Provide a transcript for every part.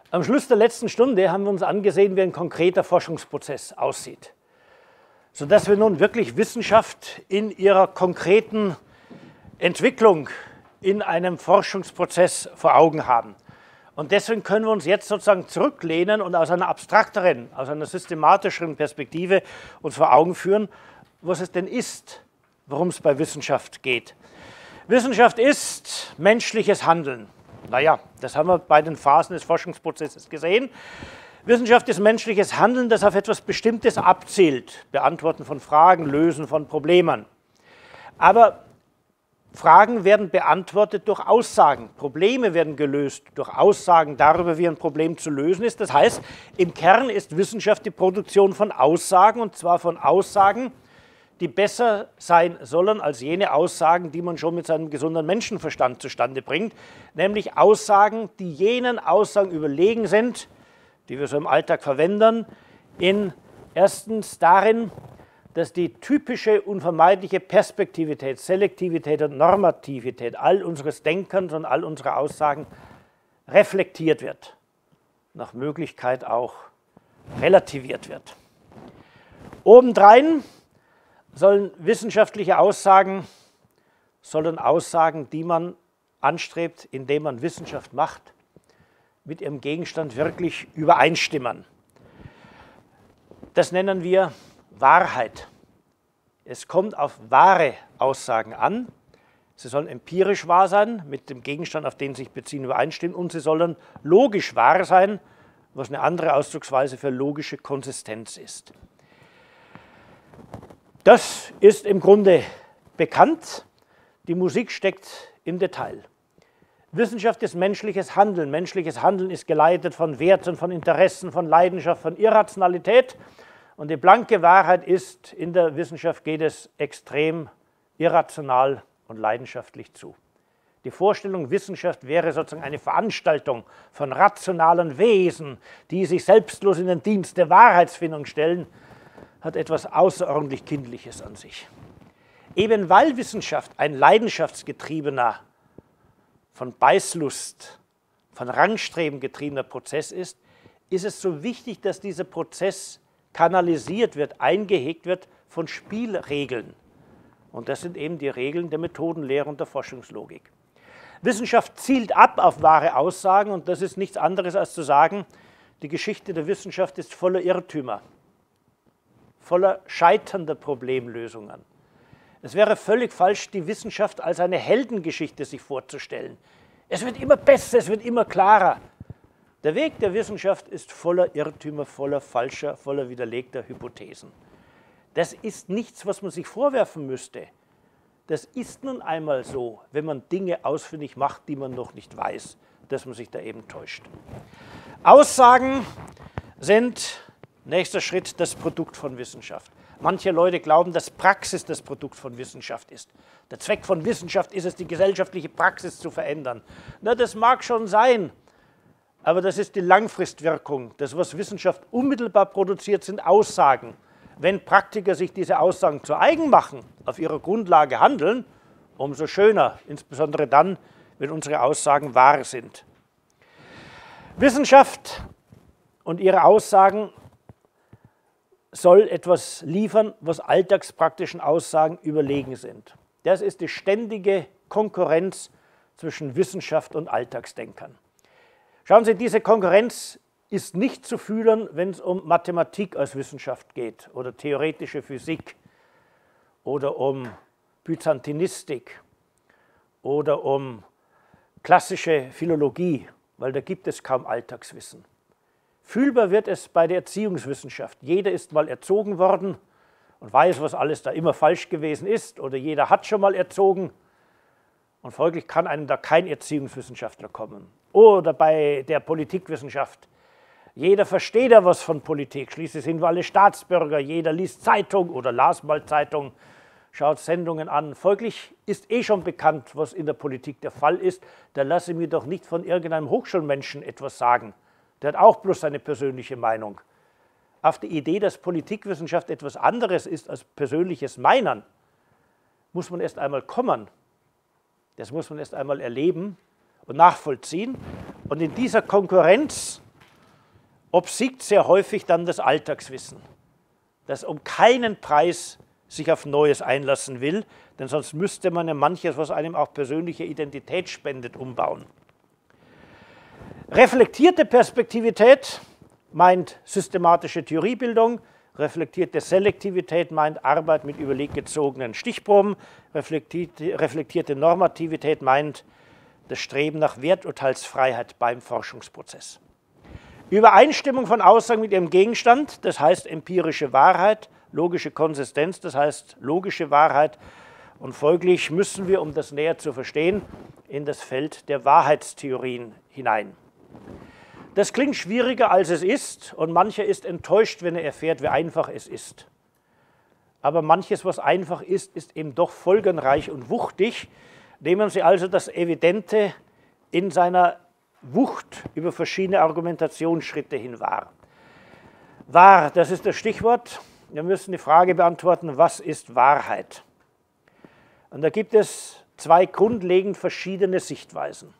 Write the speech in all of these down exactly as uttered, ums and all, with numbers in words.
Am Schluss der letzten Stunde haben wir uns angesehen, wie ein konkreter Forschungsprozess aussieht, sodass wir nun wirklich Wissenschaft in ihrer konkreten Entwicklung in einem Forschungsprozess vor Augen haben. Und deswegen können wir uns jetzt sozusagen zurücklehnen und aus einer abstrakteren, aus einer systematischeren Perspektive uns vor Augen führen, was es denn ist, worum es bei Wissenschaft geht. Wissenschaft ist menschliches Handeln. Naja, das haben wir bei den Phasen des Forschungsprozesses gesehen. Wissenschaft ist menschliches Handeln, das auf etwas Bestimmtes abzielt. Beantworten von Fragen, Lösen von Problemen. Aber Fragen werden beantwortet durch Aussagen. Probleme werden gelöst durch Aussagen darüber, wie ein Problem zu lösen ist. Das heißt, im Kern ist Wissenschaft die Produktion von Aussagen, und zwar von Aussagen, die besser sein sollen als jene Aussagen, die man schon mit seinem gesunden Menschenverstand zustande bringt, nämlich Aussagen, die jenen Aussagen überlegen sind, die wir so im Alltag verwenden, in erstens darin, dass die typische, unvermeidliche Perspektivität, Selektivität und Normativität all unseres Denkens und all unserer Aussagen reflektiert wird, nach Möglichkeit auch relativiert wird. Obendrein sollen wissenschaftliche Aussagen, sollen Aussagen, die man anstrebt, indem man Wissenschaft macht, mit ihrem Gegenstand wirklich übereinstimmen. Das nennen wir Wahrheit. Es kommt auf wahre Aussagen an. Sie sollen empirisch wahr sein, mit dem Gegenstand, auf den sie sich beziehen, übereinstimmen, und sie sollen logisch wahr sein, was eine andere Ausdrucksweise für logische Konsistenz ist. Das ist im Grunde bekannt. Die Musik steckt im Detail. Wissenschaft ist menschliches Handeln. Menschliches Handeln ist geleitet von Werten, von Interessen, von Leidenschaft, von Irrationalität. Und die blanke Wahrheit ist, in der Wissenschaft geht es extrem irrational und leidenschaftlich zu. Die Vorstellung, Wissenschaft wäre sozusagen eine Veranstaltung von rationalen Wesen, die sich selbstlos in den Dienst der Wahrheitsfindung stellen, hat etwas außerordentlich Kindliches an sich. Eben weil Wissenschaft ein leidenschaftsgetriebener, von Beißlust, von Rangstreben getriebener Prozess ist, ist es so wichtig, dass dieser Prozess kanalisiert wird, eingehegt wird von Spielregeln. Und das sind eben die Regeln der Methodenlehre und der Forschungslogik. Wissenschaft zielt ab auf wahre Aussagen, und das ist nichts anderes als zu sagen, die Geschichte der Wissenschaft ist voller Irrtümer, voller scheiternder Problemlösungen. Es wäre völlig falsch, die Wissenschaft als eine Heldengeschichte sich vorzustellen. Es wird immer besser, es wird immer klarer. Der Weg der Wissenschaft ist voller Irrtümer, voller falscher, voller widerlegter Hypothesen. Das ist nichts, was man sich vorwerfen müsste. Das ist nun einmal so, wenn man Dinge ausfindig macht, die man noch nicht weiß, dass man sich da eben täuscht. Aussagen sind, nächster Schritt, das Produkt von Wissenschaft. Manche Leute glauben, dass Praxis das Produkt von Wissenschaft ist. Der Zweck von Wissenschaft ist es, die gesellschaftliche Praxis zu verändern. Na, das mag schon sein, aber das ist die Langfristwirkung. Das, was Wissenschaft unmittelbar produziert, sind Aussagen. Wenn Praktiker sich diese Aussagen zu eigen machen, auf ihrer Grundlage handeln, umso schöner, insbesondere dann, wenn unsere Aussagen wahr sind. Wissenschaft und ihre Aussagen soll etwas liefern, was alltagspraktischen Aussagen überlegen sind. Das ist die ständige Konkurrenz zwischen Wissenschaft und Alltagsdenkern. Schauen Sie, diese Konkurrenz ist nicht zu führen, wenn es um Mathematik als Wissenschaft geht oder theoretische Physik oder um Byzantinistik oder um klassische Philologie, weil da gibt es kaum Alltagswissen. Fühlbar wird es bei der Erziehungswissenschaft. Jeder ist mal erzogen worden und weiß, was alles da immer falsch gewesen ist, oder jeder hat schon mal erzogen, und folglich kann einem da kein Erziehungswissenschaftler kommen. Oder bei der Politikwissenschaft. Jeder versteht ja was von Politik, schließlich sind wir alle Staatsbürger, jeder liest Zeitung oder las mal Zeitung, schaut Sendungen an. Folglich ist eh schon bekannt, was in der Politik der Fall ist. Da lasse ich mir doch nicht von irgendeinem Hochschulmenschen etwas sagen. Der hat auch bloß seine persönliche Meinung. Auf die Idee, dass Politikwissenschaft etwas anderes ist als persönliches Meinen, muss man erst einmal kommen. Das muss man erst einmal erleben und nachvollziehen. Und in dieser Konkurrenz obsiegt sehr häufig dann das Alltagswissen, das um keinen Preis sich auf Neues einlassen will, denn sonst müsste man ja manches, was einem auch persönliche Identität spendet, umbauen. Reflektierte Perspektivität meint systematische Theoriebildung, reflektierte Selektivität meint Arbeit mit überlegt gezogenen Stichproben, reflektierte, reflektierte Normativität meint das Streben nach Werturteilsfreiheit beim Forschungsprozess. Übereinstimmung von Aussagen mit ihrem Gegenstand, das heißt empirische Wahrheit, logische Konsistenz, das heißt logische Wahrheit, und folglich müssen wir, um das näher zu verstehen, in das Feld der Wahrheitstheorien hinein. Das klingt schwieriger, als es ist, und mancher ist enttäuscht, wenn er erfährt, wie einfach es ist. Aber manches, was einfach ist, ist eben doch folgenreich und wuchtig. Nehmen Sie also das Evidente in seiner Wucht über verschiedene Argumentationsschritte hin wahr. Wahr, das ist das Stichwort. Wir müssen die Frage beantworten, was ist Wahrheit? Und da gibt es zwei grundlegend verschiedene Sichtweisen.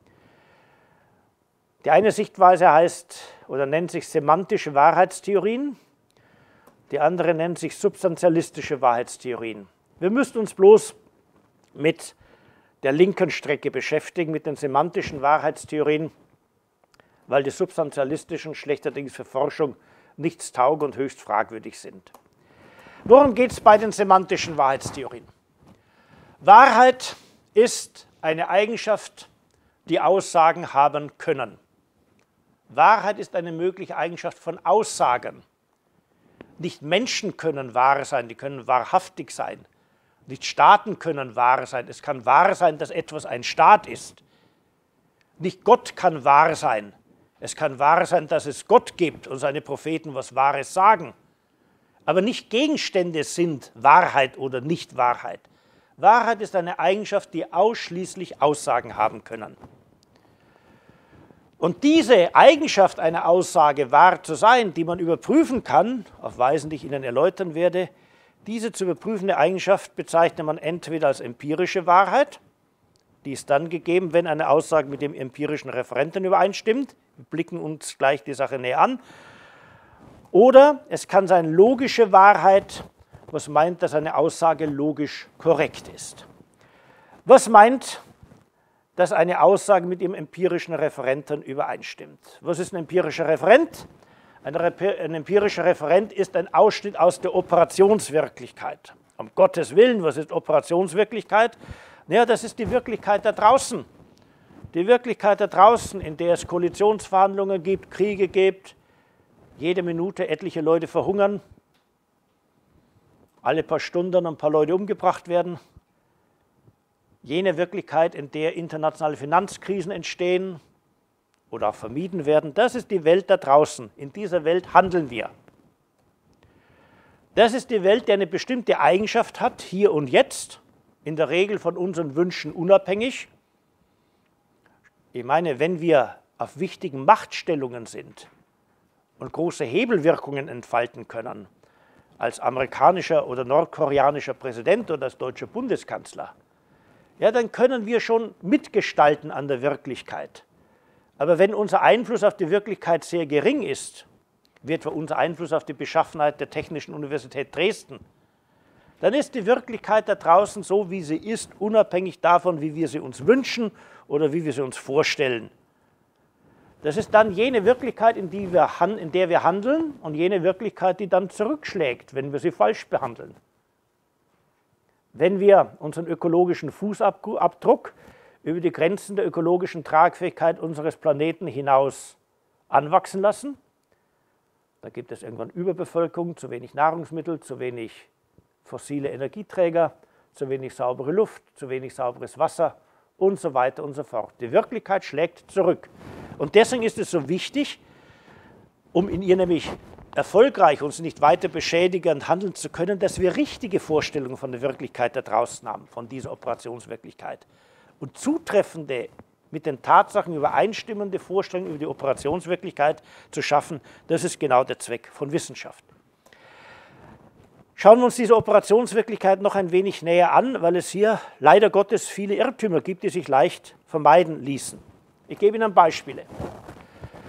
Die eine Sichtweise heißt oder nennt sich semantische Wahrheitstheorien, die andere nennt sich substantialistische Wahrheitstheorien. Wir müssen uns bloß mit der linken Strecke beschäftigen, mit den semantischen Wahrheitstheorien, weil die substantialistischen schlechterdings für Forschung nichts taugen und höchst fragwürdig sind. Worum geht es bei den semantischen Wahrheitstheorien? Wahrheit ist eine Eigenschaft, die Aussagen haben können. Wahrheit ist eine mögliche Eigenschaft von Aussagen. Nicht Menschen können wahr sein, die können wahrhaftig sein. Nicht Staaten können wahr sein. Es kann wahr sein, dass etwas ein Staat ist. Nicht Gott kann wahr sein. Es kann wahr sein, dass es Gott gibt und seine Propheten was Wahres sagen. Aber nicht Gegenstände sind Wahrheit oder Nicht-Wahrheit. Wahrheit ist eine Eigenschaft, die ausschließlich Aussagen haben können. Und diese Eigenschaft einer Aussage wahr zu sein, die man überprüfen kann, auf Weisen, die ich Ihnen erläutern werde, diese zu überprüfende Eigenschaft bezeichnet man entweder als empirische Wahrheit, die ist dann gegeben, wenn eine Aussage mit dem empirischen Referenten übereinstimmt. Wir blicken uns gleich die Sache näher an. Oder es kann sein logische Wahrheit, was meint, dass eine Aussage logisch korrekt ist. Was meint, dass eine Aussage mit dem empirischen Referenten übereinstimmt? Was ist ein empirischer Referent? Ein, ein empirischer Referent ist ein Ausschnitt aus der Operationswirklichkeit. Um Gottes Willen, was ist Operationswirklichkeit? Ja, das ist die Wirklichkeit da draußen. Die Wirklichkeit da draußen, in der es Koalitionsverhandlungen gibt, Kriege gibt, jede Minute etliche Leute verhungern, alle paar Stunden ein paar Leute umgebracht werden. Jene Wirklichkeit, in der internationale Finanzkrisen entstehen oder auch vermieden werden, das ist die Welt da draußen. In dieser Welt handeln wir. Das ist die Welt, die eine bestimmte Eigenschaft hat, hier und jetzt, in der Regel von unseren Wünschen unabhängig. Ich meine, wenn wir auf wichtigen Machtstellungen sind und große Hebelwirkungen entfalten können, als amerikanischer oder nordkoreanischer Präsident oder als deutscher Bundeskanzler, ja, dann können wir schon mitgestalten an der Wirklichkeit. Aber wenn unser Einfluss auf die Wirklichkeit sehr gering ist, wie etwa unser Einfluss auf die Beschaffenheit der Technischen Universität Dresden, dann ist die Wirklichkeit da draußen so, wie sie ist, unabhängig davon, wie wir sie uns wünschen oder wie wir sie uns vorstellen. Das ist dann jene Wirklichkeit, in, die wir, in der wir handeln und jene Wirklichkeit, die dann zurückschlägt, wenn wir sie falsch behandeln. Wenn wir unseren ökologischen Fußabdruck über die Grenzen der ökologischen Tragfähigkeit unseres Planeten hinaus anwachsen lassen, da gibt es irgendwann Überbevölkerung, zu wenig Nahrungsmittel, zu wenig fossile Energieträger, zu wenig saubere Luft, zu wenig sauberes Wasser und so weiter und so fort. Die Wirklichkeit schlägt zurück. Und deswegen ist es so wichtig, um in ihr nämlich erfolgreich uns nicht weiter beschädigen und handeln zu können, dass wir richtige Vorstellungen von der Wirklichkeit da draußen haben, von dieser Operationswirklichkeit. Und zutreffende, mit den Tatsachen übereinstimmende Vorstellungen über die Operationswirklichkeit zu schaffen, das ist genau der Zweck von Wissenschaft. Schauen wir uns diese Operationswirklichkeit noch ein wenig näher an, weil es hier leider Gottes viele Irrtümer gibt, die sich leicht vermeiden ließen. Ich gebe Ihnen Beispiele.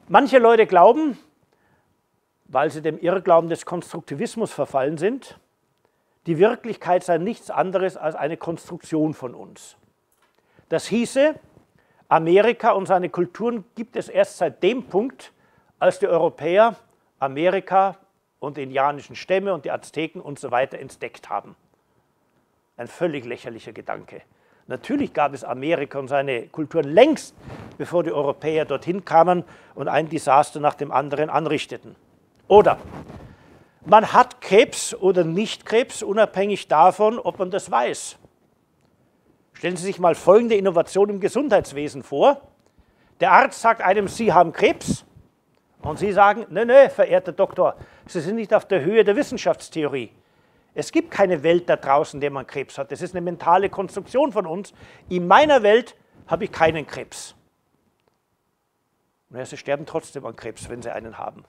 Manche Leute glauben, weil sie dem Irrglauben des Konstruktivismus verfallen sind, die Wirklichkeit sei nichts anderes als eine Konstruktion von uns. Das hieße, Amerika und seine Kulturen gibt es erst seit dem Punkt, als die Europäer Amerika und die indianischen Stämme und die Azteken und so weiter entdeckt haben. Ein völlig lächerlicher Gedanke. Natürlich gab es Amerika und seine Kulturen längst, bevor die Europäer dorthin kamen und ein Desaster nach dem anderen anrichteten. Oder man hat Krebs oder nicht Krebs, unabhängig davon, ob man das weiß. Stellen Sie sich mal folgende Innovation im Gesundheitswesen vor. Der Arzt sagt einem, Sie haben Krebs und Sie sagen, nein, nein, verehrter Doktor, Sie sind nicht auf der Höhe der Wissenschaftstheorie. Es gibt keine Welt da draußen, in der man Krebs hat. Das ist eine mentale Konstruktion von uns. In meiner Welt habe ich keinen Krebs. Naja, Sie sterben trotzdem an Krebs, wenn Sie einen haben.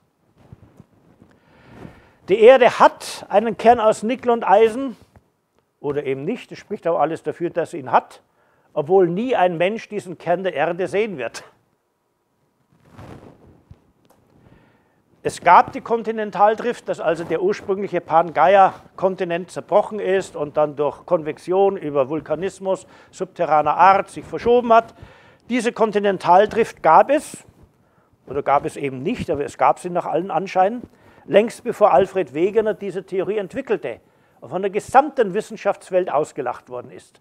Die Erde hat einen Kern aus Nickel und Eisen oder eben nicht. Das spricht auch alles dafür, dass sie ihn hat, obwohl nie ein Mensch diesen Kern der Erde sehen wird. Es gab die Kontinentaldrift, dass also der ursprüngliche Pangaea-Kontinent zerbrochen ist und dann durch Konvektion über Vulkanismus subterraner Art sich verschoben hat. Diese Kontinentaldrift gab es, oder gab es eben nicht, aber es gab sie nach allen Anscheinen, längst bevor Alfred Wegener diese Theorie entwickelte und von der gesamten Wissenschaftswelt ausgelacht worden ist.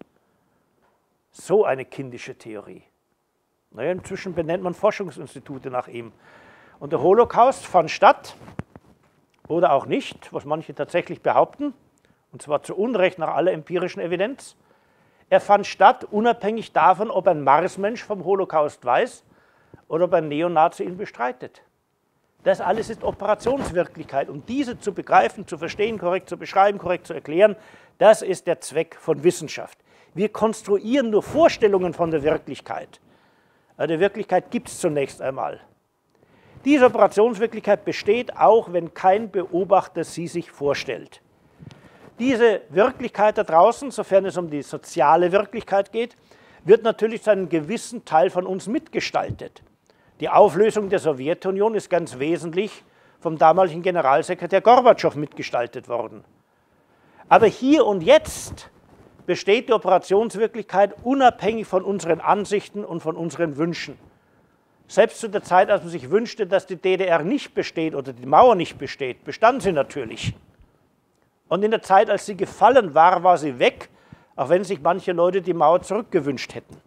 So eine kindische Theorie. Naja, inzwischen benennt man Forschungsinstitute nach ihm. Und der Holocaust fand statt, oder auch nicht, was manche tatsächlich behaupten, und zwar zu Unrecht nach aller empirischen Evidenz. Er fand statt, unabhängig davon, ob ein Marsmensch vom Holocaust weiß oder ob ein Neonazi ihn bestreitet. Das alles ist Operationswirklichkeit und diese zu begreifen, zu verstehen, korrekt zu beschreiben, korrekt zu erklären, das ist der Zweck von Wissenschaft. Wir konstruieren nur Vorstellungen von der Wirklichkeit. Aber die Wirklichkeit gibt es zunächst einmal. Diese Operationswirklichkeit besteht auch, wenn kein Beobachter sie sich vorstellt. Diese Wirklichkeit da draußen, sofern es um die soziale Wirklichkeit geht, wird natürlich zu einem gewissen Teil von uns mitgestaltet. Die Auflösung der Sowjetunion ist ganz wesentlich vom damaligen Generalsekretär Gorbatschow mitgestaltet worden. Aber hier und jetzt besteht die Operationswirklichkeit unabhängig von unseren Ansichten und von unseren Wünschen. Selbst zu der Zeit, als man sich wünschte, dass die D D R nicht besteht oder die Mauer nicht besteht, bestand sie natürlich. Und in der Zeit, als sie gefallen war, war sie weg, auch wenn sich manche Leute die Mauer zurückgewünscht hätten.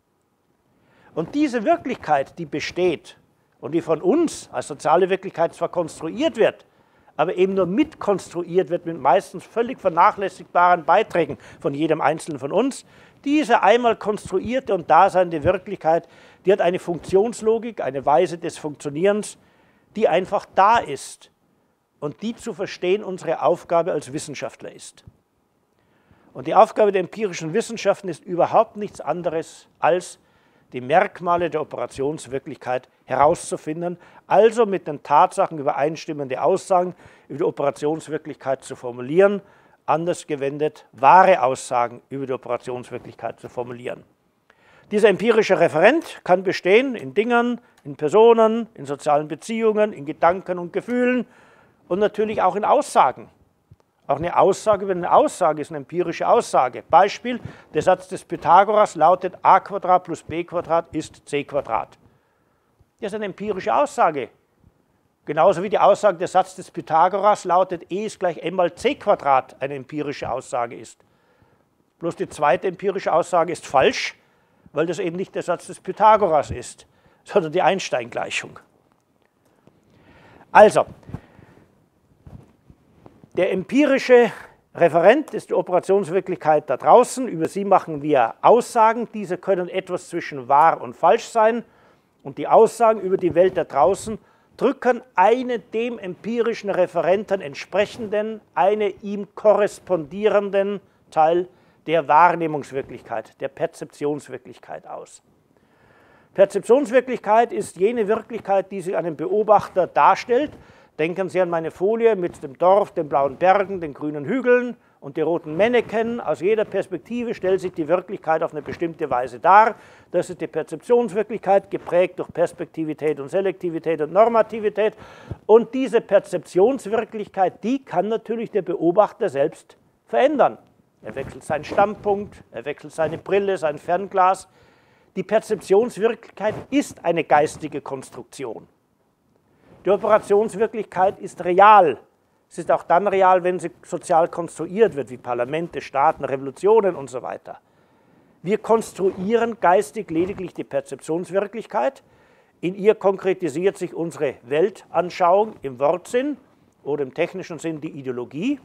Und diese Wirklichkeit, die besteht und die von uns als soziale Wirklichkeit zwar konstruiert wird, aber eben nur mitkonstruiert wird mit meistens völlig vernachlässigbaren Beiträgen von jedem Einzelnen von uns, diese einmal konstruierte und daseinende Wirklichkeit, die hat eine Funktionslogik, eine Weise des Funktionierens, die einfach da ist und die zu verstehen unsere Aufgabe als Wissenschaftler ist. Und die Aufgabe der empirischen Wissenschaften ist überhaupt nichts anderes als die Merkmale der Operationswirklichkeit herauszufinden, also mit den Tatsachen übereinstimmende Aussagen über die Operationswirklichkeit zu formulieren, anders gewendet, wahre Aussagen über die Operationswirklichkeit zu formulieren. Dieser empirische Referent kann bestehen in Dingen, in Personen, in sozialen Beziehungen, in Gedanken und Gefühlen und natürlich auch in Aussagen. Auch eine Aussage über eine Aussage ist eine empirische Aussage. Beispiel, der Satz des Pythagoras lautet, a Quadrat plus b Quadrat ist c Quadrat. Das ist eine empirische Aussage. Genauso wie die Aussage, der Satz des Pythagoras lautet, e ist gleich m mal c Quadrat, eine empirische Aussage ist. Bloß die zweite empirische Aussage ist falsch, weil das eben nicht der Satz des Pythagoras ist, sondern die Einstein-Gleichung. Also, der empirische Referent ist die Operationswirklichkeit da draußen. Über sie machen wir Aussagen. Diese können etwas zwischen wahr und falsch sein. Und die Aussagen über die Welt da draußen drücken eine dem empirischen Referenten entsprechenden, eine ihm korrespondierenden Teil der Wahrnehmungswirklichkeit, der Perzeptionswirklichkeit aus. Perzeptionswirklichkeit ist jene Wirklichkeit, die sich einem Beobachter darstellt. Denken Sie an meine Folie mit dem Dorf, den blauen Bergen, den grünen Hügeln und die roten Männchen, aus jeder Perspektive stellt sich die Wirklichkeit auf eine bestimmte Weise dar. Das ist die Perzeptionswirklichkeit, geprägt durch Perspektivität und Selektivität und Normativität. Und diese Perzeptionswirklichkeit, die kann natürlich der Beobachter selbst verändern. Er wechselt seinen Standpunkt, er wechselt seine Brille, sein Fernglas. Die Perzeptionswirklichkeit ist eine geistige Konstruktion. Die Operationswirklichkeit ist real. Es ist auch dann real, wenn sie sozial konstruiert wird, wie Parlamente, Staaten, Revolutionen und so weiter. Wir konstruieren geistig lediglich die Perzeptionswirklichkeit. In ihr konkretisiert sich unsere Weltanschauung im Wortsinn oder im technischen Sinn die Ideologie.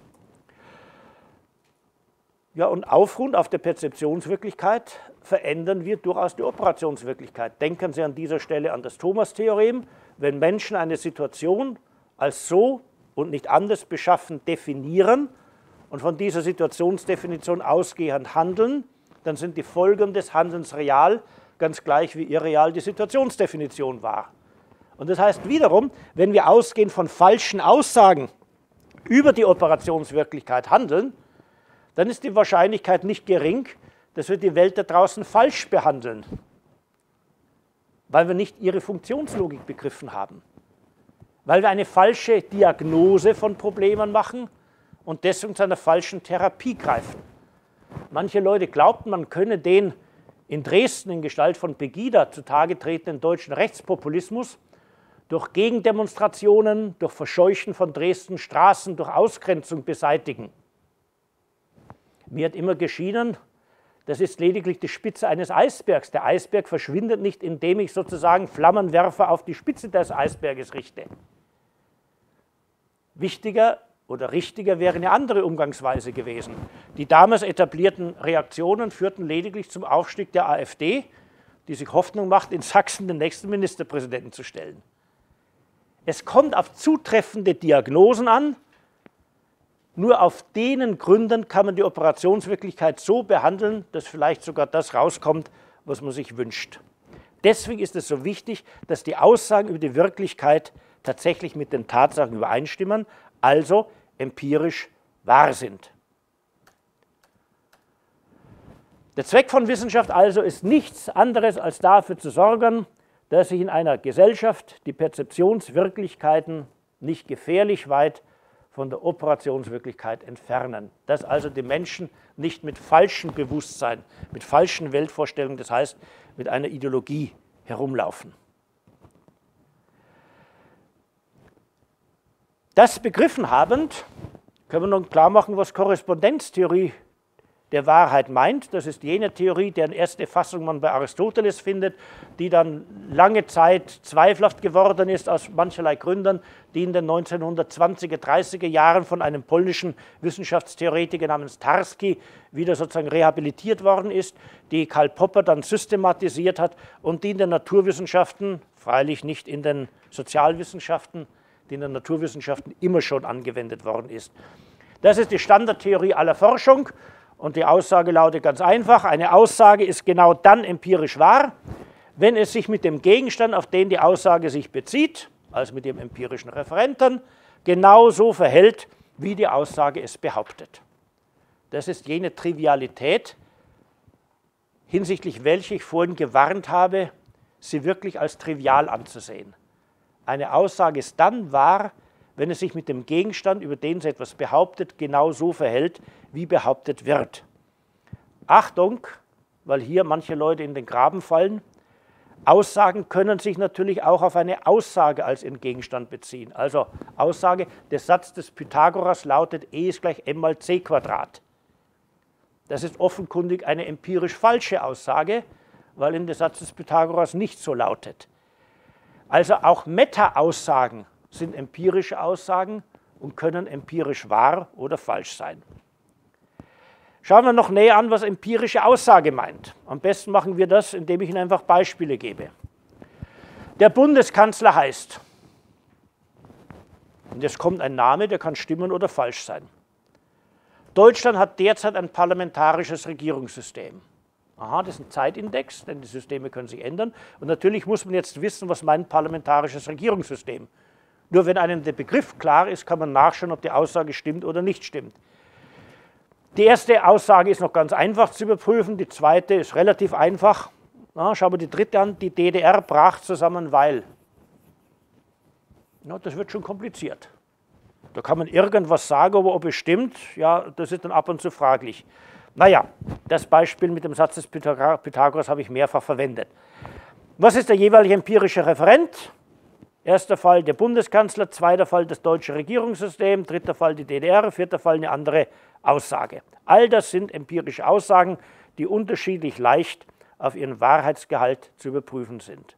Ja, und aufruhend auf der Perzeptionswirklichkeit verändern wir durchaus die Operationswirklichkeit. Denken Sie an dieser Stelle an das Thomas-Theorem. Wenn Menschen eine Situation als so und nicht anders beschaffen definieren und von dieser Situationsdefinition ausgehend handeln, dann sind die Folgen des Handelns real, ganz gleich wie irreal die Situationsdefinition war. Und das heißt wiederum, wenn wir ausgehend von falschen Aussagen über die Operationswirklichkeit handeln, dann ist die Wahrscheinlichkeit nicht gering, dass wir die Welt da draußen falsch behandeln, weil wir nicht ihre Funktionslogik begriffen haben. Weil wir eine falsche Diagnose von Problemen machen und deswegen zu einer falschen Therapie greifen. Manche Leute glaubten, man könne den in Dresden in Gestalt von Pegida zutage tretenden deutschen Rechtspopulismus durch Gegendemonstrationen, durch Verscheuchen von Dresden Straßen, durch Ausgrenzung beseitigen. Mir hat immer geschienen, das ist lediglich die Spitze eines Eisbergs. Der Eisberg verschwindet nicht, indem ich sozusagen Flammenwerfer auf die Spitze des Eisberges richte. Wichtiger oder richtiger wäre eine andere Umgangsweise gewesen. Die damals etablierten Reaktionen führten lediglich zum Aufstieg der AfD, die sich Hoffnung macht, in Sachsen den nächsten Ministerpräsidenten zu stellen. Es kommt auf zutreffende Diagnosen an. Nur auf denen Gründen kann man die Operationswirklichkeit so behandeln, dass vielleicht sogar das rauskommt, was man sich wünscht. Deswegen ist es so wichtig, dass die Aussagen über die Wirklichkeit tatsächlich mit den Tatsachen übereinstimmen, also empirisch wahr sind. Der Zweck von Wissenschaft also ist nichts anderes, als dafür zu sorgen, dass sich in einer Gesellschaft die Perzeptionswirklichkeiten nicht gefährlich weit von der Operationswirklichkeit entfernen. Dass also die Menschen nicht mit falschem Bewusstsein, mit falschen Weltvorstellungen, das heißt mit einer Ideologie herumlaufen. Das begriffen habend, können wir nun klar machen, was Korrespondenztheorie der Wahrheit meint. Das ist jene Theorie, deren erste Fassung man bei Aristoteles findet, die dann lange Zeit zweifelhaft geworden ist aus mancherlei Gründen, die in den neunzehnhundertzwanziger, dreißiger Jahren von einem polnischen Wissenschaftstheoretiker namens Tarski wieder sozusagen rehabilitiert worden ist, die Karl Popper dann systematisiert hat und die in den Naturwissenschaften, freilich nicht in den Sozialwissenschaften, die in den Naturwissenschaften immer schon angewendet worden ist. Das ist die Standardtheorie aller Forschung. Und die Aussage lautet ganz einfach, eine Aussage ist genau dann empirisch wahr, wenn es sich mit dem Gegenstand, auf den die Aussage sich bezieht, also mit dem empirischen Referenten, genau so verhält, wie die Aussage es behauptet. Das ist jene Trivialität, hinsichtlich welcher ich vorhin gewarnt habe, sie wirklich als trivial anzusehen. Eine Aussage ist dann wahr, wenn es sich mit dem Gegenstand, über den sie etwas behauptet, genau so verhält, wie behauptet wird. Achtung, weil hier manche Leute in den Graben fallen, Aussagen können sich natürlich auch auf eine Aussage als ihren Gegenstand beziehen. Also Aussage, der Satz des Pythagoras lautet, E ist gleich m mal c Quadrat. Das ist offenkundig eine empirisch falsche Aussage, weil in der Satz des Pythagoras nicht so lautet. Also auch Meta-Aussagen sind empirische Aussagen und können empirisch wahr oder falsch sein. Schauen wir noch näher an, was empirische Aussage meint. Am besten machen wir das, indem ich Ihnen einfach Beispiele gebe. Der Bundeskanzler heißt, und jetzt kommt ein Name, der kann stimmen oder falsch sein. Deutschland hat derzeit ein parlamentarisches Regierungssystem. Aha, das ist ein Zeitindex, denn die Systeme können sich ändern. Und natürlich muss man jetzt wissen, was meint parlamentarisches Regierungssystem. Nur wenn einem der Begriff klar ist, kann man nachschauen, ob die Aussage stimmt oder nicht stimmt. Die erste Aussage ist noch ganz einfach zu überprüfen, die zweite ist relativ einfach. Na, schauen wir die dritte an, die D D R brach zusammen, weil. Ja, das wird schon kompliziert. Da kann man irgendwas sagen, aber ob es stimmt, ja, das ist dann ab und zu fraglich. Naja, das Beispiel mit dem Satz des Pythagoras habe ich mehrfach verwendet. Was ist der jeweilige empirische Referent? Erster Fall der Bundeskanzler, zweiter Fall das deutsche Regierungssystem, dritter Fall die D D R, vierter Fall eine andere Aussage. All das sind empirische Aussagen, die unterschiedlich leicht auf ihren Wahrheitsgehalt zu überprüfen sind.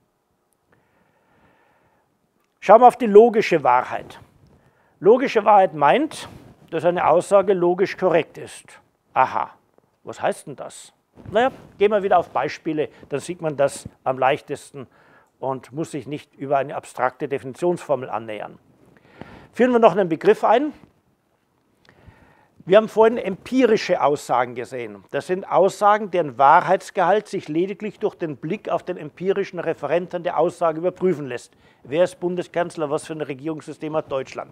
Schauen wir auf die logische Wahrheit. Logische Wahrheit meint, dass eine Aussage logisch korrekt ist. Aha, was heißt denn das? Naja, gehen wir wieder auf Beispiele, dann sieht man das am leichtesten und muss sich nicht über eine abstrakte Definitionsformel annähern. Führen wir noch einen Begriff ein. Wir haben vorhin empirische Aussagen gesehen. Das sind Aussagen, deren Wahrheitsgehalt sich lediglich durch den Blick auf den empirischen Referenten der Aussage überprüfen lässt. Wer ist Bundeskanzler, was für ein Regierungssystem hat Deutschland?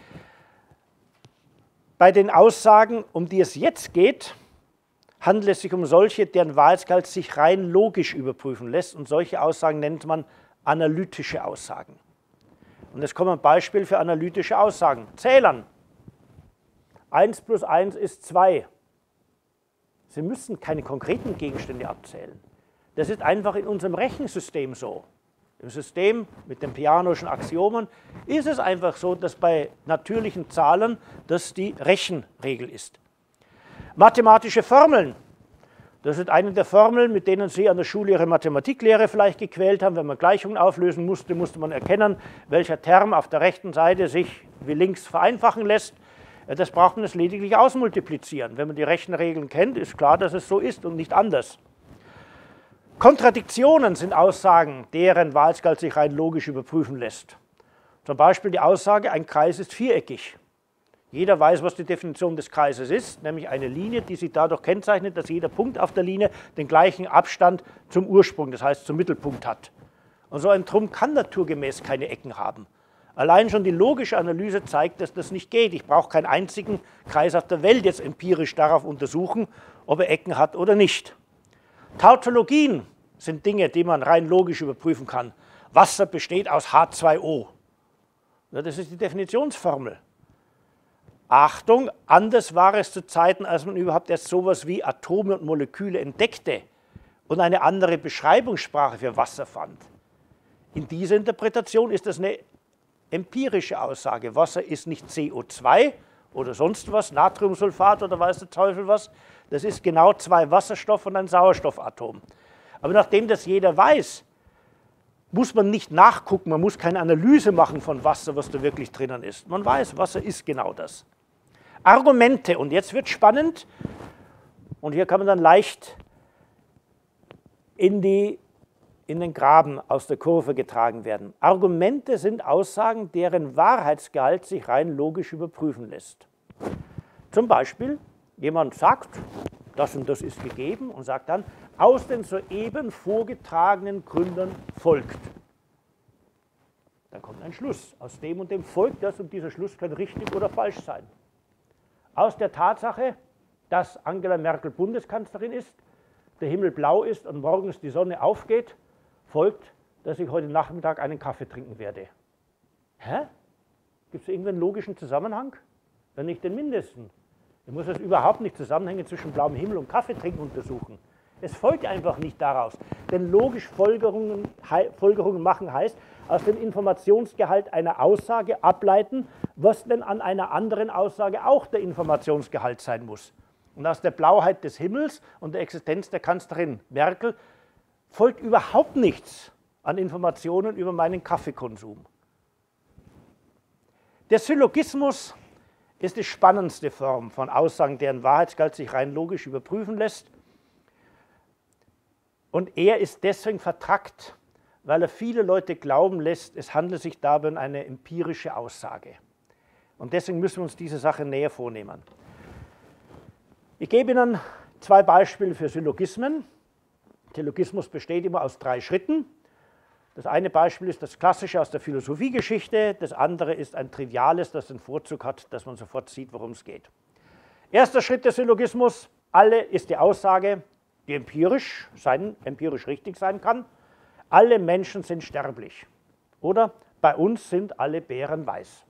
Bei den Aussagen, um die es jetzt geht, handelt es sich um solche, deren Wahrheitsgehalt sich rein logisch überprüfen lässt. Und solche Aussagen nennt man analytische Aussagen. Und jetzt kommt ein Beispiel für analytische Aussagen. Zählern. eins plus eins ist zwei. Sie müssen keine konkreten Gegenstände abzählen. Das ist einfach in unserem Rechensystem so. Im System mit den Peanoschen Axiomen ist es einfach so, dass bei natürlichen Zahlen das die Rechenregel ist. Mathematische Formeln. Das sind eine der Formeln, mit denen Sie an der Schule Ihre Mathematiklehre vielleicht gequält haben. Wenn man Gleichungen auflösen musste, musste man erkennen, welcher Term auf der rechten Seite sich wie links vereinfachen lässt. Das braucht man es lediglich ausmultiplizieren. Wenn man die Rechenregeln kennt, ist klar, dass es so ist und nicht anders. Kontradiktionen sind Aussagen, deren Wahrheitsgehalt sich rein logisch überprüfen lässt. Zum Beispiel die Aussage, ein Kreis ist viereckig. Jeder weiß, was die Definition des Kreises ist, nämlich eine Linie, die sich dadurch kennzeichnet, dass jeder Punkt auf der Linie den gleichen Abstand zum Ursprung, das heißt zum Mittelpunkt hat. Und so ein Drum kann naturgemäß keine Ecken haben. Allein schon die logische Analyse zeigt, dass das nicht geht. Ich brauche keinen einzigen Kreis auf der Welt jetzt empirisch darauf untersuchen, ob er Ecken hat oder nicht. Tautologien sind Dinge, die man rein logisch überprüfen kann. Wasser besteht aus H zwei O. Ja, das ist die Definitionsformel. Achtung, anders war es zu Zeiten, als man überhaupt erst sowas wie Atome und Moleküle entdeckte und eine andere Beschreibungssprache für Wasser fand. In dieser Interpretation ist das eine empirische Aussage. Wasser ist nicht C O zwei oder sonst was, Natriumsulfat oder weiß der Teufel was. Das ist genau zwei Wasserstoff- und ein Sauerstoffatom. Aber nachdem das jeder weiß, muss man nicht nachgucken, man muss keine Analyse machen von Wasser, was da wirklich drinnen ist. Man weiß, Wasser ist genau das. Argumente, und jetzt wird es spannend, und hier kann man dann leicht in, die, in den Graben aus der Kurve getragen werden. Argumente sind Aussagen, deren Wahrheitsgehalt sich rein logisch überprüfen lässt. Zum Beispiel, jemand sagt, das und das ist gegeben und sagt dann, aus den soeben vorgetragenen Gründen folgt. Dann kommt ein Schluss. Aus dem und dem folgt das und dieser Schluss kann richtig oder falsch sein. Aus der Tatsache, dass Angela Merkel Bundeskanzlerin ist, der Himmel blau ist und morgens die Sonne aufgeht, folgt, dass ich heute Nachmittag einen Kaffee trinken werde. Hä? Gibt es irgendeinen logischen Zusammenhang? Wenn nicht den mindesten. Ich muss das überhaupt nicht Zusammenhänge zwischen blauem Himmel und Kaffeetrinken untersuchen. Es folgt einfach nicht daraus. Denn logisch Folgerungen, Folgerungen machen heißt, aus dem Informationsgehalt einer Aussage ableiten, was denn an einer anderen Aussage auch der Informationsgehalt sein muss. Und aus der Blauheit des Himmels und der Existenz der Kanzlerin Merkel folgt überhaupt nichts an Informationen über meinen Kaffeekonsum. Der Syllogismus ist die spannendste Form von Aussagen, deren Wahrheitsgehalt sich rein logisch überprüfen lässt. Und er ist deswegen vertrackt, weil er viele Leute glauben lässt, es handle sich dabei um eine empirische Aussage. Und deswegen müssen wir uns diese Sache näher vornehmen. Ich gebe Ihnen zwei Beispiele für Syllogismen. Syllogismus besteht immer aus drei Schritten. Das eine Beispiel ist das klassische aus der Philosophiegeschichte, das andere ist ein triviales, das den Vorzug hat, dass man sofort sieht, worum es geht. Erster Schritt des Syllogismus, alle ist die Aussage, die empirisch, sein, empirisch richtig sein kann, alle Menschen sind sterblich. Oder bei uns sind alle Bären weiß.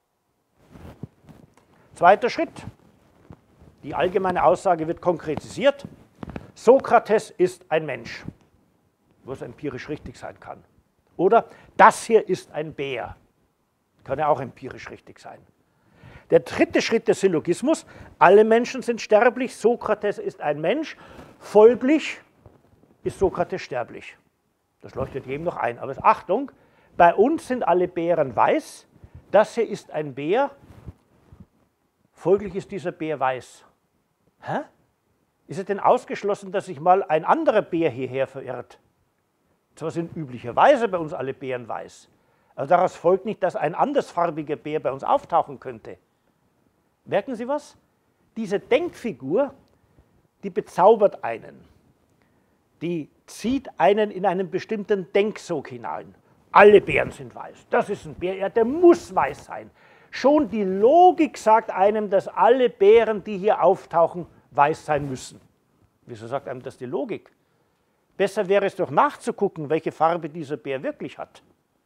Zweiter Schritt, die allgemeine Aussage wird konkretisiert, Sokrates ist ein Mensch, was empirisch richtig sein kann. Oder das hier ist ein Bär, kann ja auch empirisch richtig sein. Der dritte Schritt des Syllogismus, alle Menschen sind sterblich, Sokrates ist ein Mensch, folglich ist Sokrates sterblich. Das leuchtet jedem noch ein, aber Achtung, bei uns sind alle Bären weiß, das hier ist ein Bär, folglich ist dieser Bär weiß. Hä? Ist es denn ausgeschlossen, dass sich mal ein anderer Bär hierher verirrt? Zwar sind üblicherweise bei uns alle Bären weiß, aber daraus folgt nicht, dass ein andersfarbiger Bär bei uns auftauchen könnte. Merken Sie was? Diese Denkfigur, die bezaubert einen. Die zieht einen in einen bestimmten Denksog hinein. Alle Bären sind weiß. Das ist ein Bär, ja, der muss weiß sein. Schon die Logik sagt einem, dass alle Bären, die hier auftauchen, weiß sein müssen. Wieso sagt einem das die Logik? Besser wäre es doch nachzugucken, welche Farbe dieser Bär wirklich hat.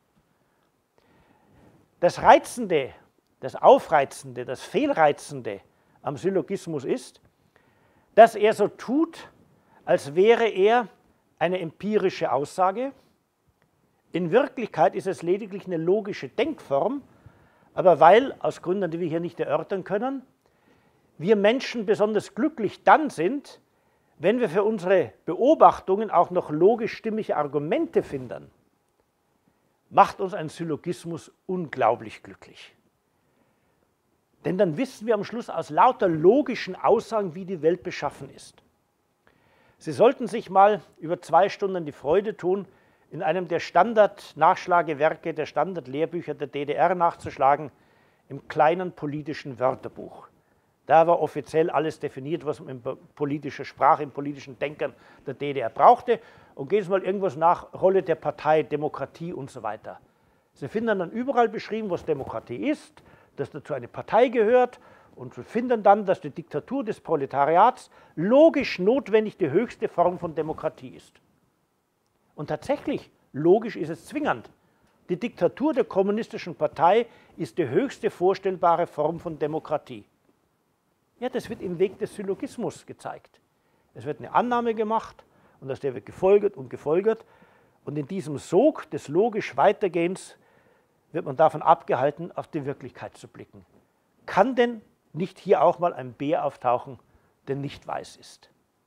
Das Reizende, das Aufreizende, das Fehlreizende am Syllogismus ist, dass er so tut, als wäre er eine empirische Aussage. In Wirklichkeit ist es lediglich eine logische Denkform, aber weil, aus Gründen, die wir hier nicht erörtern können, wir Menschen besonders glücklich dann sind, wenn wir für unsere Beobachtungen auch noch logisch stimmige Argumente finden, macht uns ein Syllogismus unglaublich glücklich. Denn dann wissen wir am Schluss aus lauter logischen Aussagen, wie die Welt beschaffen ist. Sie sollten sich mal über zwei Stunden die Freude tun, in einem der Standard-Nachschlagewerke, der Standard-Lehrbücher der D D R nachzuschlagen, im kleinen politischen Wörterbuch. Da war offiziell alles definiert, was man in politischer Sprache, im politischen Denken der D D R brauchte. Und gehen Sie mal irgendwas nach, Rolle der Partei, Demokratie und so weiter. Sie finden dann überall beschrieben, was Demokratie ist, dass dazu eine Partei gehört, und Sie finden dann, dass die Diktatur des Proletariats logisch notwendig die höchste Form von Demokratie ist. Und tatsächlich, logisch ist es zwingend. Die Diktatur der kommunistischen Partei ist die höchste vorstellbare Form von Demokratie. Ja, das wird im Weg des Syllogismus gezeigt. Es wird eine Annahme gemacht und aus der wird gefolgert und gefolgert. Und in diesem Sog des logisch Weitergehens wird man davon abgehalten, auf die Wirklichkeit zu blicken. Kann denn nicht hier auch mal ein Bär auftauchen, der nicht weiß ist?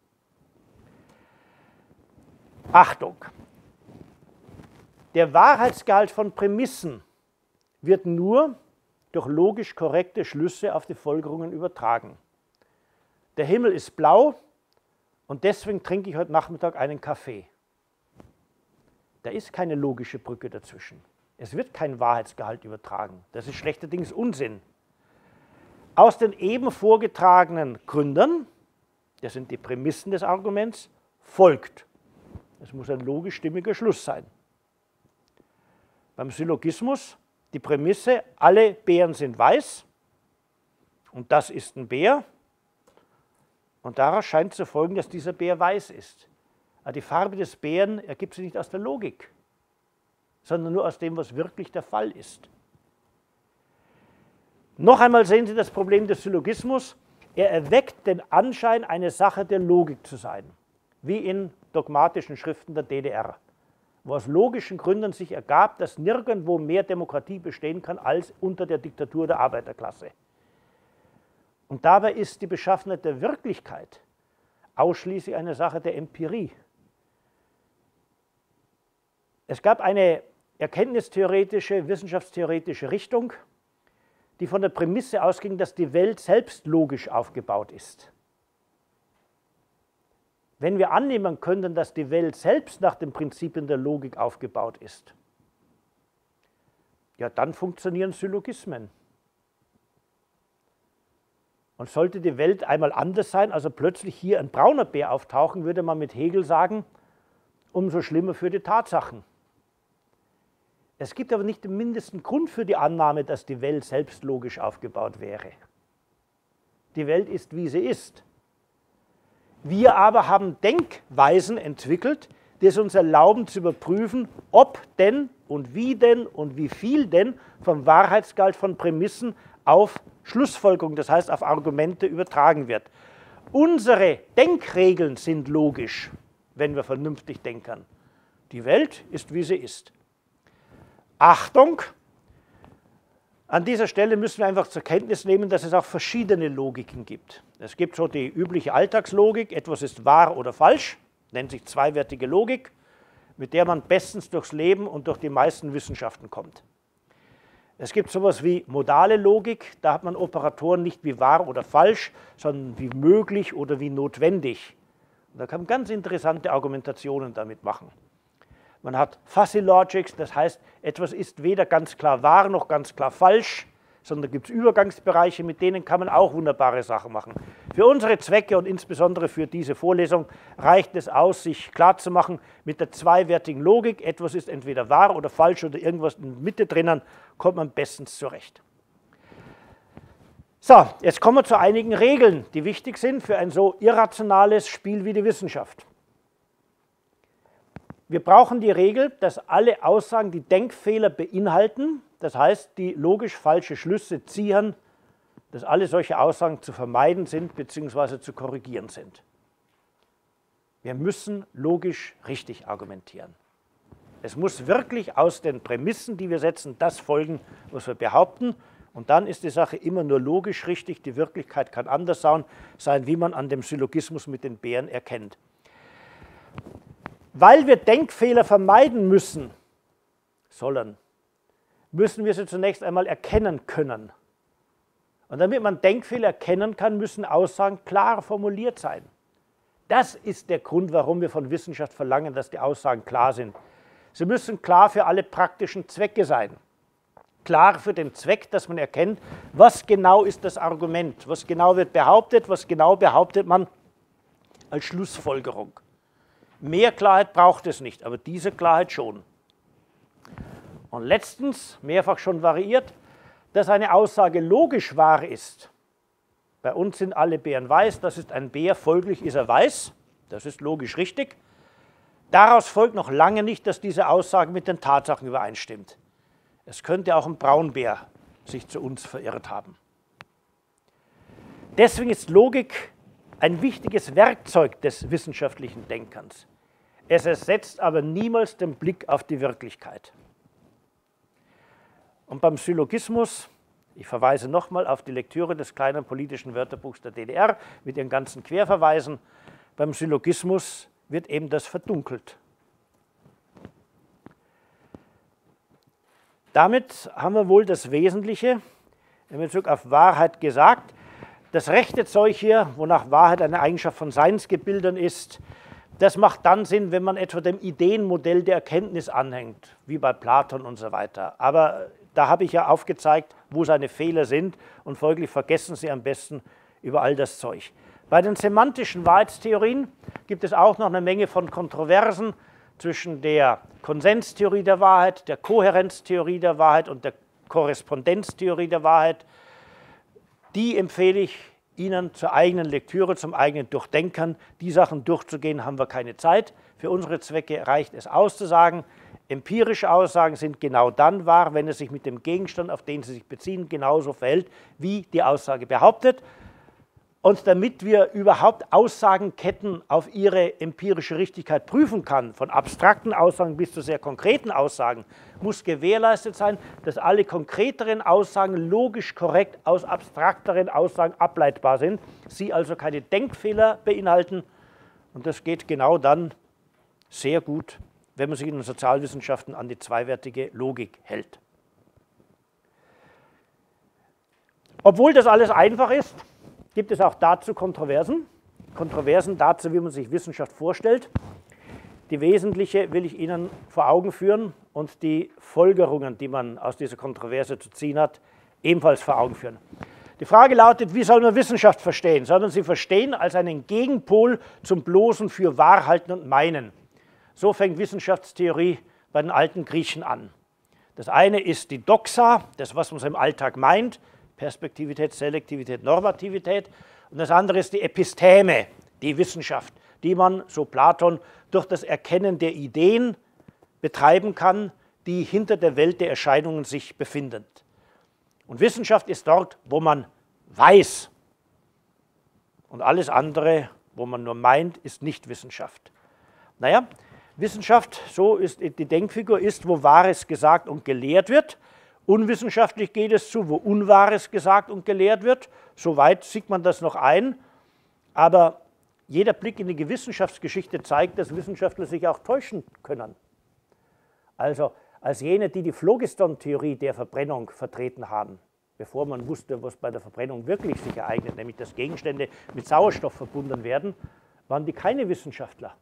Achtung! Der Wahrheitsgehalt von Prämissen wird nur durch logisch korrekte Schlüsse auf die Folgerungen übertragen. Der Himmel ist blau und deswegen trinke ich heute Nachmittag einen Kaffee. Da ist keine logische Brücke dazwischen. Es wird kein Wahrheitsgehalt übertragen. Das ist schlechterdings Unsinn. Aus den eben vorgetragenen Gründen, das sind die Prämissen des Arguments, folgt. Es muss ein logisch stimmiger Schluss sein. Beim Syllogismus die Prämisse, alle Bären sind weiß und das ist ein Bär. Und daraus scheint zu folgen, dass dieser Bär weiß ist. Aber die Farbe des Bären ergibt sich nicht aus der Logik, sondern nur aus dem, was wirklich der Fall ist. Noch einmal sehen Sie das Problem des Syllogismus. Er erweckt den Anschein, eine Sache der Logik zu sein, wie in dogmatischen Schriften der D D R, wo aus logischen Gründen sich ergab, dass nirgendwo mehr Demokratie bestehen kann als unter der Diktatur der Arbeiterklasse. Und dabei ist die Beschaffenheit der Wirklichkeit ausschließlich eine Sache der Empirie. Es gab eine erkenntnistheoretische, wissenschaftstheoretische Richtung, die von der Prämisse ausging, dass die Welt selbst logisch aufgebaut ist. Wenn wir annehmen könnten, dass die Welt selbst nach den Prinzipien der Logik aufgebaut ist, ja, dann funktionieren Syllogismen. Und sollte die Welt einmal anders sein, also plötzlich hier ein brauner Bär auftauchen, würde man mit Hegel sagen, umso schlimmer für die Tatsachen. Es gibt aber nicht den mindesten Grund für die Annahme, dass die Welt selbst logisch aufgebaut wäre. Die Welt ist, wie sie ist. Wir aber haben Denkweisen entwickelt, die es uns erlauben zu überprüfen, ob denn und wie denn und wie viel denn vom Wahrheitsgehalt von Prämissen auf Schlussfolgerung, das heißt auf Argumente übertragen wird. Unsere Denkregeln sind logisch, wenn wir vernünftig denken. Die Welt ist, wie sie ist. Achtung! An dieser Stelle müssen wir einfach zur Kenntnis nehmen, dass es auch verschiedene Logiken gibt. Es gibt so die übliche Alltagslogik, etwas ist wahr oder falsch, nennt sich zweiwertige Logik, mit der man bestens durchs Leben und durch die meisten Wissenschaften kommt. Es gibt sowas wie modale Logik, da hat man Operatoren nicht wie wahr oder falsch, sondern wie möglich oder wie notwendig. Und da kann man ganz interessante Argumentationen damit machen. Man hat Fuzzy Logics, das heißt, etwas ist weder ganz klar wahr noch ganz klar falsch, sondern gibt es Übergangsbereiche, mit denen kann man auch wunderbare Sachen machen. Für unsere Zwecke und insbesondere für diese Vorlesung reicht es aus, sich klarzumachen, mit der zweiwertigen Logik, etwas ist entweder wahr oder falsch oder irgendwas in der Mitte drinnen, kommt man bestens zurecht. So, jetzt kommen wir zu einigen Regeln, die wichtig sind für ein so irrationales Spiel wie die Wissenschaft. Wir brauchen die Regel, dass alle Aussagen, die Denkfehler beinhalten, das heißt, die logisch falsche Schlüsse ziehen, dass alle solche Aussagen zu vermeiden sind bzw. zu korrigieren sind. Wir müssen logisch richtig argumentieren. Es muss wirklich aus den Prämissen, die wir setzen, das folgen, was wir behaupten. Und dann ist die Sache immer nur logisch richtig, die Wirklichkeit kann anders sein, wie man an dem Syllogismus mit den Bären erkennt. Weil wir Denkfehler vermeiden müssen, sollen, müssen wir sie zunächst einmal erkennen können. Und damit man Denkfehler erkennen kann, müssen Aussagen klar formuliert sein. Das ist der Grund, warum wir von Wissenschaft verlangen, dass die Aussagen klar sind. Sie müssen klar für alle praktischen Zwecke sein. Klar für den Zweck, dass man erkennt, was genau ist das Argument, was genau wird behauptet, was genau behauptet man als Schlussfolgerung. Mehr Klarheit braucht es nicht, aber diese Klarheit schon. Und letztens, mehrfach schon variiert, dass eine Aussage logisch wahr ist. Bei uns sind alle Bären weiß, das ist ein Bär, folglich ist er weiß, das ist logisch richtig. Daraus folgt noch lange nicht, dass diese Aussage mit den Tatsachen übereinstimmt. Es könnte auch ein Braunbär sich zu uns verirrt haben. Deswegen ist Logik ein wichtiges Werkzeug des wissenschaftlichen Denkens. Es ersetzt aber niemals den Blick auf die Wirklichkeit. Und beim Syllogismus, ich verweise nochmal auf die Lektüre des kleinen politischen Wörterbuchs der D D R mit ihren ganzen Querverweisen, beim Syllogismus wird eben das verdunkelt. Damit haben wir wohl das Wesentliche in Bezug auf Wahrheit gesagt. Das rechte Zeug hier, wonach Wahrheit eine Eigenschaft von Seinsgebildern ist, das macht dann Sinn, wenn man etwa dem Ideenmodell der Erkenntnis anhängt, wie bei Platon und so weiter. Aber da habe ich ja aufgezeigt, wo seine Fehler sind und folglich vergessen Sie am besten über all das Zeug. Bei den semantischen Wahrheitstheorien gibt es auch noch eine Menge von Kontroversen zwischen der Konsenstheorie der Wahrheit, der Kohärenztheorie der Wahrheit und der Korrespondenztheorie der Wahrheit. Die empfehle ich Ihnen zur eigenen Lektüre, zum eigenen Durchdenken. Die Sachen durchzugehen, haben wir keine Zeit. Für unsere Zwecke reicht es auszusagen, empirische Aussagen sind genau dann wahr, wenn es sich mit dem Gegenstand, auf den sie sich beziehen, genauso verhält, wie die Aussage behauptet. Und damit wir überhaupt Aussagenketten auf ihre empirische Richtigkeit prüfen können, von abstrakten Aussagen bis zu sehr konkreten Aussagen, muss gewährleistet sein, dass alle konkreteren Aussagen logisch korrekt aus abstrakteren Aussagen ableitbar sind, sie also keine Denkfehler beinhalten. Und das geht genau dann sehr gut, wenn man sich in den Sozialwissenschaften an die zweiwertige Logik hält. Obwohl das alles einfach ist, gibt es auch dazu Kontroversen. Kontroversen dazu, wie man sich Wissenschaft vorstellt. Die wesentliche will ich Ihnen vor Augen führen und die Folgerungen, die man aus dieser Kontroverse zu ziehen hat, ebenfalls vor Augen führen. Die Frage lautet, wie soll man Wissenschaft verstehen? Soll man sie verstehen als einen Gegenpol zum bloßen Fürwahrhalten und Meinen? So fängt Wissenschaftstheorie bei den alten Griechen an. Das eine ist die Doxa, das, was man im Alltag meint, Perspektivität, Selektivität, Normativität. Und das andere ist die Episteme, die Wissenschaft, die man, so Platon, durch das Erkennen der Ideen betreiben kann, die hinter der Welt der Erscheinungen sich befinden. Und Wissenschaft ist dort, wo man weiß. Und alles andere, wo man nur meint, ist nicht Wissenschaft. Naja, Wissenschaft, so ist die Denkfigur, ist, wo Wahres gesagt und gelehrt wird. Unwissenschaftlich geht es zu, wo Unwahres gesagt und gelehrt wird. Soweit sieht man das noch ein. Aber jeder Blick in die Wissenschaftsgeschichte zeigt, dass Wissenschaftler sich auch täuschen können. Also als jene, die die Phlogiston-Theorie der Verbrennung vertreten haben, bevor man wusste, was bei der Verbrennung wirklich sich ereignet, nämlich dass Gegenstände mit Sauerstoff verbunden werden, waren die keine Wissenschaftler.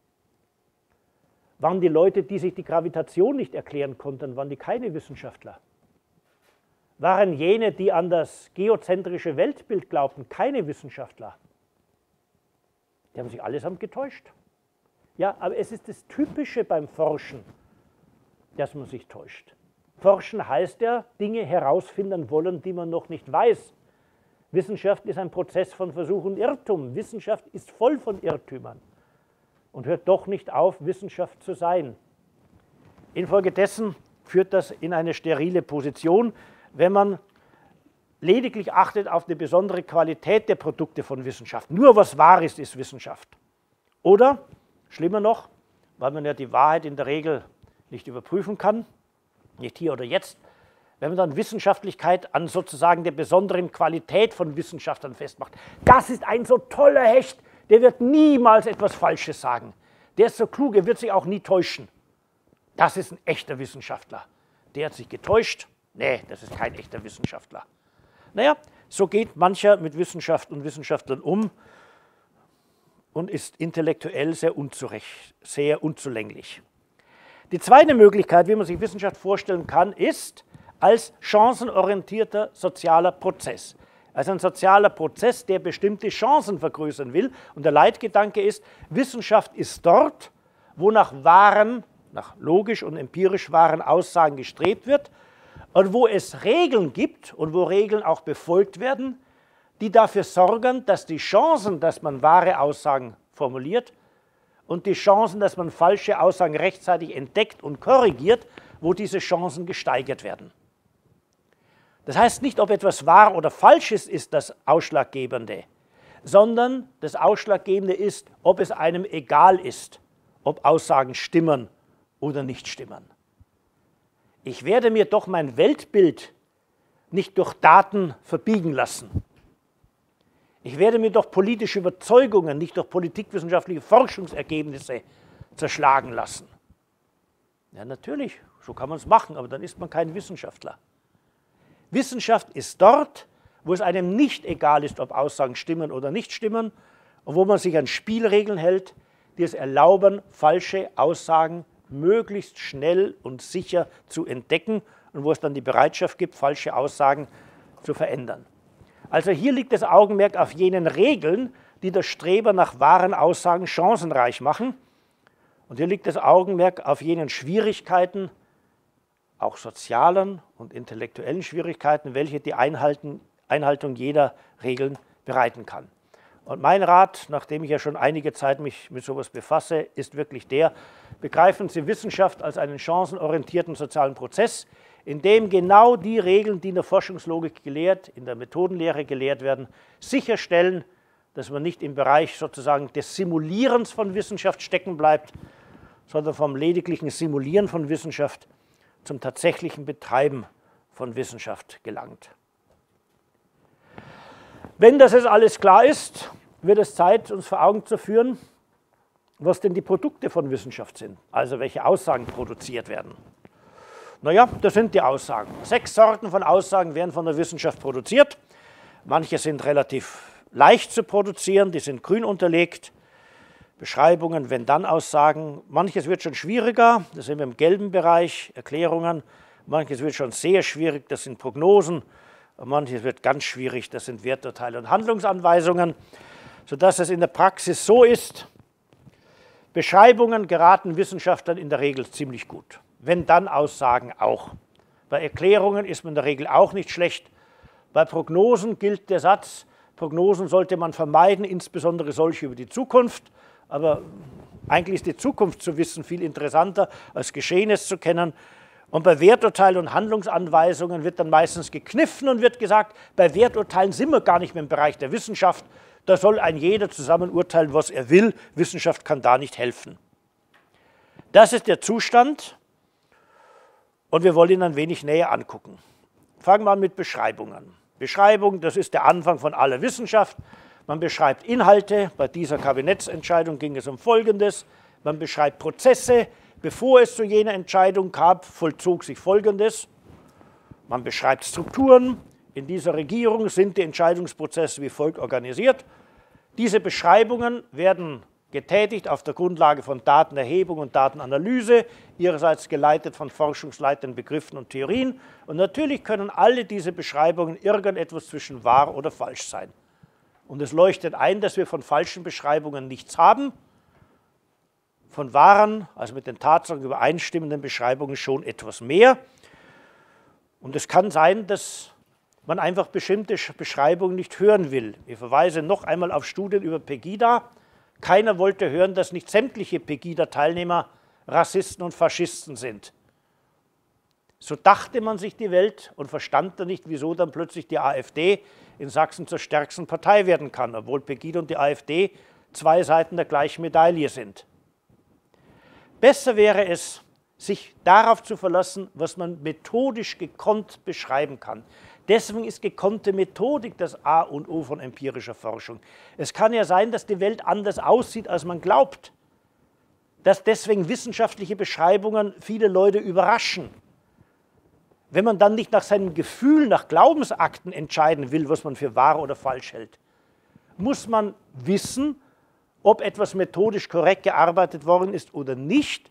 Waren die Leute, die sich die Gravitation nicht erklären konnten, waren die keine Wissenschaftler. Waren jene, die an das geozentrische Weltbild glaubten, keine Wissenschaftler. Die haben sich allesamt getäuscht. Ja, aber es ist das Typische beim Forschen, dass man sich täuscht. Forschen heißt ja, Dinge herausfinden wollen, die man noch nicht weiß. Wissenschaft ist ein Prozess von Versuch und Irrtum. Wissenschaft ist voll von Irrtümern und hört doch nicht auf, Wissenschaft zu sein. Infolgedessen führt das in eine sterile Position, wenn man lediglich achtet auf die besondere Qualität der Produkte von Wissenschaft. Nur was wahr ist, ist Wissenschaft. Oder, schlimmer noch, weil man ja die Wahrheit in der Regel nicht überprüfen kann, nicht hier oder jetzt, wenn man dann Wissenschaftlichkeit an sozusagen der besonderen Qualität von Wissenschaftlern festmacht. Das ist ein so toller Hecht, der wird niemals etwas Falsches sagen. Der ist so klug, er wird sich auch nie täuschen. Das ist ein echter Wissenschaftler. Der hat sich getäuscht. Nee, das ist kein echter Wissenschaftler. Naja, so geht mancher mit Wissenschaft und Wissenschaftlern um und ist intellektuell sehr unzurecht, sehr unzulänglich. Die zweite Möglichkeit, wie man sich Wissenschaft vorstellen kann, ist als chancenorientierter sozialer Prozess. Also ein sozialer Prozess, der bestimmte Chancen vergrößern will. Und der Leitgedanke ist, Wissenschaft ist dort, wo nach wahren, nach logisch und empirisch wahren Aussagen gestrebt wird und wo es Regeln gibt und wo Regeln auch befolgt werden, die dafür sorgen, dass die Chancen, dass man wahre Aussagen formuliert, und die Chancen, dass man falsche Aussagen rechtzeitig entdeckt und korrigiert, wo diese Chancen gesteigert werden. Das heißt nicht, ob etwas wahr oder falsch ist, ist das Ausschlaggebende, sondern das Ausschlaggebende ist, ob es einem egal ist, ob Aussagen stimmen oder nicht stimmen. Ich werde mir doch mein Weltbild nicht durch Daten verbiegen lassen. Ich werde mir doch politische Überzeugungen, nicht durch politikwissenschaftliche Forschungsergebnisse zerschlagen lassen. Ja, natürlich, so kann man es machen, aber dann ist man kein Wissenschaftler. Wissenschaft ist dort, wo es einem nicht egal ist, ob Aussagen stimmen oder nicht stimmen und wo man sich an Spielregeln hält, die es erlauben, falsche Aussagen möglichst schnell und sicher zu entdecken und wo es dann die Bereitschaft gibt, falsche Aussagen zu verändern. Also hier liegt das Augenmerk auf jenen Regeln, die das Streben nach wahren Aussagen chancenreich machen. Und hier liegt das Augenmerk auf jenen Schwierigkeiten, auch sozialen und intellektuellen Schwierigkeiten, welche die Einhalten, Einhaltung jeder Regeln bereiten kann. Und mein Rat, nachdem ich ja schon einige Zeit mich mit sowas befasse, ist wirklich der: Begreifen Sie Wissenschaft als einen chancenorientierten sozialen Prozess, in dem genau die Regeln, die in der Forschungslogik gelehrt, in der Methodenlehre gelehrt werden, sicherstellen, dass man nicht im Bereich sozusagen des Simulierens von Wissenschaft stecken bleibt, sondern vom lediglichen Simulieren von Wissenschaft zum tatsächlichen Betreiben von Wissenschaft gelangt. Wenn das jetzt alles klar ist, wird es Zeit, uns vor Augen zu führen, was denn die Produkte von Wissenschaft sind, also welche Aussagen produziert werden. Naja, das sind die Aussagen. Sechs Sorten von Aussagen werden von der Wissenschaft produziert. Manche sind relativ leicht zu produzieren, die sind grün unterlegt. Beschreibungen, Wenn-Dann-Aussagen. Manches wird schon schwieriger, das sind wir im gelben Bereich, Erklärungen. Manches wird schon sehr schwierig, das sind Prognosen. Und manches wird ganz schwierig, das sind Werturteile und Handlungsanweisungen. Sodass es in der Praxis so ist, Beschreibungen geraten Wissenschaftlern in der Regel ziemlich gut. Wenn-Dann-Aussagen auch. Bei Erklärungen ist man in der Regel auch nicht schlecht, Bei Prognosen gilt der Satz, Prognosen sollte man vermeiden, insbesondere solche über die Zukunft. Aber eigentlich ist die Zukunft zu wissen viel interessanter, als Geschehenes zu kennen. Und bei Werturteilen und Handlungsanweisungen wird dann meistens gekniffen und wird gesagt, bei Werturteilen sind wir gar nicht mehr im Bereich der Wissenschaft. Da soll ein jeder zusammen urteilen, was er will. Wissenschaft kann da nicht helfen. Das ist der Zustand und wir wollen ihn ein wenig näher angucken. Fangen wir an mit Beschreibungen. Beschreibung, das ist der Anfang von aller Wissenschaft. Man beschreibt Inhalte. Bei dieser Kabinettsentscheidung ging es um Folgendes. Man beschreibt Prozesse. Bevor es zu jener Entscheidung kam, vollzog sich Folgendes. Man beschreibt Strukturen. In dieser Regierung sind die Entscheidungsprozesse wie folgt organisiert. Diese Beschreibungen werden getätigt auf der Grundlage von Datenerhebung und Datenanalyse, ihrerseits geleitet von forschungsleitenden Begriffen und Theorien. Und natürlich können alle diese Beschreibungen irgendetwas zwischen wahr oder falsch sein. Und es leuchtet ein, dass wir von falschen Beschreibungen nichts haben, von wahren, also mit den Tatsachen übereinstimmenden Beschreibungen schon etwas mehr. Und es kann sein, dass man einfach bestimmte Beschreibungen nicht hören will. Ich verweise noch einmal auf Studien über Pegida. Keiner wollte hören, dass nicht sämtliche Pegida-Teilnehmer Rassisten und Faschisten sind. So dachte man sich die Welt und verstand dann nicht, wieso dann plötzlich die AfD in Sachsen zur stärksten Partei werden kann, obwohl Pegida und die AfD zwei Seiten der gleichen Medaille sind. Besser wäre es, sich darauf zu verlassen, was man methodisch gekonnt beschreiben kann. Deswegen ist gekonnte Methodik das A und O von empirischer Forschung. Es kann ja sein, dass die Welt anders aussieht, als man glaubt. Dass deswegen wissenschaftliche Beschreibungen viele Leute überraschen. Wenn man dann nicht nach seinem Gefühl, nach Glaubensakten entscheiden will, was man für wahr oder falsch hält, muss man wissen, ob etwas methodisch korrekt gearbeitet worden ist oder nicht.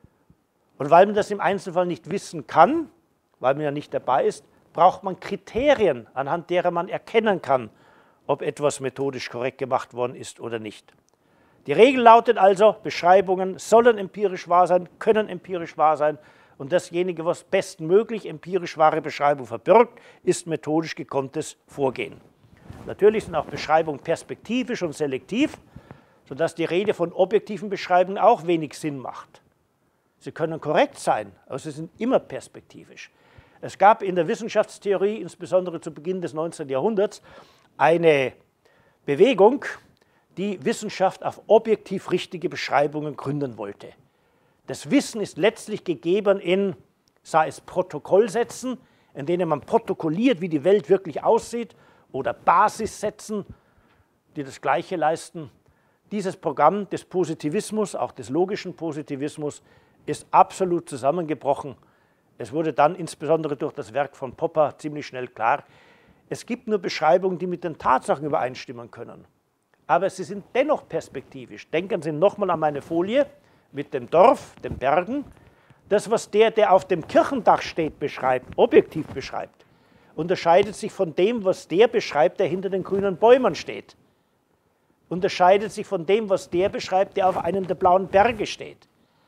Und weil man das im Einzelfall nicht wissen kann, weil man ja nicht dabei ist, braucht man Kriterien, anhand derer man erkennen kann, ob etwas methodisch korrekt gemacht worden ist oder nicht. Die Regel lautet also, Beschreibungen sollen empirisch wahr sein, können empirisch wahr sein und dasjenige, was bestmöglich empirisch wahre Beschreibung verbirgt, ist methodisch gekonntes Vorgehen. Natürlich sind auch Beschreibungen perspektivisch und selektiv, sodass die Rede von objektiven Beschreibungen auch wenig Sinn macht. Sie können korrekt sein, aber sie sind immer perspektivisch. Es gab in der Wissenschaftstheorie, insbesondere zu Beginn des neunzehnten Jahrhunderts, eine Bewegung, die Wissenschaft auf objektiv richtige Beschreibungen gründen wollte. Das Wissen ist letztlich gegeben in, sei es Protokollsätzen, in denen man protokolliert, wie die Welt wirklich aussieht, oder Basissätzen, die das Gleiche leisten. Dieses Programm des Positivismus, auch des logischen Positivismus, ist absolut zusammengebrochen. Es wurde dann insbesondere durch das Werk von Popper ziemlich schnell klar, es gibt nur Beschreibungen, die mit den Tatsachen übereinstimmen können. Aber sie sind dennoch perspektivisch. Denken Sie nochmal an meine Folie mit dem Dorf, den Bergen. Das, was der, der auf dem Kirchendach steht, beschreibt, objektiv beschreibt, unterscheidet sich von dem, was der beschreibt, der hinter den grünen Bäumen steht. Unterscheidet sich von dem, was der beschreibt, der auf einem der blauen Berge steht.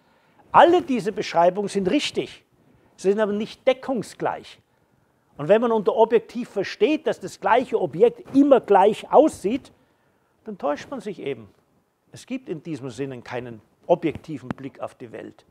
Alle diese Beschreibungen sind richtig. Sie sind aber nicht deckungsgleich. Und wenn man unter objektiv versteht, dass das gleiche Objekt immer gleich aussieht, dann täuscht man sich eben. Es gibt in diesem Sinne keinen objektiven Blick auf die Welt,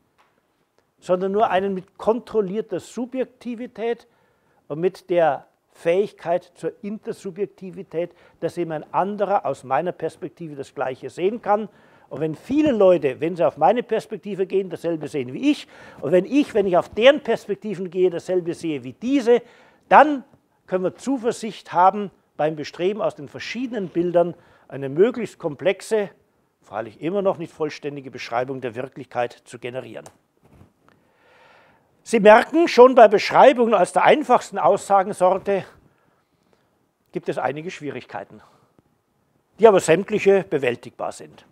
sondern nur einen mit kontrollierter Subjektivität und mit der Fähigkeit zur Intersubjektivität, dass eben ein anderer aus meiner Perspektive das Gleiche sehen kann. Und wenn viele Leute, wenn sie auf meine Perspektive gehen, dasselbe sehen wie ich, und wenn ich, wenn ich auf deren Perspektiven gehe, dasselbe sehe wie diese, dann können wir Zuversicht haben, beim Bestreben aus den verschiedenen Bildern eine möglichst komplexe, freilich immer noch nicht vollständige Beschreibung der Wirklichkeit zu generieren. Sie merken, schon bei Beschreibungen als der einfachsten Aussagensorte gibt es einige Schwierigkeiten, die aber sämtliche bewältigbar sind.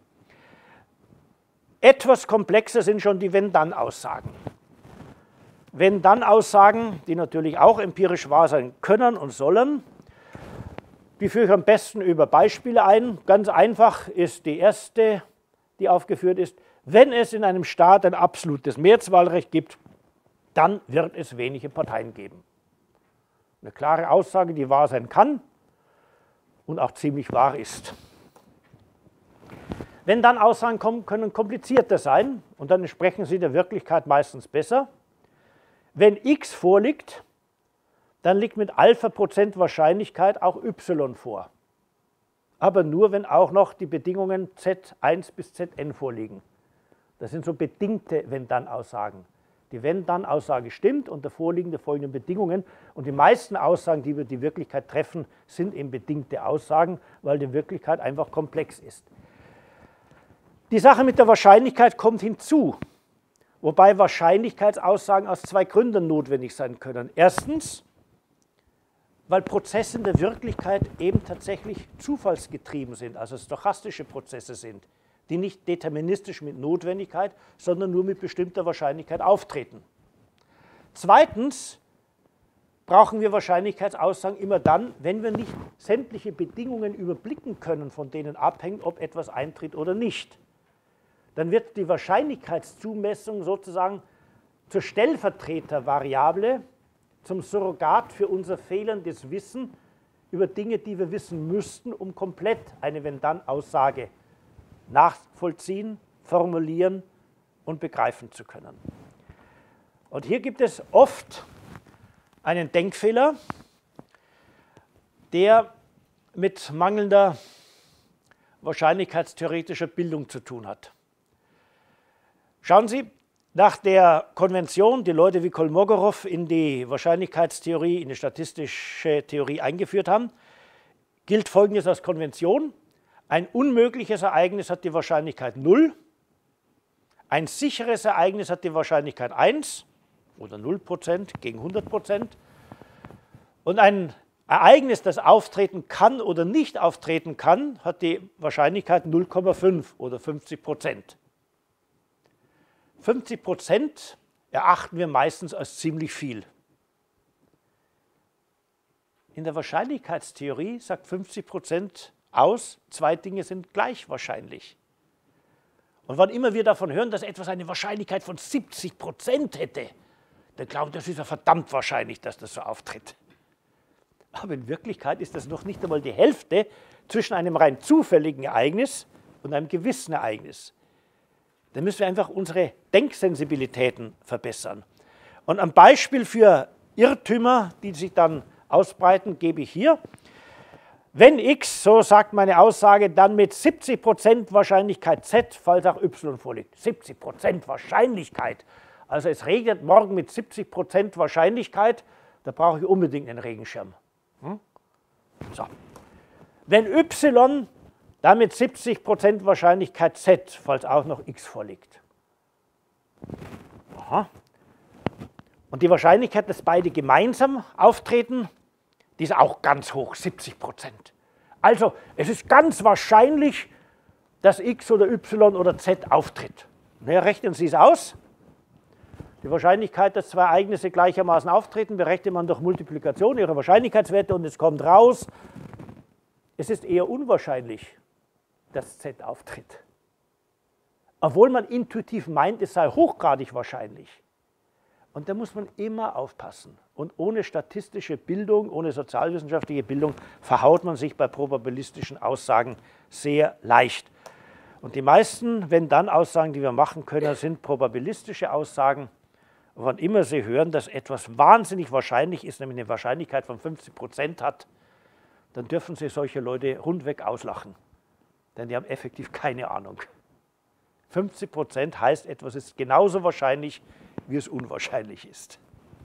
Etwas komplexer sind schon die Wenn-Dann-Aussagen. Wenn-Dann-Aussagen, die natürlich auch empirisch wahr sein können und sollen, die führe ich am besten über Beispiele ein. Ganz einfach ist die erste, die aufgeführt ist, wenn es in einem Staat ein absolutes Mehrheitswahlrecht gibt, dann wird es wenige Parteien geben. Eine klare Aussage, die wahr sein kann und auch ziemlich wahr ist. Wenn dann Aussagen kommen, können komplizierter sein und dann entsprechen sie der Wirklichkeit meistens besser. Wenn x vorliegt, dann liegt mit Alpha Prozent Wahrscheinlichkeit auch y vor. Aber nur, wenn auch noch die Bedingungen z eins bis zn vorliegen. Das sind so bedingte Wenn-Dann-Aussagen. Die Wenn-Dann-Aussage stimmt unter Vorliegen der folgenden Bedingungen. Und die meisten Aussagen, die wir die Wirklichkeit treffen, sind eben bedingte Aussagen, weil die Wirklichkeit einfach komplex ist. Die Sache mit der Wahrscheinlichkeit kommt hinzu, wobei Wahrscheinlichkeitsaussagen aus zwei Gründen notwendig sein können. Erstens, weil Prozesse in der Wirklichkeit eben tatsächlich zufallsgetrieben sind, also stochastische Prozesse sind, die nicht deterministisch mit Notwendigkeit, sondern nur mit bestimmter Wahrscheinlichkeit auftreten. Zweitens brauchen wir Wahrscheinlichkeitsaussagen immer dann, wenn wir nicht sämtliche Bedingungen überblicken können, von denen abhängt, ob etwas eintritt oder nicht. Dann wird die Wahrscheinlichkeitszumessung sozusagen zur Stellvertretervariable, zum Surrogat für unser fehlendes Wissen über Dinge, die wir wissen müssten, um komplett eine Wenn-Dann-Aussage nachvollziehen, formulieren und begreifen zu können. Und hier gibt es oft einen Denkfehler, der mit mangelnder wahrscheinlichkeitstheoretischer Bildung zu tun hat. Schauen Sie, nach der Konvention, die Leute wie Kolmogorov in die Wahrscheinlichkeitstheorie, in die statistische Theorie eingeführt haben, gilt Folgendes als Konvention. Ein unmögliches Ereignis hat die Wahrscheinlichkeit null, ein sicheres Ereignis hat die Wahrscheinlichkeit eins oder null Prozent gegen hundert Prozent und ein Ereignis, das auftreten kann oder nicht auftreten kann, hat die Wahrscheinlichkeit null Komma fünf oder fünfzig Prozent. fünfzig Prozent erachten wir meistens als ziemlich viel. In der Wahrscheinlichkeitstheorie sagt fünfzig Prozent aus, zwei Dinge sind gleich wahrscheinlich. Und wann immer wir davon hören, dass etwas eine Wahrscheinlichkeit von siebzig Prozent hätte, dann glauben wir, das ist ja verdammt wahrscheinlich, dass das so auftritt. Aber in Wirklichkeit ist das noch nicht einmal die Hälfte zwischen einem rein zufälligen Ereignis und einem gewissen Ereignis. Da müssen wir einfach unsere Denksensibilitäten verbessern. Und ein Beispiel für Irrtümer, die sich dann ausbreiten, gebe ich hier. Wenn x, so sagt meine Aussage, dann mit siebzig Prozent Wahrscheinlichkeit z, falls auch y vorliegt. siebzig Prozent Wahrscheinlichkeit. Also es regnet morgen mit siebzig Prozent Wahrscheinlichkeit, da brauche ich unbedingt einen Regenschirm. Hm? So. Wenn y, dann mit siebzig Prozent Wahrscheinlichkeit z, falls auch noch x vorliegt. Aha. Und die Wahrscheinlichkeit, dass beide gemeinsam auftreten, die ist auch ganz hoch, siebzig Prozent. Also es ist ganz wahrscheinlich, dass x oder y oder z auftritt. Na ja, rechnen Sie es aus. Die Wahrscheinlichkeit, dass zwei Ereignisse gleichermaßen auftreten, berechnet man durch Multiplikation ihrer Wahrscheinlichkeitswerte und es kommt raus, es ist eher unwahrscheinlich, dass z auftritt. Obwohl man intuitiv meint, es sei hochgradig wahrscheinlich. Und da muss man immer aufpassen. Und ohne statistische Bildung, ohne sozialwissenschaftliche Bildung verhaut man sich bei probabilistischen Aussagen sehr leicht. Und die meisten Wenn-Dann-Aussagen, die wir machen können, sind probabilistische Aussagen. Und wann immer Sie hören, dass etwas wahnsinnig wahrscheinlich ist, nämlich eine Wahrscheinlichkeit von fünfzig Prozent hat, dann dürfen Sie solche Leute rundweg auslachen. Denn die haben effektiv keine Ahnung. fünfzig Prozent heißt, etwas ist genauso wahrscheinlich, wie es unwahrscheinlich ist.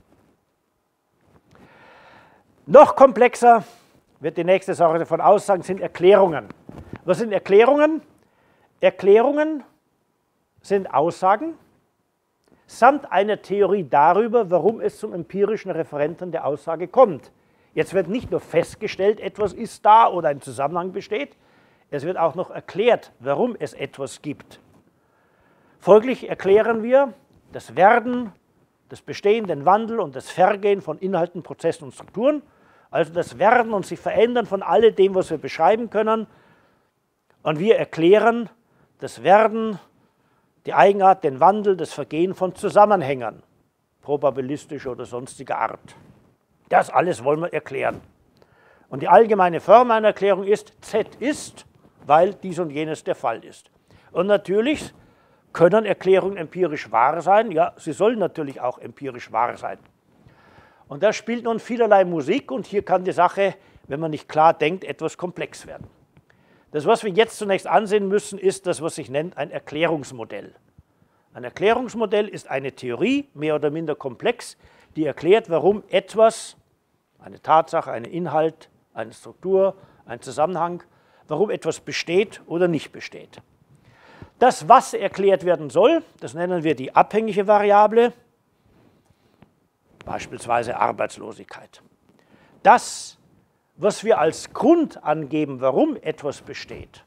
Noch komplexer wird die nächste Sache von Aussagen, sind Erklärungen. Was sind Erklärungen? Erklärungen sind Aussagen samt einer Theorie darüber, warum es zum empirischen Referenten der Aussage kommt. Jetzt wird nicht nur festgestellt, etwas ist da oder ein Zusammenhang besteht, es wird auch noch erklärt, warum es etwas gibt. Folglich erklären wir das Werden, das Bestehen, den Wandel und das Vergehen von Inhalten, Prozessen und Strukturen, also das Werden und sich Verändern von alledem, was wir beschreiben können. Und wir erklären das Werden, die Eigenart, den Wandel, das Vergehen von Zusammenhängern, probabilistischer oder sonstiger Art. Das alles wollen wir erklären. Und die allgemeine Form einer Erklärung ist, Z ist, weil dies und jenes der Fall ist. Und natürlich können Erklärungen empirisch wahr sein. Ja, sie sollen natürlich auch empirisch wahr sein. Und da spielt nun vielerlei Musik und hier kann die Sache, wenn man nicht klar denkt, etwas komplex werden. Das, was wir jetzt zunächst ansehen müssen, ist das, was sich nennt ein Erklärungsmodell. Ein Erklärungsmodell ist eine Theorie, mehr oder minder komplex, die erklärt, warum etwas, eine Tatsache, ein Inhalt, eine Struktur, ein Zusammenhang, warum etwas besteht oder nicht besteht. Das, was erklärt werden soll, das nennen wir die abhängige Variable, beispielsweise Arbeitslosigkeit. Das, was wir als Grund angeben, warum etwas besteht,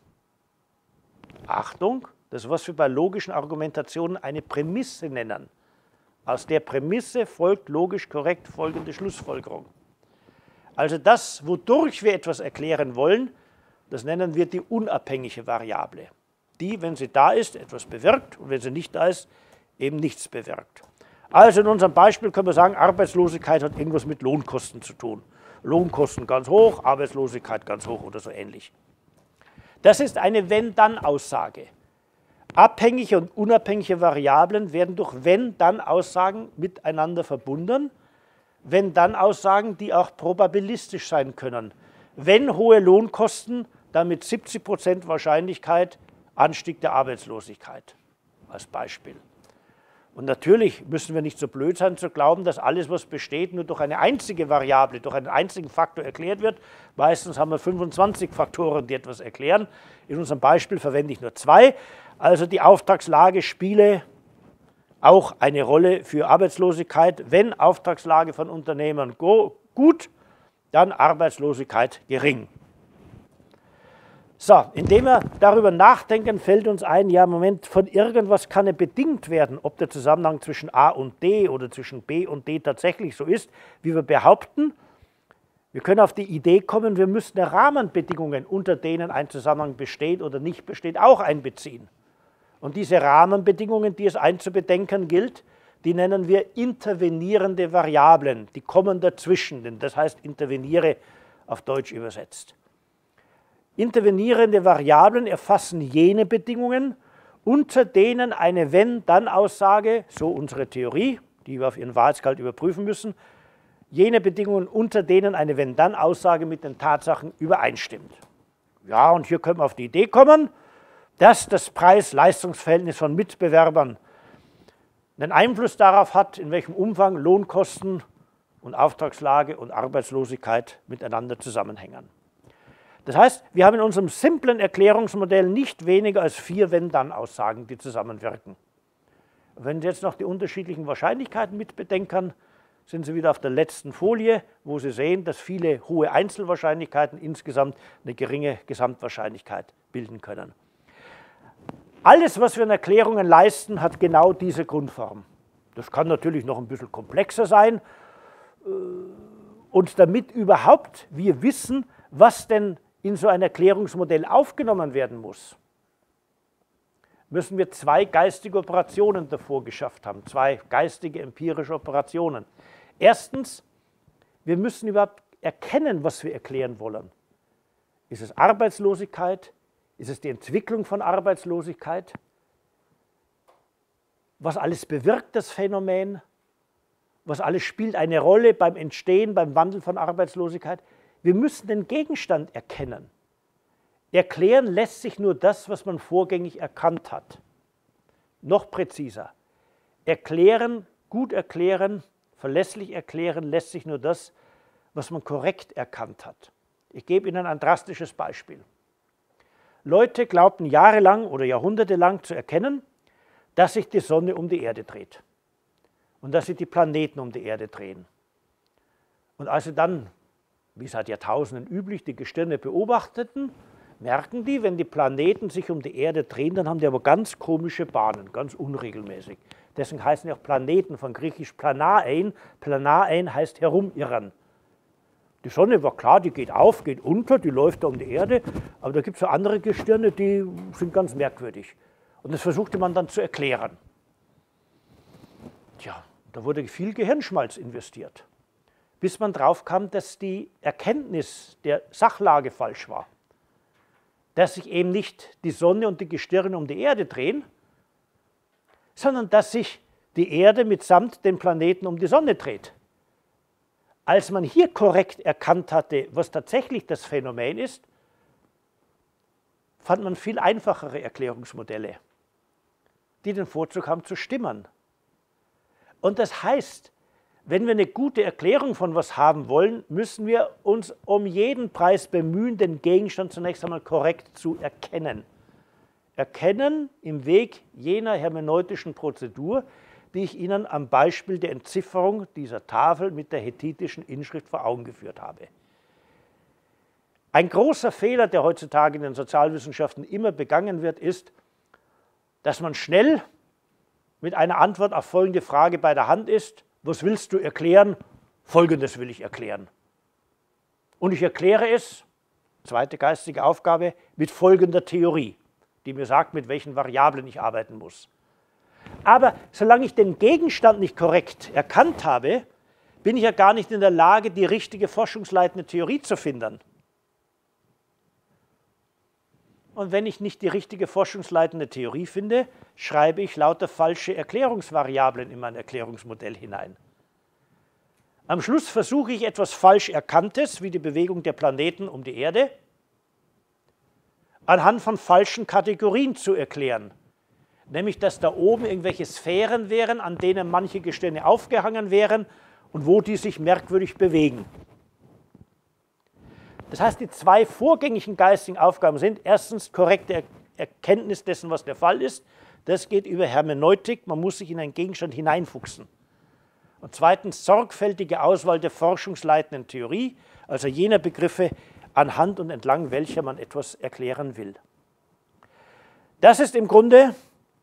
Achtung, das, was wir bei logischen Argumentationen eine Prämisse nennen. Aus der Prämisse folgt logisch korrekt folgende Schlussfolgerung. Also das, wodurch wir etwas erklären wollen, das nennen wir die unabhängige Variable, die, wenn sie da ist, etwas bewirkt und wenn sie nicht da ist, eben nichts bewirkt. Also in unserem Beispiel können wir sagen, Arbeitslosigkeit hat irgendwas mit Lohnkosten zu tun. Lohnkosten ganz hoch, Arbeitslosigkeit ganz hoch oder so ähnlich. Das ist eine Wenn-Dann-Aussage. Abhängige und unabhängige Variablen werden durch Wenn-Dann-Aussagen miteinander verbunden. Wenn-Dann-Aussagen, die auch probabilistisch sein können. Wenn hohe Lohnkosten, dann mit siebzig Prozent Wahrscheinlichkeit Anstieg der Arbeitslosigkeit, als Beispiel. Und natürlich müssen wir nicht so blöd sein zu glauben, dass alles, was besteht, nur durch eine einzige Variable, durch einen einzigen Faktor erklärt wird. Meistens haben wir fünfundzwanzig Faktoren, die etwas erklären. In unserem Beispiel verwende ich nur zwei. Also die Auftragslage spiele auch eine Rolle für Arbeitslosigkeit. Wenn Auftragslage von Unternehmern gut, dann Arbeitslosigkeit gering. So, indem wir darüber nachdenken, fällt uns ein, ja, Moment, von irgendwas kann ja bedingt werden, ob der Zusammenhang zwischen A und D oder zwischen B und D tatsächlich so ist, wie wir behaupten. Wir können auf die Idee kommen, wir müssten Rahmenbedingungen, unter denen ein Zusammenhang besteht oder nicht besteht, auch einbeziehen. Und diese Rahmenbedingungen, die es einzubedenken gilt, die nennen wir intervenierende Variablen, die kommen dazwischen, denn das heißt interveniere auf Deutsch übersetzt. Intervenierende Variablen erfassen jene Bedingungen, unter denen eine Wenn-Dann-Aussage, so unsere Theorie, die wir auf ihren Wahrheitsgehalt überprüfen müssen, jene Bedingungen, unter denen eine Wenn-Dann-Aussage mit den Tatsachen übereinstimmt. Ja, und hier können wir auf die Idee kommen, dass das Preis-Leistungs-Verhältnis von Mitbewerbern einen Einfluss darauf hat, in welchem Umfang Lohnkosten und Auftragslage und Arbeitslosigkeit miteinander zusammenhängen. Das heißt, wir haben in unserem simplen Erklärungsmodell nicht weniger als vier Wenn-Dann-Aussagen, die zusammenwirken. Wenn Sie jetzt noch die unterschiedlichen Wahrscheinlichkeiten mit bedenken, sind Sie wieder auf der letzten Folie, wo Sie sehen, dass viele hohe Einzelwahrscheinlichkeiten insgesamt eine geringe Gesamtwahrscheinlichkeit bilden können. Alles, was wir in Erklärungen leisten, hat genau diese Grundform. Das kann natürlich noch ein bisschen komplexer sein. Und damit überhaupt wir wissen, was denn in so ein Erklärungsmodell aufgenommen werden muss, müssen wir zwei geistige Operationen davor geschafft haben, zwei geistige empirische Operationen. Erstens, wir müssen überhaupt erkennen, was wir erklären wollen. Ist es Arbeitslosigkeit? Ist es die Entwicklung von Arbeitslosigkeit? Was alles bewirkt das Phänomen? Was alles spielt eine Rolle beim Entstehen, beim Wandel von Arbeitslosigkeit? Wir müssen den Gegenstand erkennen. Erklären lässt sich nur das, was man vorgängig erkannt hat. Noch präziser. Erklären, gut erklären, verlässlich erklären lässt sich nur das, was man korrekt erkannt hat. Ich gebe Ihnen ein drastisches Beispiel. Leute glaubten jahrelang oder jahrhundertelang zu erkennen, dass sich die Sonne um die Erde dreht und dass sich die Planeten um die Erde drehen. Und als sie dann, wie seit Jahrtausenden üblich, die Gestirne beobachteten, merken die, wenn die Planeten sich um die Erde drehen, dann haben die aber ganz komische Bahnen, ganz unregelmäßig. Deswegen heißen die auch Planeten, von griechisch planaein. Planaein heißt herumirren. Die Sonne war klar, die geht auf, geht unter, die läuft da um die Erde, aber da gibt es so andere Gestirne, die sind ganz merkwürdig. Und das versuchte man dann zu erklären. Tja, da wurde viel Gehirnschmalz investiert. bis man drauf kam, dass die Erkenntnis der Sachlage falsch war. Dass sich eben nicht die Sonne und die Gestirne um die Erde drehen, sondern dass sich die Erde mitsamt den Planeten um die Sonne dreht. Als man hier korrekt erkannt hatte, was tatsächlich das Phänomen ist, fand man viel einfachere Erklärungsmodelle, die den Vorzug haben zu stimmen. Und das heißt, wenn wir eine gute Erklärung von was haben wollen, müssen wir uns um jeden Preis bemühen, den Gegenstand zunächst einmal korrekt zu erkennen. Erkennen im Weg jener hermeneutischen Prozedur, die ich Ihnen am Beispiel der Entzifferung dieser Tafel mit der hethitischen Inschrift vor Augen geführt habe. Ein großer Fehler, der heutzutage in den Sozialwissenschaften immer begangen wird, ist, dass man schnell mit einer Antwort auf folgende Frage bei der Hand ist: Was willst du erklären? Folgendes will ich erklären. Und ich erkläre es, zweite geistige Aufgabe, mit folgender Theorie, die mir sagt, mit welchen Variablen ich arbeiten muss. Aber solange ich den Gegenstand nicht korrekt erkannt habe, bin ich ja gar nicht in der Lage, die richtige forschungsleitende Theorie zu finden. Und wenn ich nicht die richtige forschungsleitende Theorie finde, schreibe ich lauter falsche Erklärungsvariablen in mein Erklärungsmodell hinein. Am Schluss versuche ich etwas falsch Erkanntes, wie die Bewegung der Planeten um die Erde, anhand von falschen Kategorien zu erklären. Nämlich, dass da oben irgendwelche Sphären wären, an denen manche Gestirne aufgehangen wären und wo die sich merkwürdig bewegen. Das heißt, die zwei vorgängigen geistigen Aufgaben sind: erstens korrekte Erkenntnis dessen, was der Fall ist. Das geht über Hermeneutik, man muss sich in einen Gegenstand hineinfuchsen. Und zweitens sorgfältige Auswahl der forschungsleitenden Theorie, also jener Begriffe, anhand und entlang welcher man etwas erklären will. Das ist im Grunde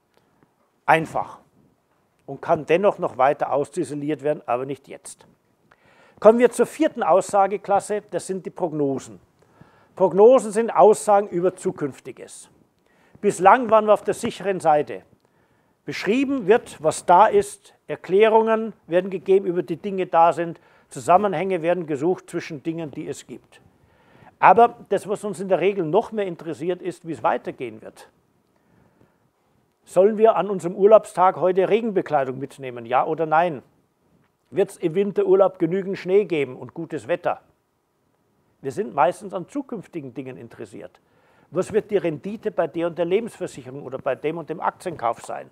einfach und kann dennoch noch weiter ausziseliert werden, aber nicht jetzt. Kommen wir zur vierten Aussageklasse, das sind die Prognosen. Prognosen sind Aussagen über Zukünftiges. Bislang waren wir auf der sicheren Seite. Beschrieben wird, was da ist, Erklärungen werden gegeben über die Dinge da sind, Zusammenhänge werden gesucht zwischen Dingen, die es gibt. Aber das, was uns in der Regel noch mehr interessiert, ist, wie es weitergehen wird. Sollen wir an unserem Urlaubstag heute Regenbekleidung mitnehmen, ja oder nein? Wird es im Winterurlaub genügend Schnee geben und gutes Wetter? Wir sind meistens an zukünftigen Dingen interessiert. Was wird die Rendite bei der und der Lebensversicherung oder bei dem und dem Aktienkauf sein?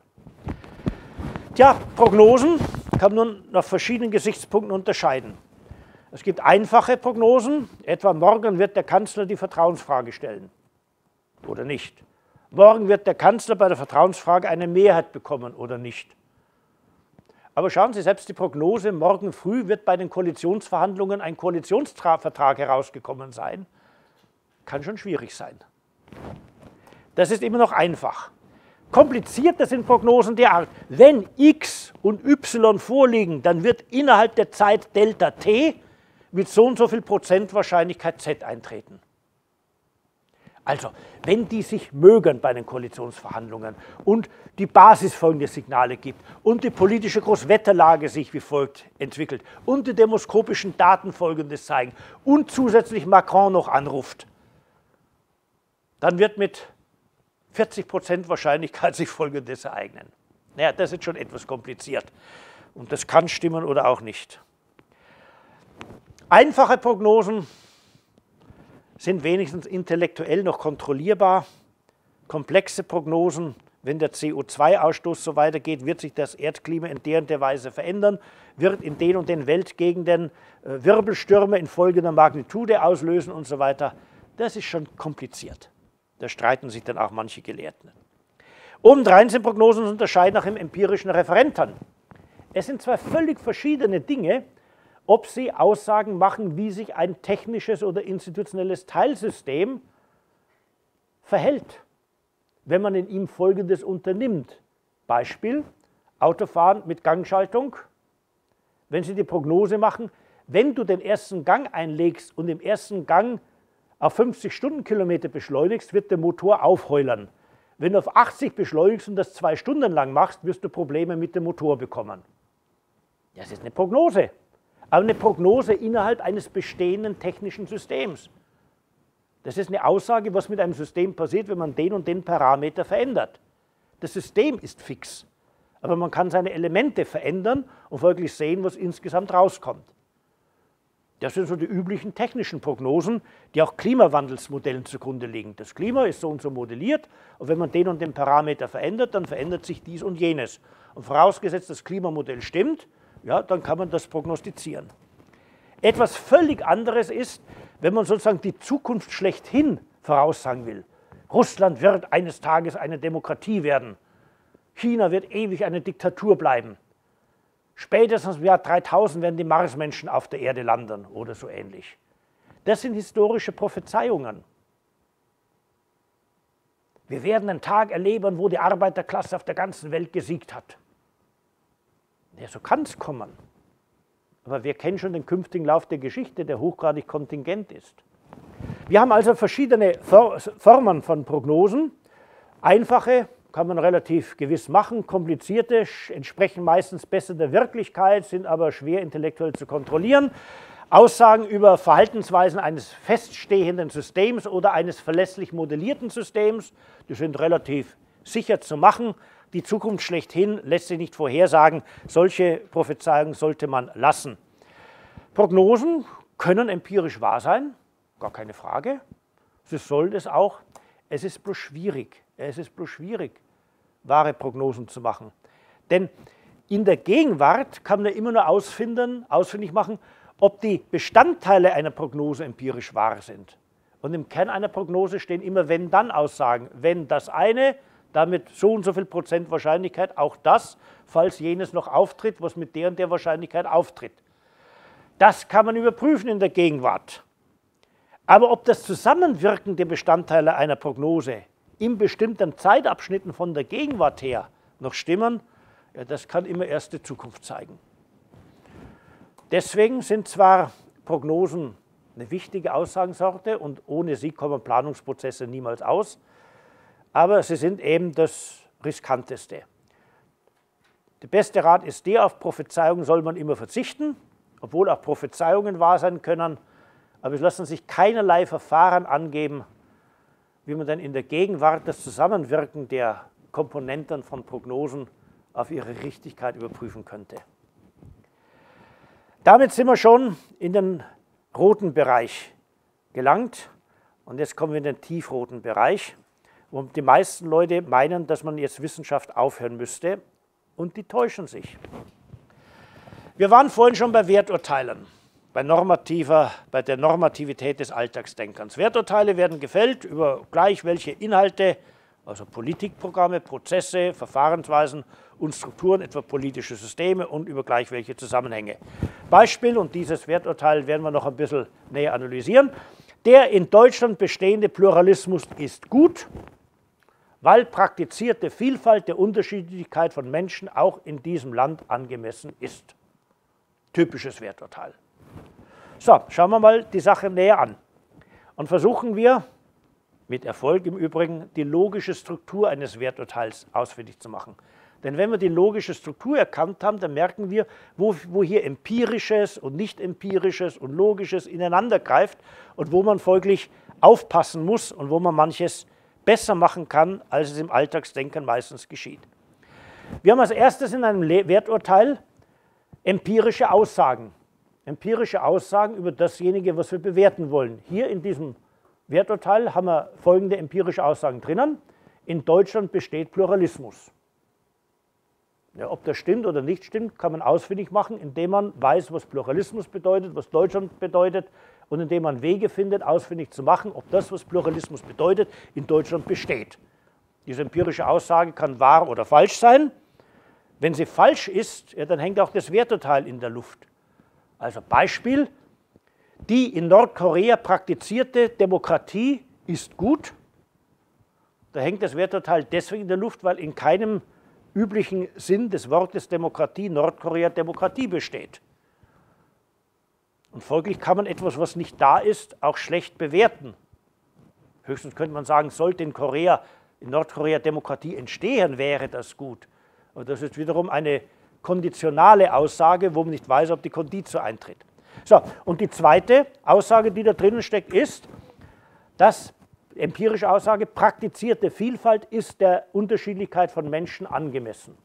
Tja, Prognosen kann man nach verschiedenen Gesichtspunkten unterscheiden. Es gibt einfache Prognosen, etwa morgen wird der Kanzler die Vertrauensfrage stellen oder nicht. Morgen wird der Kanzler bei der Vertrauensfrage eine Mehrheit bekommen oder nicht. Aber schauen Sie, selbst die Prognose, morgen früh wird bei den Koalitionsverhandlungen ein Koalitionsvertrag herausgekommen sein, kann schon schwierig sein. Das ist immer noch einfach. Komplizierter sind Prognosen der Art: Wenn X und Y vorliegen, dann wird innerhalb der Zeit Delta T mit so und so viel Prozent Wahrscheinlichkeit Z eintreten. Also, wenn die sich mögen bei den Koalitionsverhandlungen und die Basis folgende Signale gibt und die politische Großwetterlage sich wie folgt entwickelt und die demoskopischen Daten Folgendes zeigen und zusätzlich Macron noch anruft, dann wird mit vierzig Prozent Wahrscheinlichkeit sich Folgendes ereignen. Naja, das ist schon etwas kompliziert und das kann stimmen oder auch nicht. Einfache Prognosen sind wenigstens intellektuell noch kontrollierbar. Komplexe Prognosen, wenn der C O zwei Ausstoß so weitergeht, wird sich das Erdklima in der und der Weise verändern, wird in den und den Weltgegenden äh, Wirbelstürme in folgender Magnitude auslösen und so weiter. Das ist schon kompliziert. Da streiten sich dann auch manche Gelehrten. Obendrein sind Prognosen zu unterscheiden nach dem empirischen Referenten. Es sind zwei völlig verschiedene Dinge, ob sie Aussagen machen, wie sich ein technisches oder institutionelles Teilsystem verhält, wenn man in ihm Folgendes unternimmt. Beispiel, Autofahren mit Gangschaltung. Wenn Sie die Prognose machen, wenn du den ersten Gang einlegst und im ersten Gang auf fünfzig Stundenkilometer beschleunigst, wird der Motor aufheulern. Wenn du auf achtzig beschleunigst und das zwei Stunden lang machst, wirst du Probleme mit dem Motor bekommen. Das ist eine Prognose. aber eine Prognose innerhalb eines bestehenden technischen Systems. Das ist eine Aussage, was mit einem System passiert, wenn man den und den Parameter verändert. Das System ist fix, aber man kann seine Elemente verändern und folglich sehen, was insgesamt rauskommt. Das sind so die üblichen technischen Prognosen, die auch Klimawandelsmodellen zugrunde liegen. Das Klima ist so und so modelliert und wenn man den und den Parameter verändert, dann verändert sich dies und jenes. Und vorausgesetzt, das Klimamodell stimmt, ja, dann kann man das prognostizieren. Etwas völlig anderes ist, wenn man sozusagen die Zukunft schlechthin voraussagen will. Russland wird eines Tages eine Demokratie werden. China wird ewig eine Diktatur bleiben. Spätestens im Jahr dreitausend werden die Marsmenschen auf der Erde landen oder so ähnlich. Das sind historische Prophezeiungen. Wir werden einen Tag erleben, wo die Arbeiterklasse auf der ganzen Welt gesiegt hat. Ja, so kann es kommen. Aber wir kennen schon den künftigen Lauf der Geschichte, der hochgradig kontingent ist. Wir haben also verschiedene Formen von Prognosen. Einfache kann man relativ gewiss machen, komplizierte entsprechen meistens besser der Wirklichkeit, sind aber schwer intellektuell zu kontrollieren. Aussagen über Verhaltensweisen eines feststehenden Systems oder eines verlässlich modellierten Systems, die sind relativ sicher zu machen. Die Zukunft schlechthin lässt sich nicht vorhersagen. Solche Prophezeiungen sollte man lassen. Prognosen können empirisch wahr sein, gar keine Frage. Sie sollen es auch. Es ist bloß schwierig. Es ist bloß schwierig, wahre Prognosen zu machen. Denn in der Gegenwart kann man ja immer nur ausfinden, ausfindig machen, ob die Bestandteile einer Prognose empirisch wahr sind. Und im Kern einer Prognose stehen immer Wenn-Dann-Aussagen. Wenn das eine, damit so und so viel Prozent Wahrscheinlichkeit, auch das, falls jenes noch auftritt, was mit der und der Wahrscheinlichkeit auftritt. Das kann man überprüfen in der Gegenwart. Aber ob das Zusammenwirken der Bestandteile einer Prognose in bestimmten Zeitabschnitten von der Gegenwart her noch stimmen, ja, das kann immer erst die Zukunft zeigen. Deswegen sind zwar Prognosen eine wichtige Aussagensorte und ohne sie kommen Planungsprozesse niemals aus, aber sie sind eben das Riskanteste. Der beste Rat ist der, auf Prophezeiungen soll man immer verzichten, obwohl auch Prophezeiungen wahr sein können, aber es lassen sich keinerlei Verfahren angeben, wie man dann in der Gegenwart das Zusammenwirken der Komponenten von Prognosen auf ihre Richtigkeit überprüfen könnte. Damit sind wir schon in den roten Bereich gelangt und jetzt kommen wir in den tiefroten Bereich, wo die meisten Leute meinen, dass man jetzt Wissenschaft aufhören müsste und die täuschen sich. Wir waren vorhin schon bei Werturteilen. Bei, normativer, bei der Normativität des Alltagsdenkens. Werturteile werden gefällt über gleich welche Inhalte, also Politikprogramme, Prozesse, Verfahrensweisen und Strukturen, etwa politische Systeme und über gleich welche Zusammenhänge. Beispiel, und dieses Werturteil werden wir noch ein bisschen näher analysieren, der in Deutschland bestehende Pluralismus ist gut, weil praktizierte Vielfalt der Unterschiedlichkeit von Menschen auch in diesem Land angemessen ist. Typisches Werturteil. So, schauen wir mal die Sache näher an und versuchen wir, mit Erfolg im Übrigen, die logische Struktur eines Werturteils ausfindig zu machen. Denn wenn wir die logische Struktur erkannt haben, dann merken wir, wo, wo hier Empirisches und Nicht-Empirisches und Logisches ineinander greift und wo man folglich aufpassen muss und wo man manches besser machen kann, als es im Alltagsdenken meistens geschieht. Wir haben als erstes in einem Werturteil empirische Aussagen. Empirische Aussagen über dasjenige, was wir bewerten wollen. Hier in diesem Werturteil haben wir folgende empirische Aussagen drinnen. In Deutschland besteht Pluralismus. Ja, ob das stimmt oder nicht stimmt, kann man ausfindig machen, indem man weiß, was Pluralismus bedeutet, was Deutschland bedeutet und indem man Wege findet, ausfindig zu machen, ob das, was Pluralismus bedeutet, in Deutschland besteht. Diese empirische Aussage kann wahr oder falsch sein. Wenn sie falsch ist, ja, dann hängt auch das Werturteil in der Luft. Also Beispiel, die in Nordkorea praktizierte Demokratie ist gut. Da hängt das Werturteil deswegen in der Luft, weil in keinem üblichen Sinn des Wortes Demokratie Nordkorea Demokratie besteht. Und folglich kann man etwas, was nicht da ist, auch schlecht bewerten. Höchstens könnte man sagen, sollte in Korea, in Nordkorea Demokratie entstehen, wäre das gut. Aber das ist wiederum eine konditionale Aussage, wo man nicht weiß, ob die Conditio eintritt. So, und die zweite Aussage, die da drinnen steckt, ist, dass empirische Aussage, praktizierte Vielfalt ist der Unterschiedlichkeit von Menschen angemessen.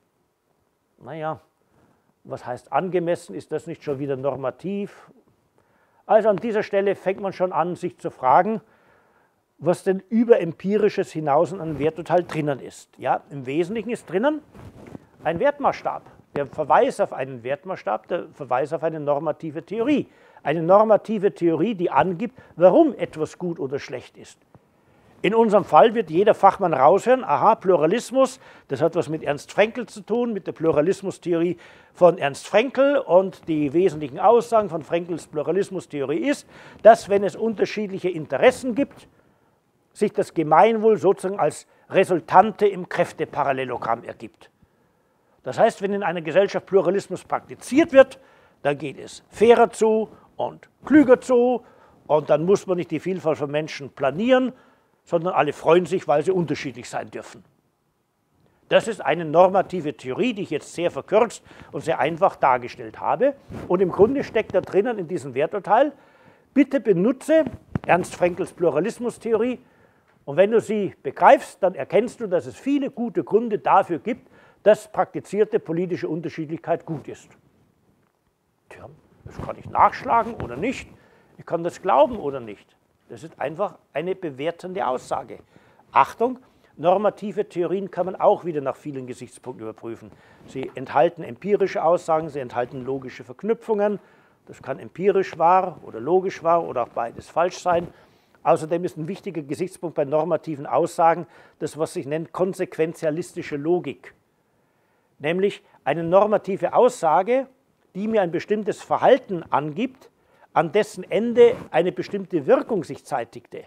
Naja, was heißt angemessen? Ist das nicht schon wieder normativ? Also an dieser Stelle fängt man schon an, sich zu fragen, was denn über Empirisches hinaus an einem Werturteil drinnen ist. Ja, im Wesentlichen ist drinnen ein Wertmaßstab. Der Verweis auf einen Wertmaßstab, der Verweis auf eine normative Theorie. Eine normative Theorie, die angibt, warum etwas gut oder schlecht ist. In unserem Fall wird jeder Fachmann raushören, aha, Pluralismus, das hat was mit Ernst Fraenkel zu tun, mit der Pluralismustheorie von Ernst Fraenkel, und die wesentlichen Aussagen von Fraenkels Pluralismustheorie ist, dass, wenn es unterschiedliche Interessen gibt, sich das Gemeinwohl sozusagen als Resultante im Kräfteparallelogramm ergibt. Das heißt, wenn in einer Gesellschaft Pluralismus praktiziert wird, dann geht es fairer zu und klüger zu, und dann muss man nicht die Vielfalt von Menschen planieren, sondern alle freuen sich, weil sie unterschiedlich sein dürfen. Das ist eine normative Theorie, die ich jetzt sehr verkürzt und sehr einfach dargestellt habe. Und im Grunde steckt da drinnen in diesem Werturteil, bitte benutze Ernst Fraenkels Pluralismustheorie, und wenn du sie begreifst, dann erkennst du, dass es viele gute Gründe dafür gibt, dass praktizierte politische Unterschiedlichkeit gut ist. Tja, das kann ich nachschlagen oder nicht. Ich kann das glauben oder nicht. Das ist einfach eine bewertende Aussage. Achtung, normative Theorien kann man auch wieder nach vielen Gesichtspunkten überprüfen. Sie enthalten empirische Aussagen, sie enthalten logische Verknüpfungen. Das kann empirisch wahr oder logisch wahr oder auch beides falsch sein. Außerdem ist ein wichtiger Gesichtspunkt bei normativen Aussagen das, was sich nennt konsequenzialistische Logik. Nämlich eine normative Aussage, die mir ein bestimmtes Verhalten angibt, an dessen Ende eine bestimmte Wirkung sich zeitigte.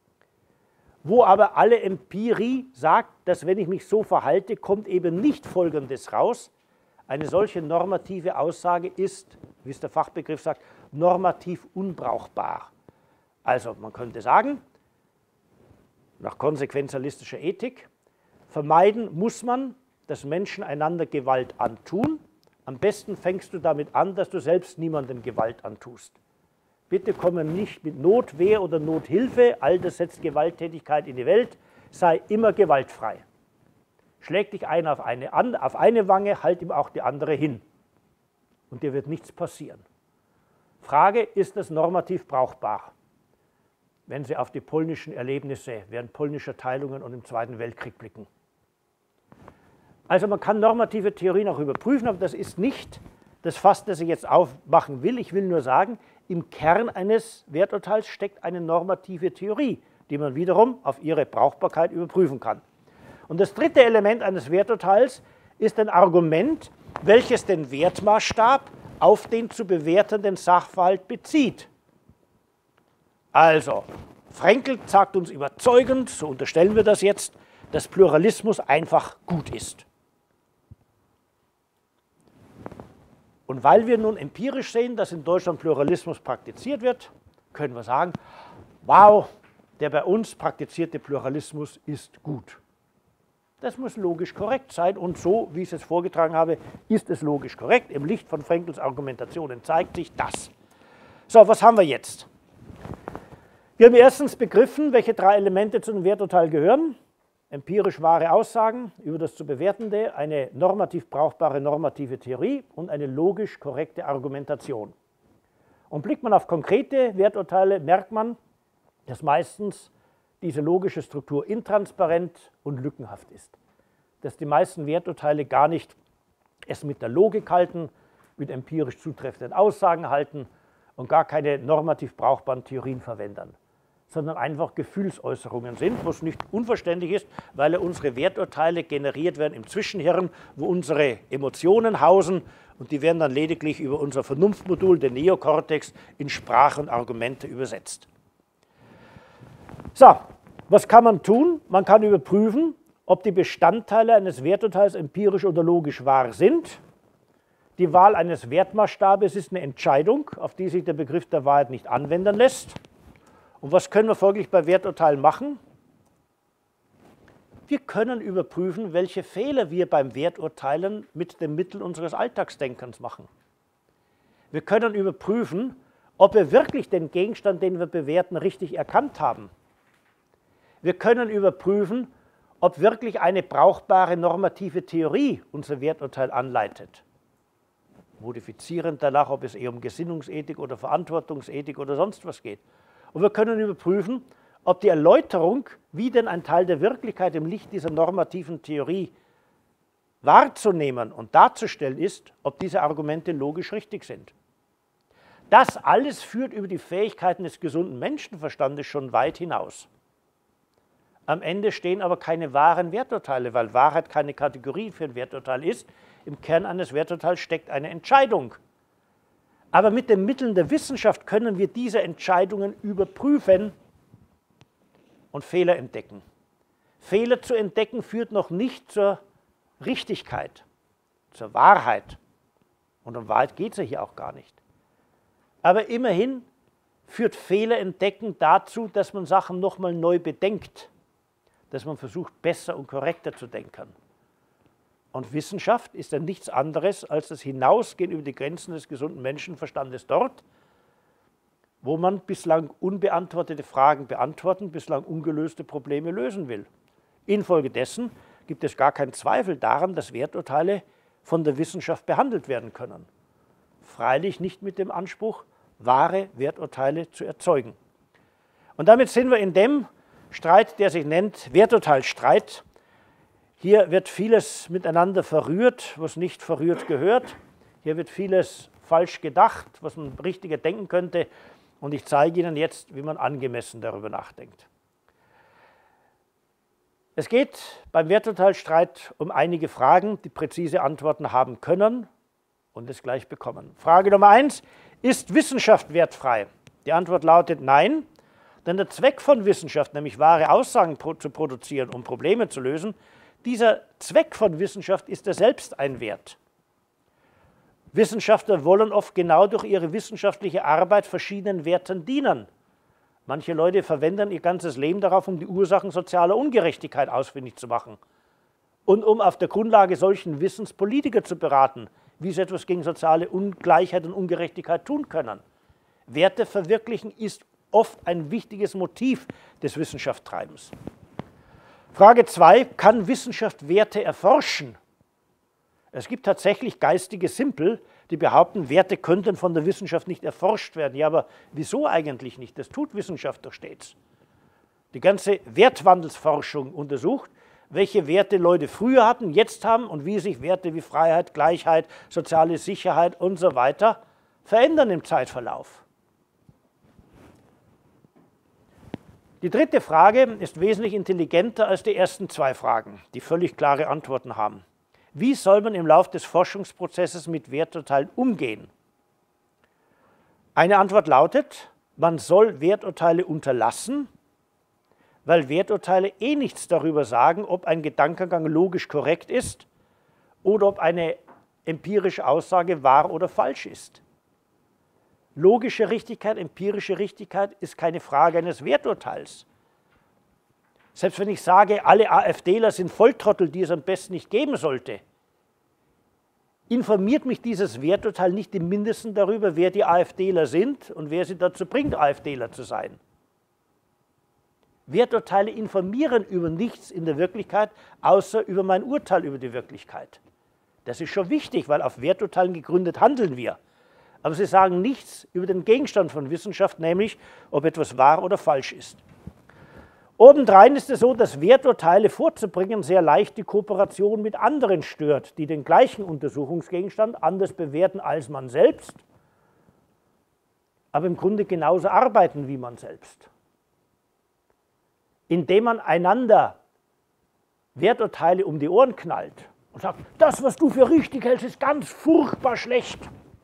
Wo aber alle Empirie sagt, dass wenn ich mich so verhalte, kommt eben nicht Folgendes raus. Eine solche normative Aussage ist, wie es der Fachbegriff sagt, normativ unbrauchbar. Also man könnte sagen, nach konsequenzialistischer Ethik, vermeiden muss man, dass Menschen einander Gewalt antun. Am besten fängst du damit an, dass du selbst niemandem Gewalt antust. Bitte komme nicht mit Notwehr oder Nothilfe, all das setzt Gewalttätigkeit in die Welt, sei immer gewaltfrei. Schlägt dich einer auf eine, auf eine Wange, halt ihm auch die andere hin. Und dir wird nichts passieren. Frage, ist das normativ brauchbar? Wenn Sie auf die polnischen Erlebnisse während polnischer Teilungen und im Zweiten Weltkrieg blicken. Also man kann normative Theorien auch überprüfen, aber das ist nicht das Fass, das ich jetzt aufmachen will. Ich will nur sagen, im Kern eines Werturteils steckt eine normative Theorie, die man wiederum auf ihre Brauchbarkeit überprüfen kann. Und das dritte Element eines Werturteils ist ein Argument, welches den Wertmaßstab auf den zu bewertenden Sachverhalt bezieht. Also, Fraenkel sagt uns überzeugend, so unterstellen wir das jetzt, dass Pluralismus einfach gut ist. Und weil wir nun empirisch sehen, dass in Deutschland Pluralismus praktiziert wird, können wir sagen, wow, der bei uns praktizierte Pluralismus ist gut. Das muss logisch korrekt sein, und so, wie ich es vorgetragen habe, ist es logisch korrekt. Im Licht von Fraenkels Argumentationen zeigt sich das. So, was haben wir jetzt? Wir haben erstens begriffen, welche drei Elemente zu einem Werturteil gehören. Empirisch wahre Aussagen über das zu Bewertende, eine normativ brauchbare normative Theorie und eine logisch korrekte Argumentation. Und blickt man auf konkrete Werturteile, merkt man, dass meistens diese logische Struktur intransparent und lückenhaft ist. Dass die meisten Werturteile gar nicht es mit der Logik halten, mit empirisch zutreffenden Aussagen halten und gar keine normativ brauchbaren Theorien verwenden, sondern einfach Gefühlsäußerungen sind, was nicht unverständlich ist, weil ja unsere Werturteile generiert werden im Zwischenhirn, wo unsere Emotionen hausen, und die werden dann lediglich über unser Vernunftmodul, den Neokortex, in Sprache und Argumente übersetzt. So, was kann man tun? Man kann überprüfen, ob die Bestandteile eines Werturteils empirisch oder logisch wahr sind. Die Wahl eines Wertmaßstabes ist eine Entscheidung, auf die sich der Begriff der Wahrheit nicht anwenden lässt. Und was können wir folglich bei Werturteilen machen? Wir können überprüfen, welche Fehler wir beim Werturteilen mit den Mitteln unseres Alltagsdenkens machen. Wir können überprüfen, ob wir wirklich den Gegenstand, den wir bewerten, richtig erkannt haben. Wir können überprüfen, ob wirklich eine brauchbare normative Theorie unser Werturteil anleitet. Modifizierend danach, ob es eher um Gesinnungsethik oder Verantwortungsethik oder sonst was geht. Und wir können überprüfen, ob die Erläuterung, wie denn ein Teil der Wirklichkeit im Licht dieser normativen Theorie wahrzunehmen und darzustellen ist, ob diese Argumente logisch richtig sind. Das alles führt über die Fähigkeiten des gesunden Menschenverstandes schon weit hinaus. Am Ende stehen aber keine wahren Werturteile, weil Wahrheit keine Kategorie für ein Werturteil ist. Im Kern eines Werturteils steckt eine Entscheidung. Aber mit den Mitteln der Wissenschaft können wir diese Entscheidungen überprüfen und Fehler entdecken. Fehler zu entdecken führt noch nicht zur Richtigkeit, zur Wahrheit. Und um Wahrheit geht es ja hier auch gar nicht. Aber immerhin führt Fehler entdecken dazu, dass man Sachen nochmal neu bedenkt, dass man versucht, besser und korrekter zu denken. Und Wissenschaft ist dann nichts anderes als das Hinausgehen über die Grenzen des gesunden Menschenverstandes dort, wo man bislang unbeantwortete Fragen beantworten, bislang ungelöste Probleme lösen will. Infolgedessen gibt es gar keinen Zweifel daran, dass Werturteile von der Wissenschaft behandelt werden können. Freilich nicht mit dem Anspruch, wahre Werturteile zu erzeugen. Und damit sind wir in dem Streit, der sich nennt Werturteilsstreit. Hier wird vieles miteinander verrührt, was nicht verrührt gehört. Hier wird vieles falsch gedacht, was man richtiger denken könnte. Und ich zeige Ihnen jetzt, wie man angemessen darüber nachdenkt. Es geht beim Werturteilsstreit um einige Fragen, die präzise Antworten haben können und es gleich bekommen. Frage Nummer eins: Ist Wissenschaft wertfrei? Die Antwort lautet nein, denn der Zweck von Wissenschaft, nämlich wahre Aussagen zu produzieren, um Probleme zu lösen, dieser Zweck von Wissenschaft ist ja selbst ein Wert. Wissenschaftler wollen oft genau durch ihre wissenschaftliche Arbeit verschiedenen Werten dienen. Manche Leute verwenden ihr ganzes Leben darauf, um die Ursachen sozialer Ungerechtigkeit ausfindig zu machen und um auf der Grundlage solchen Wissens Politiker zu beraten, wie sie etwas gegen soziale Ungleichheit und Ungerechtigkeit tun können. Werte verwirklichen ist oft ein wichtiges Motiv des Wissenschaftstreibens. Frage zwei: Kann Wissenschaft Werte erforschen? Es gibt tatsächlich geistige Simpel, die behaupten, Werte könnten von der Wissenschaft nicht erforscht werden. Ja, aber wieso eigentlich nicht? Das tut Wissenschaft doch stets. Die ganze Wertwandelsforschung untersucht, welche Werte Leute früher hatten, jetzt haben und wie sich Werte wie Freiheit, Gleichheit, soziale Sicherheit und so weiter verändern im Zeitverlauf. Die dritte Frage ist wesentlich intelligenter als die ersten zwei Fragen, die völlig klare Antworten haben. Wie soll man im Laufe des Forschungsprozesses mit Werturteilen umgehen? Eine Antwort lautet, man soll Werturteile unterlassen, weil Werturteile eh nichts darüber sagen, ob ein Gedankengang logisch korrekt ist oder ob eine empirische Aussage wahr oder falsch ist. Logische Richtigkeit, empirische Richtigkeit ist keine Frage eines Werturteils. Selbst wenn ich sage, alle AfDler sind Volltrottel, die es am besten nicht geben sollte, informiert mich dieses Werturteil nicht im Mindesten darüber, wer die AfDler sind und wer sie dazu bringt, AfDler zu sein. Werturteile informieren über nichts in der Wirklichkeit, außer über mein Urteil über die Wirklichkeit. Das ist schon wichtig, weil auf Werturteilen gegründet handeln wir. Aber sie sagen nichts über den Gegenstand von Wissenschaft, nämlich ob etwas wahr oder falsch ist. Obendrein ist es so, dass Werturteile vorzubringen sehr leicht die Kooperation mit anderen stört, die den gleichen Untersuchungsgegenstand anders bewerten als man selbst, aber im Grunde genauso arbeiten wie man selbst. Indem man einander Werturteile um die Ohren knallt und sagt, das, was du für richtig hältst, ist ganz furchtbar schlecht,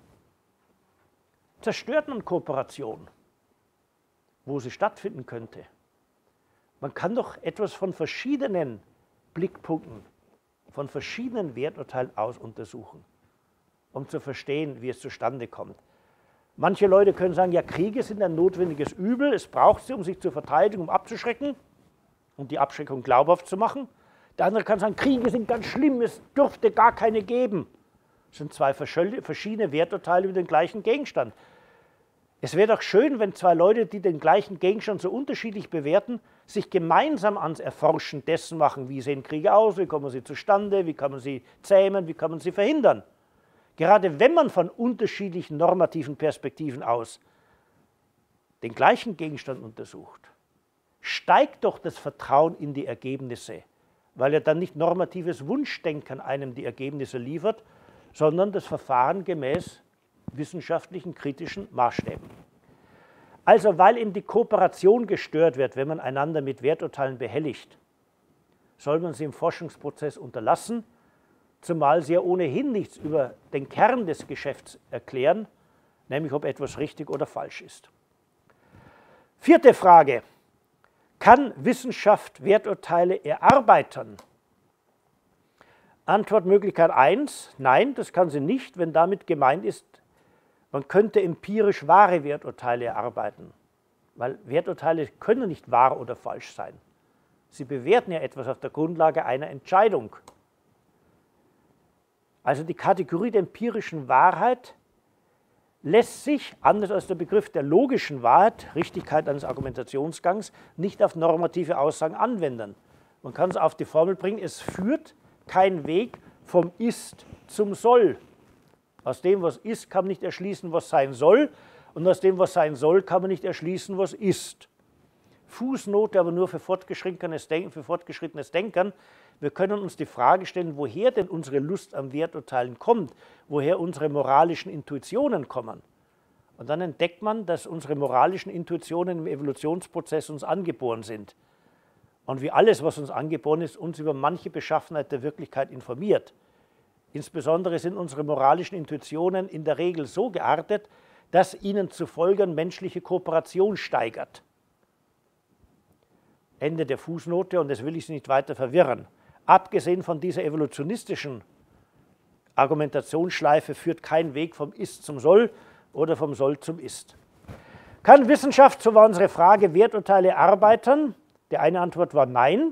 zerstört man Kooperation, wo sie stattfinden könnte. Man kann doch etwas von verschiedenen Blickpunkten, von verschiedenen Werturteilen aus untersuchen, um zu verstehen, wie es zustande kommt. Manche Leute können sagen, ja, Kriege sind ein notwendiges Übel, es braucht sie, um sich zu verteidigen, um abzuschrecken und die Abschreckung glaubhaft zu machen. Der andere kann sagen, Kriege sind ganz schlimm, es dürfte gar keine geben. Das sind zwei verschiedene Werturteile über den gleichen Gegenstand. Es wäre doch schön, wenn zwei Leute, die den gleichen Gegenstand so unterschiedlich bewerten, sich gemeinsam ans Erforschen dessen machen, wie sehen Kriege aus, wie kommen sie zustande, wie kann man sie zähmen, wie kann man sie verhindern. Gerade wenn man von unterschiedlichen normativen Perspektiven aus den gleichen Gegenstand untersucht, steigt doch das Vertrauen in die Ergebnisse, weil ja dann nicht normatives Wunschdenken einem die Ergebnisse liefert, sondern das Verfahren gemäß wissenschaftlichen, kritischen Maßstäben. Also, weil eben die Kooperation gestört wird, wenn man einander mit Werturteilen behelligt, soll man sie im Forschungsprozess unterlassen, zumal sie ja ohnehin nichts über den Kern des Geschäfts erklären, nämlich ob etwas richtig oder falsch ist. Vierte Frage. Kann Wissenschaft Werturteile erarbeiten? Antwortmöglichkeit eins, nein, das kann sie nicht, wenn damit gemeint ist, man könnte empirisch wahre Werturteile erarbeiten, weil Werturteile können nicht wahr oder falsch sein. Sie bewerten ja etwas auf der Grundlage einer Entscheidung. Also die Kategorie der empirischen Wahrheit lässt sich, anders als der Begriff der logischen Wahrheit, Richtigkeit eines Argumentationsgangs, nicht auf normative Aussagen anwenden. Man kann es auf die Formel bringen, es führt kein Weg vom Ist zum Soll. Aus dem, was ist, kann man nicht erschließen, was sein soll, und aus dem, was sein soll, kann man nicht erschließen, was ist. Fußnote aber nur für fortgeschrittenes Denken, für fortgeschrittenes Denken. Wir können uns die Frage stellen, woher denn unsere Lust am Werturteilen kommt, woher unsere moralischen Intuitionen kommen. Und dann entdeckt man, dass unsere moralischen Intuitionen im Evolutionsprozess uns angeboren sind. Und wie alles, was uns angeboren ist, uns über manche Beschaffenheit der Wirklichkeit informiert. Insbesondere sind unsere moralischen Intuitionen in der Regel so geartet, dass ihnen zu folgen menschliche Kooperation steigert. Ende der Fußnote, und das will ich Sie nicht weiter verwirren. Abgesehen von dieser evolutionistischen Argumentationsschleife führt kein Weg vom Ist zum Soll oder vom Soll zum Ist. Kann Wissenschaft, so war unsere Frage, Werturteile erarbeiten? Die eine Antwort war nein.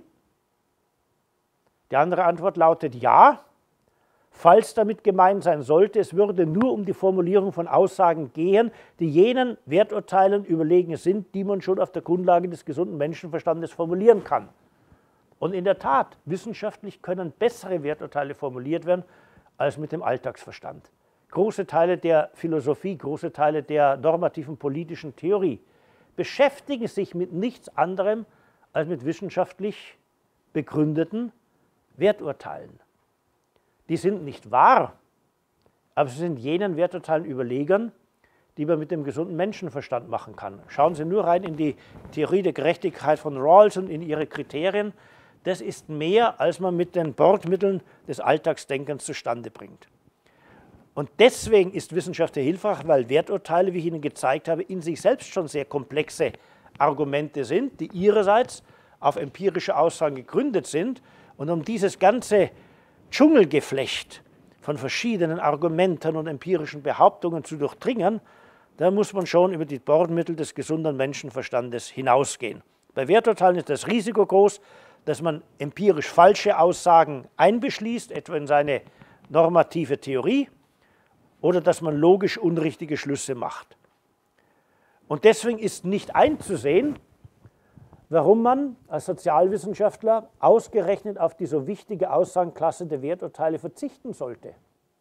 Die andere Antwort lautet ja. Falls damit gemeint sein sollte, es würde nur um die Formulierung von Aussagen gehen, die jenen Werturteilen überlegen sind, die man schon auf der Grundlage des gesunden Menschenverstandes formulieren kann. Und in der Tat, wissenschaftlich können bessere Werturteile formuliert werden als mit dem Alltagsverstand. Große Teile der Philosophie, große Teile der normativen politischen Theorie beschäftigen sich mit nichts anderem als mit wissenschaftlich begründeten Werturteilen. Die sind nicht wahr, aber sie sind jenen Werturteilen überlegen, die man mit dem gesunden Menschenverstand machen kann. Schauen Sie nur rein in die Theorie der Gerechtigkeit von Rawls und in ihre Kriterien. Das ist mehr, als man mit den Bordmitteln des Alltagsdenkens zustande bringt. Und deswegen ist Wissenschaft sehr hilfreich, weil Werturteile, wie ich Ihnen gezeigt habe, in sich selbst schon sehr komplexe Argumente sind, die ihrerseits auf empirische Aussagen gegründet sind. Und um dieses ganze Dschungelgeflecht von verschiedenen Argumenten und empirischen Behauptungen zu durchdringen, da muss man schon über die Bordmittel des gesunden Menschenverstandes hinausgehen. Bei Werturteilen ist das Risiko groß, dass man empirisch falsche Aussagen einbeschließt, etwa in seine normative Theorie, oder dass man logisch unrichtige Schlüsse macht. Und deswegen ist nicht einzusehen, warum man als Sozialwissenschaftler ausgerechnet auf die so wichtige Aussagenklasse der Werturteile verzichten sollte.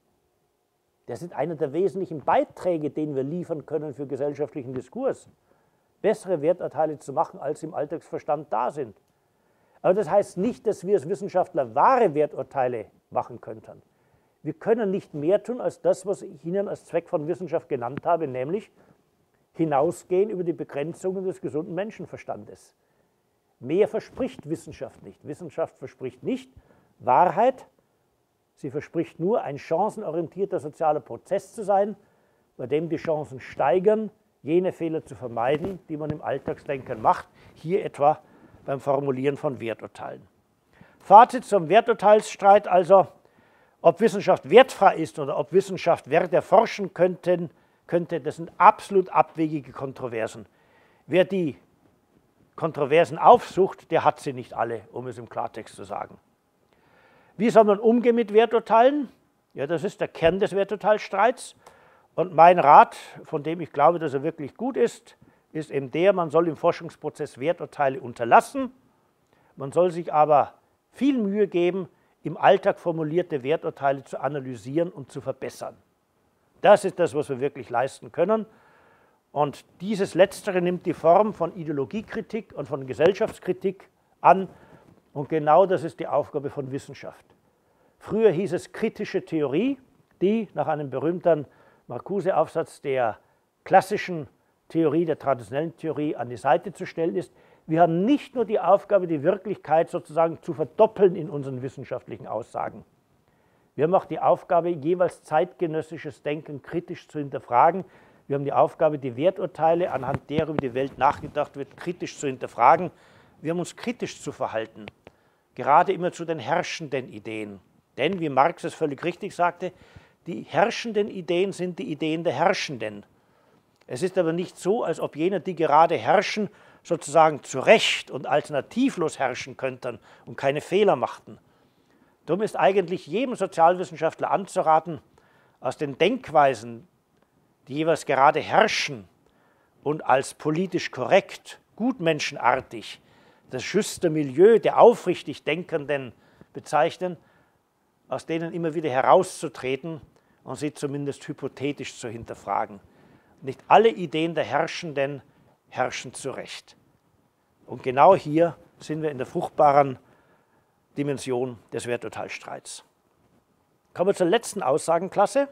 Das ist einer der wesentlichen Beiträge, den wir liefern können für gesellschaftlichen Diskurs. Bessere Werturteile zu machen, als im Alltagsverstand da sind. Aber das heißt nicht, dass wir als Wissenschaftler wahre Werturteile machen könnten. Wir können nicht mehr tun, als das, was ich Ihnen als Zweck von Wissenschaft genannt habe, nämlich hinausgehen über die Begrenzungen des gesunden Menschenverstandes. Mehr verspricht Wissenschaft nicht. Wissenschaft verspricht nicht Wahrheit, sie verspricht nur, ein chancenorientierter sozialer Prozess zu sein, bei dem die Chancen steigern, jene Fehler zu vermeiden, die man im Alltagsdenken macht, hier etwa beim Formulieren von Werturteilen. Fazit zum Werturteilsstreit also, ob Wissenschaft wertfrei ist oder ob Wissenschaft Wert erforschen könnte, könnte, das sind absolut abwegige Kontroversen. Wer die Kontroversen aufsucht, der hat sie nicht alle, um es im Klartext zu sagen. Wie soll man umgehen mit Werturteilen? Ja, das ist der Kern des Werturteilsstreits. Und mein Rat, von dem ich glaube, dass er wirklich gut ist, ist eben der, man soll im Forschungsprozess Werturteile unterlassen. Man soll sich aber viel Mühe geben, im Alltag formulierte Werturteile zu analysieren und zu verbessern. Das ist das, was wir wirklich leisten können. Und dieses Letztere nimmt die Form von Ideologiekritik und von Gesellschaftskritik an. Und genau das ist die Aufgabe von Wissenschaft. Früher hieß es kritische Theorie, die nach einem berühmten Marcuse-Aufsatz der klassischen Theorie, der traditionellen Theorie an die Seite zu stellen ist. Wir haben nicht nur die Aufgabe, die Wirklichkeit sozusagen zu verdoppeln in unseren wissenschaftlichen Aussagen. Wir haben auch die Aufgabe, jeweils zeitgenössisches Denken kritisch zu hinterfragen. Wir haben die Aufgabe, die Werturteile, anhand derer über die Welt nachgedacht wird, kritisch zu hinterfragen. Wir haben uns kritisch zu verhalten, gerade immer zu den herrschenden Ideen. Denn, wie Marx es völlig richtig sagte, die herrschenden Ideen sind die Ideen der Herrschenden. Es ist aber nicht so, als ob jene, die gerade herrschen, sozusagen zu Recht und alternativlos herrschen könnten und keine Fehler machten. Darum ist eigentlich jedem Sozialwissenschaftler anzuraten, aus den Denkweisen, die jeweils gerade herrschen und als politisch korrekt, gutmenschenartig, das juste Milieu der aufrichtig Denkenden bezeichnen, aus denen immer wieder herauszutreten und sie zumindest hypothetisch zu hinterfragen. Nicht alle Ideen der Herrschenden herrschen zu Recht. Und genau hier sind wir in der fruchtbaren Dimension des Werturteilsstreits. Kommen wir zur letzten Aussagenklasse,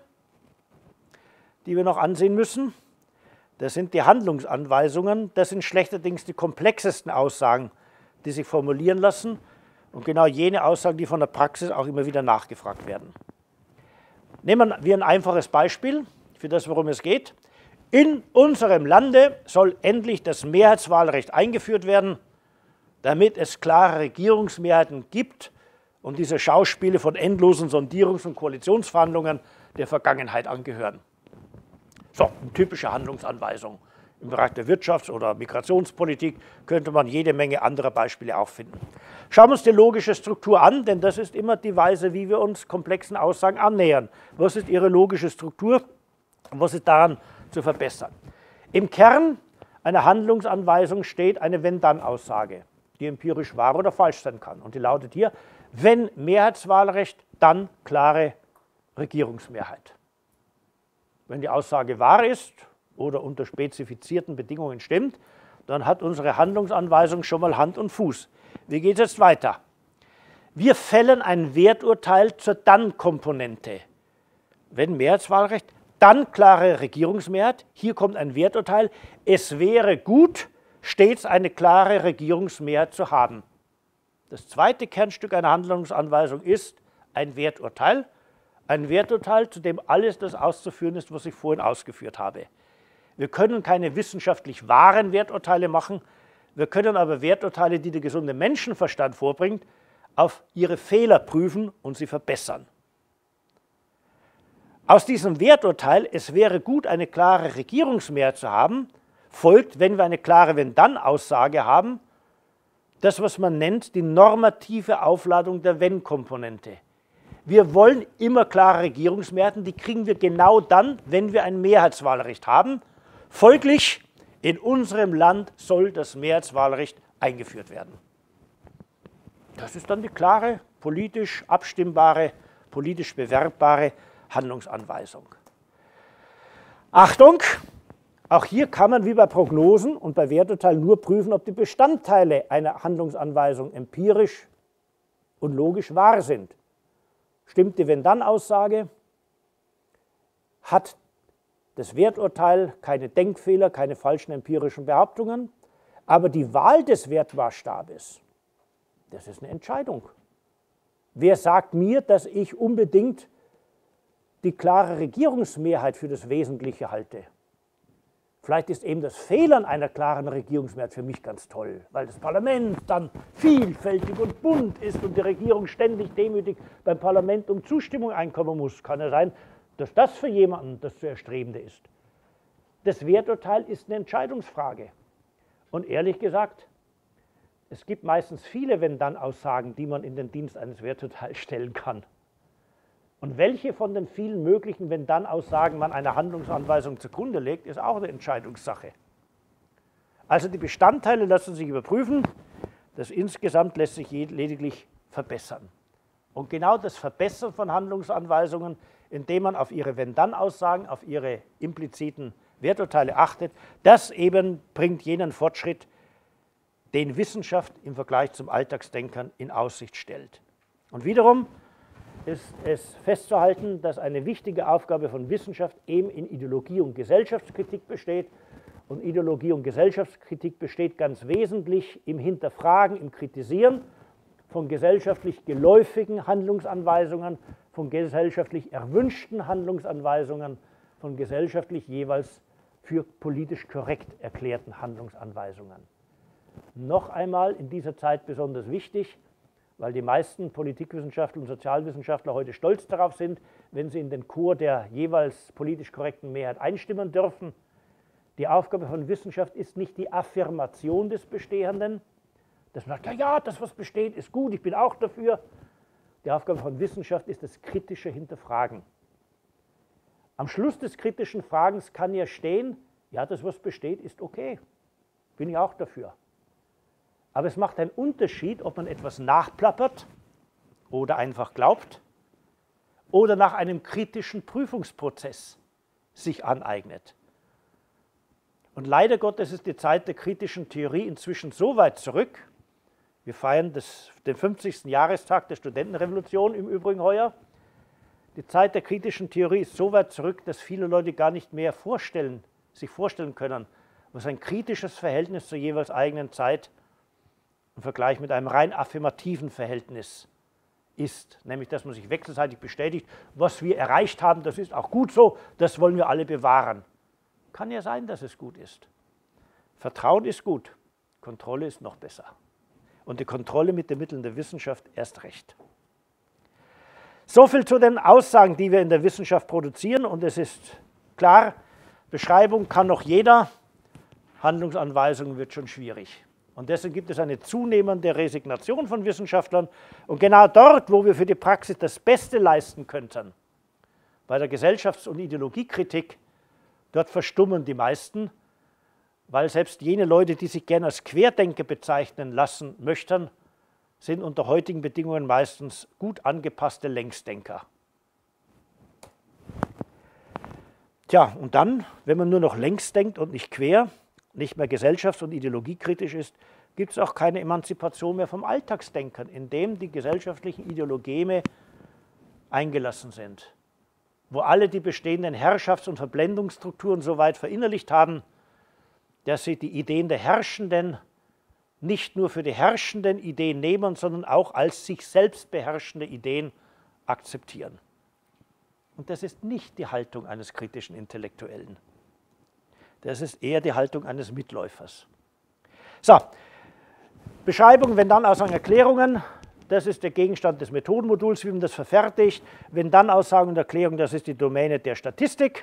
die wir noch ansehen müssen. Das sind die Handlungsanweisungen. Das sind schlechterdings die komplexesten Aussagen, die sich formulieren lassen und genau jene Aussagen, die von der Praxis auch immer wieder nachgefragt werden. Nehmen wir ein einfaches Beispiel für das, worum es geht. In unserem Lande soll endlich das Mehrheitswahlrecht eingeführt werden, damit es klare Regierungsmehrheiten gibt und diese Schauspiele von endlosen Sondierungs- und Koalitionsverhandlungen der Vergangenheit angehören. So, eine typische Handlungsanweisung. Im Bereich der Wirtschafts- oder Migrationspolitik könnte man jede Menge anderer Beispiele auch finden. Schauen wir uns die logische Struktur an, denn das ist immer die Weise, wie wir uns komplexen Aussagen annähern. Was ist ihre logische Struktur und was ist daran zu verbessern? Im Kern einer Handlungsanweisung steht eine Wenn-Dann-Aussage, die empirisch wahr oder falsch sein kann. Und die lautet hier, wenn Mehrheitswahlrecht, dann klare Regierungsmehrheit. Wenn die Aussage wahr ist oder unter spezifizierten Bedingungen stimmt, dann hat unsere Handlungsanweisung schon mal Hand und Fuß. Wie geht es jetzt weiter? Wir fällen ein Werturteil zur Dann-Komponente. Wenn Mehrheitswahlrecht, dann klare Regierungsmehrheit. Hier kommt ein Werturteil. Es wäre gut, stets eine klare Regierungsmehrheit zu haben. Das zweite Kernstück einer Handlungsanweisung ist ein Werturteil. Ein Werturteil, zu dem alles das auszuführen ist, was ich vorhin ausgeführt habe. Wir können keine wissenschaftlich wahren Werturteile machen, wir können aber Werturteile, die der gesunde Menschenverstand vorbringt, auf ihre Fehler prüfen und sie verbessern. Aus diesem Werturteil, es wäre gut, eine klare Regierungsmehrheit zu haben, folgt, wenn wir eine klare Wenn-Dann-Aussage haben, das, was man nennt, die normative Aufladung der Wenn-Komponente. Wir wollen immer klare Regierungsmehrheiten, die kriegen wir genau dann, wenn wir ein Mehrheitswahlrecht haben. Folglich, in unserem Land soll das Mehrheitswahlrecht eingeführt werden. Das ist dann die klare, politisch abstimmbare, politisch bewerbbare Handlungsanweisung. Achtung! Auch hier kann man wie bei Prognosen und bei Werturteilen nur prüfen, ob die Bestandteile einer Handlungsanweisung empirisch und logisch wahr sind. Stimmt die Wenn-Dann-Aussage? Hat das Werturteil keine Denkfehler, keine falschen empirischen Behauptungen? Aber die Wahl des Wertmaßstabes, das ist eine Entscheidung. Wer sagt mir, dass ich unbedingt die klare Regierungsmehrheit für das Wesentliche halte? Vielleicht ist eben das Fehlen einer klaren Regierungsmehrheit für mich ganz toll, weil das Parlament dann vielfältig und bunt ist und die Regierung ständig demütig beim Parlament um Zustimmung einkommen muss. Kann ja sein, dass das für jemanden das zu Erstrebende ist. Das Werturteil ist eine Entscheidungsfrage. Und ehrlich gesagt, Es gibt meistens viele Wenn-Dann-Aussagen, die man in den Dienst eines Werturteils stellen kann. Und welche von den vielen möglichen Wenn-Dann-Aussagen man einer Handlungsanweisung zugrunde legt, ist auch eine Entscheidungssache. Also die Bestandteile lassen sich überprüfen, das insgesamt lässt sich lediglich verbessern. Und genau das Verbessern von Handlungsanweisungen, indem man auf ihre Wenn-Dann-Aussagen, auf ihre impliziten Werturteile achtet, das eben bringt jenen Fortschritt, den Wissenschaft im Vergleich zum Alltagsdenkern in Aussicht stellt. Und wiederum ist es festzuhalten, dass eine wichtige Aufgabe von Wissenschaft eben in Ideologie und Gesellschaftskritik besteht. Und Ideologie und Gesellschaftskritik besteht ganz wesentlich im Hinterfragen, im Kritisieren von gesellschaftlich geläufigen Handlungsanweisungen, von gesellschaftlich erwünschten Handlungsanweisungen, von gesellschaftlich jeweils für politisch korrekt erklärten Handlungsanweisungen. Noch einmal in dieser Zeit besonders wichtig, weil die meisten Politikwissenschaftler und Sozialwissenschaftler heute stolz darauf sind, wenn sie in den Chor der jeweils politisch korrekten Mehrheit einstimmen dürfen. Die Aufgabe von Wissenschaft ist nicht die Affirmation des Bestehenden, dass man sagt, ja, ja, das, was besteht, ist gut, ich bin auch dafür. Die Aufgabe von Wissenschaft ist das kritische Hinterfragen. Am Schluss des kritischen Fragens kann ja stehen, ja, das, was besteht, ist okay, bin ich auch dafür. Aber es macht einen Unterschied, ob man etwas nachplappert oder einfach glaubt oder nach einem kritischen Prüfungsprozess sich aneignet. Und leider Gottes ist die Zeit der kritischen Theorie inzwischen so weit zurück. Wir feiern das, den fünfzigsten Jahrestag der Studentenrevolution im Übrigen heuer. Die Zeit der kritischen Theorie ist so weit zurück, dass viele Leute gar nicht mehr vorstellen, sich vorstellen können, was ein kritisches Verhältnis zur jeweils eigenen Zeit im Vergleich mit einem rein affirmativen Verhältnis ist, nämlich dass man sich wechselseitig bestätigt, was wir erreicht haben, das ist auch gut so, das wollen wir alle bewahren. Kann ja sein, dass es gut ist. Vertrauen ist gut, Kontrolle ist noch besser. Und die Kontrolle mit den Mitteln der Wissenschaft erst recht. So viel zu den Aussagen, die wir in der Wissenschaft produzieren, und es ist klar, Beschreibung kann noch jeder, Handlungsanweisung wird schon schwierig. Und deswegen gibt es eine zunehmende Resignation von Wissenschaftlern. Und genau dort, wo wir für die Praxis das Beste leisten könnten, bei der Gesellschafts- und Ideologiekritik, dort verstummen die meisten, weil selbst jene Leute, die sich gerne als Querdenker bezeichnen lassen möchten, sind unter heutigen Bedingungen meistens gut angepasste Längsdenker. Tja, und dann, wenn man nur noch längs denkt und nicht quer, nicht mehr gesellschafts- und ideologiekritisch ist, gibt es auch keine Emanzipation mehr vom Alltagsdenken, in dem die gesellschaftlichen Ideologeme eingelassen sind, wo alle die bestehenden Herrschafts- und Verblendungsstrukturen so weit verinnerlicht haben, dass sie die Ideen der Herrschenden nicht nur für die herrschenden Ideen nehmen, sondern auch als sich selbst beherrschende Ideen akzeptieren. Und das ist nicht die Haltung eines kritischen Intellektuellen. Das ist eher die Haltung eines Mitläufers. So, Beschreibung, Wenn-Dann-Aussagen, Erklärungen, das ist der Gegenstand des Methodenmoduls, wie man das verfertigt. Wenn-Dann-Aussagen und Erklärungen, das ist die Domäne der Statistik.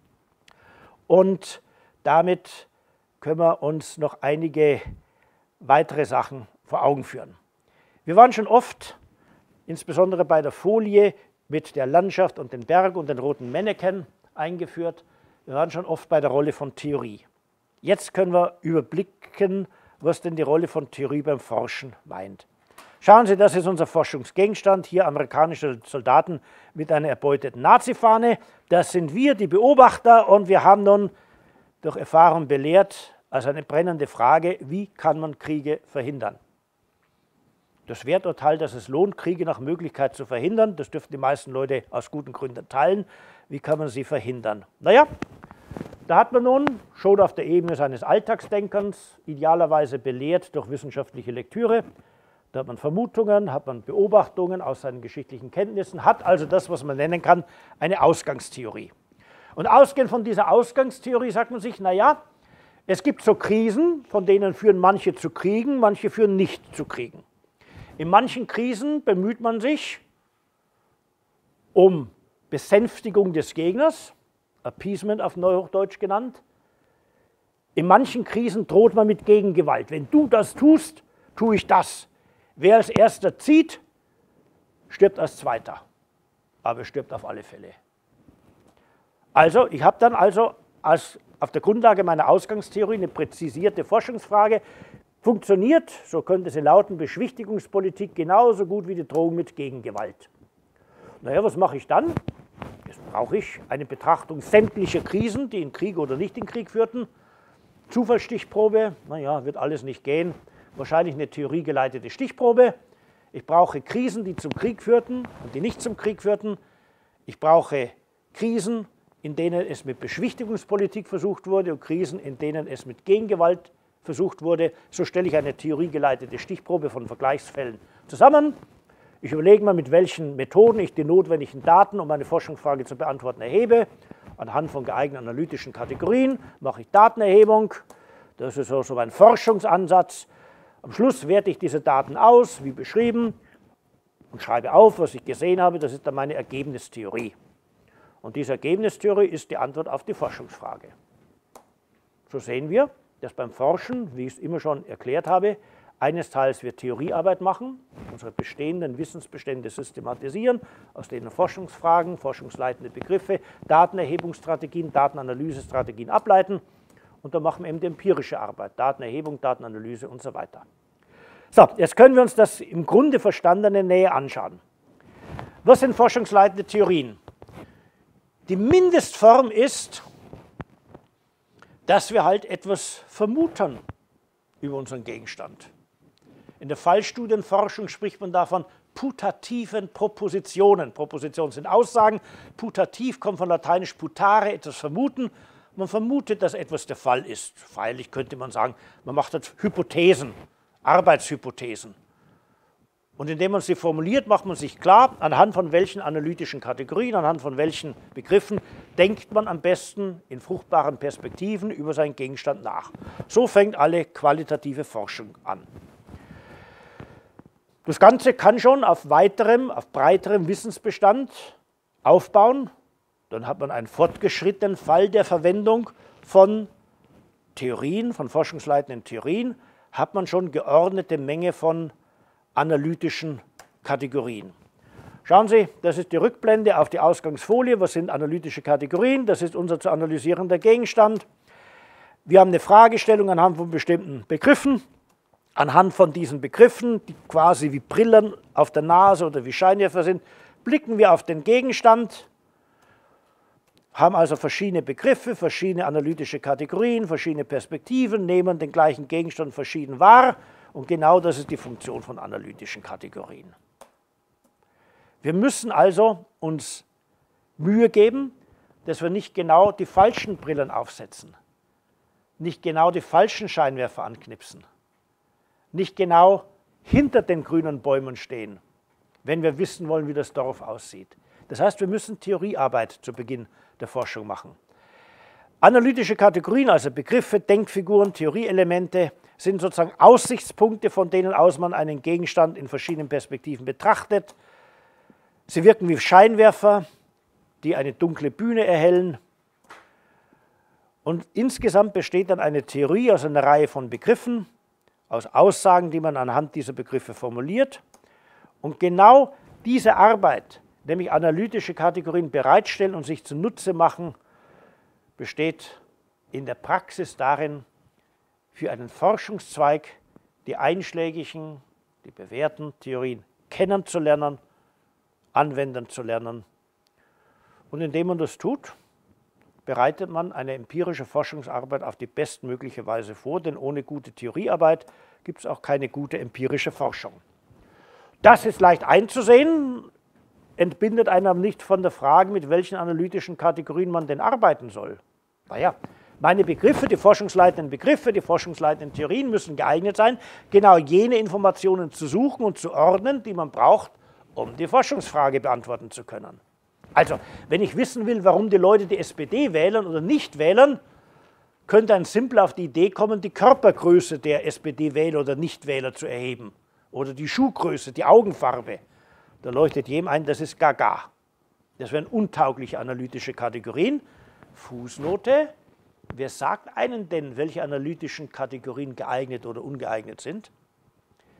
Und damit können wir uns noch einige weitere Sachen vor Augen führen. Wir waren schon oft, insbesondere bei der Folie mit der Landschaft und den Berg und den roten Männchen eingeführt. Wir waren schon oft bei der Rolle von Theorie. Jetzt können wir überblicken, was denn die Rolle von Theorie beim Forschen meint. Schauen Sie, das ist unser Forschungsgegenstand, hier amerikanische Soldaten mit einer erbeuteten Nazifahne. Das sind wir, die Beobachter, und wir haben nun durch Erfahrung belehrt, als eine brennende Frage, wie kann man Kriege verhindern? Das Werturteil, dass es lohnt, Kriege nach Möglichkeit zu verhindern, das dürften die meisten Leute aus guten Gründen teilen. Wie kann man sie verhindern? Naja, da hat man nun schon auf der Ebene seines Alltagsdenkens, idealerweise belehrt durch wissenschaftliche Lektüre, da hat man Vermutungen, hat man Beobachtungen aus seinen geschichtlichen Kenntnissen, hat also das, was man nennen kann, eine Ausgangstheorie. Und ausgehend von dieser Ausgangstheorie sagt man sich, naja, es gibt so Krisen, von denen führen manche zu Kriegen, manche führen nicht zu Kriegen. In manchen Krisen bemüht man sich um Besänftigung des Gegners, Appeasement auf Neuhochdeutsch genannt. In manchen Krisen droht man mit Gegengewalt. Wenn du das tust, tue ich das. Wer als Erster zieht, stirbt als Zweiter, aber stirbt auf alle Fälle. Also, ich habe dann also als, auf der Grundlage meiner Ausgangstheorie eine präzisierte Forschungsfrage. Funktioniert, so könnte sie lauten, Beschwichtigungspolitik genauso gut wie die Drohung mit Gegengewalt? Naja, was mache ich dann? Jetzt brauche ich eine Betrachtung sämtlicher Krisen, die in Krieg oder nicht in Krieg führten. Zufallsstichprobe, naja, wird alles nicht gehen. Wahrscheinlich eine theoriegeleitete Stichprobe. Ich brauche Krisen, die zum Krieg führten und die nicht zum Krieg führten. Ich brauche Krisen, in denen es mit Beschwichtigungspolitik versucht wurde und Krisen, in denen es mit Gegengewalt versucht wurde. So stelle ich eine theoriegeleitete Stichprobe von Vergleichsfällen zusammen. Ich überlege mal, mit welchen Methoden ich die notwendigen Daten, um eine Forschungsfrage zu beantworten, erhebe. Anhand von geeigneten analytischen Kategorien mache ich Datenerhebung. Das ist also mein Forschungsansatz. Am Schluss werte ich diese Daten aus, wie beschrieben, und schreibe auf, was ich gesehen habe. Das ist dann meine Ergebnistheorie. Und diese Ergebnistheorie ist die Antwort auf die Forschungsfrage. So sehen wir, dass beim Forschen, wie ich es immer schon erklärt habe, eines Teils wir Theoriearbeit machen, unsere bestehenden Wissensbestände systematisieren, aus denen Forschungsfragen, forschungsleitende Begriffe, Datenerhebungsstrategien, Datenanalysestrategien ableiten. Und dann machen wir eben die empirische Arbeit, Datenerhebung, Datenanalyse und so weiter. So, jetzt können wir uns das im Grunde Verstandene näher anschauen. Was sind forschungsleitende Theorien? Die Mindestform ist, dass wir halt etwas vermuten über unseren Gegenstand. In der Fallstudienforschung spricht man davon putativen Propositionen. Propositionen sind Aussagen. Putativ kommt von lateinisch putare, etwas vermuten. Man vermutet, dass etwas der Fall ist. Freilich könnte man sagen, man macht jetzt Hypothesen, Arbeitshypothesen. Und indem man sie formuliert, macht man sich klar, anhand von welchen analytischen Kategorien, anhand von welchen Begriffen denkt man am besten in fruchtbaren Perspektiven über seinen Gegenstand nach. So fängt alle qualitative Forschung an. Das Ganze kann schon auf weiterem, auf breiterem Wissensbestand aufbauen. Dann hat man einen fortgeschrittenen Fall der Verwendung von Theorien, von forschungsleitenden Theorien, hat man schon geordnete Menge von analytischen Kategorien. Schauen Sie, das ist die Rückblende auf die Ausgangsfolie. Was sind analytische Kategorien? Das ist unser zu analysierender Gegenstand. Wir haben eine Fragestellung anhand von bestimmten Begriffen. Anhand von diesen Begriffen, die quasi wie Brillen auf der Nase oder wie Scheinwerfer sind, blicken wir auf den Gegenstand, haben also verschiedene Begriffe, verschiedene analytische Kategorien, verschiedene Perspektiven, nehmen den gleichen Gegenstand verschieden wahr. Und genau das ist die Funktion von analytischen Kategorien. Wir müssen also uns Mühe geben, dass wir nicht genau die falschen Brillen aufsetzen, nicht genau die falschen Scheinwerfer anknipsen, nicht genau hinter den grünen Bäumen stehen, wenn wir wissen wollen, wie das Dorf aussieht. Das heißt, wir müssen Theoriearbeit zu Beginn der Forschung machen. Analytische Kategorien, also Begriffe, Denkfiguren, Theorieelemente, sind sozusagen Aussichtspunkte, von denen aus man einen Gegenstand in verschiedenen Perspektiven betrachtet. Sie wirken wie Scheinwerfer, die eine dunkle Bühne erhellen. Und insgesamt besteht dann eine Theorie aus einer Reihe von Begriffen, aus Aussagen, die man anhand dieser Begriffe formuliert. Und genau diese Arbeit, nämlich analytische Kategorien bereitstellen und sich zunutze machen, besteht in der Praxis darin, für einen Forschungszweig die einschlägigen, die bewährten Theorien kennenzulernen, anwenden zu lernen. Und indem man das tut, bereitet man eine empirische Forschungsarbeit auf die bestmögliche Weise vor, denn ohne gute Theoriearbeit gibt es auch keine gute empirische Forschung. Das ist leicht einzusehen, entbindet einem nicht von der Frage, mit welchen analytischen Kategorien man denn arbeiten soll. Naja, meine Begriffe, die forschungsleitenden Begriffe, die forschungsleitenden Theorien müssen geeignet sein, genau jene Informationen zu suchen und zu ordnen, die man braucht, um die Forschungsfrage beantworten zu können. Also, wenn ich wissen will, warum die Leute die S P D wählen oder nicht wählen, könnte ein Simpler auf die Idee kommen, die Körpergröße der S P D-Wähler oder Nichtwähler zu erheben oder die Schuhgröße, die Augenfarbe. Da leuchtet jedem ein, das ist gaga. Das wären untaugliche analytische Kategorien. Fußnote. Wer sagt einen denn, welche analytischen Kategorien geeignet oder ungeeignet sind?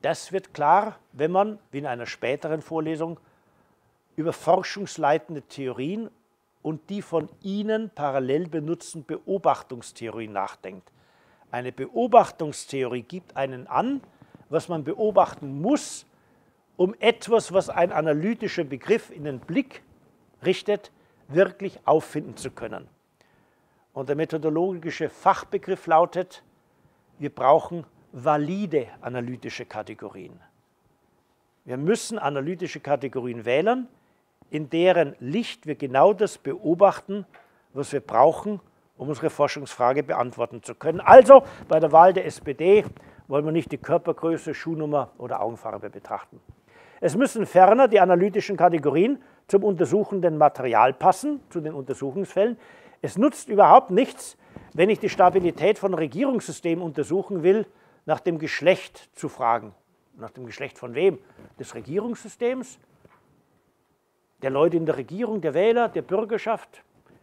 Das wird klar, wenn man, wie in einer späteren Vorlesung, über forschungsleitende Theorien und die von Ihnen parallel benutzten Beobachtungstheorien nachdenkt. Eine Beobachtungstheorie gibt einen an, was man beobachten muss, um etwas, was ein analytischer Begriff in den Blick richtet, wirklich auffinden zu können. Und der methodologische Fachbegriff lautet, wir brauchen valide analytische Kategorien. Wir müssen analytische Kategorien wählen, in deren Licht wir genau das beobachten, was wir brauchen, um unsere Forschungsfrage beantworten zu können. Also bei der Wahl der S P D wollen wir nicht die Körpergröße, Schuhnummer oder Augenfarbe betrachten. Es müssen ferner die analytischen Kategorien zum untersuchenden Material passen, zu den Untersuchungsfällen. Es nutzt überhaupt nichts, wenn ich die Stabilität von Regierungssystemen untersuchen will, nach dem Geschlecht zu fragen. Nach dem Geschlecht von wem? Des Regierungssystems? Der Leute in der Regierung, der Wähler, der Bürgerschaft?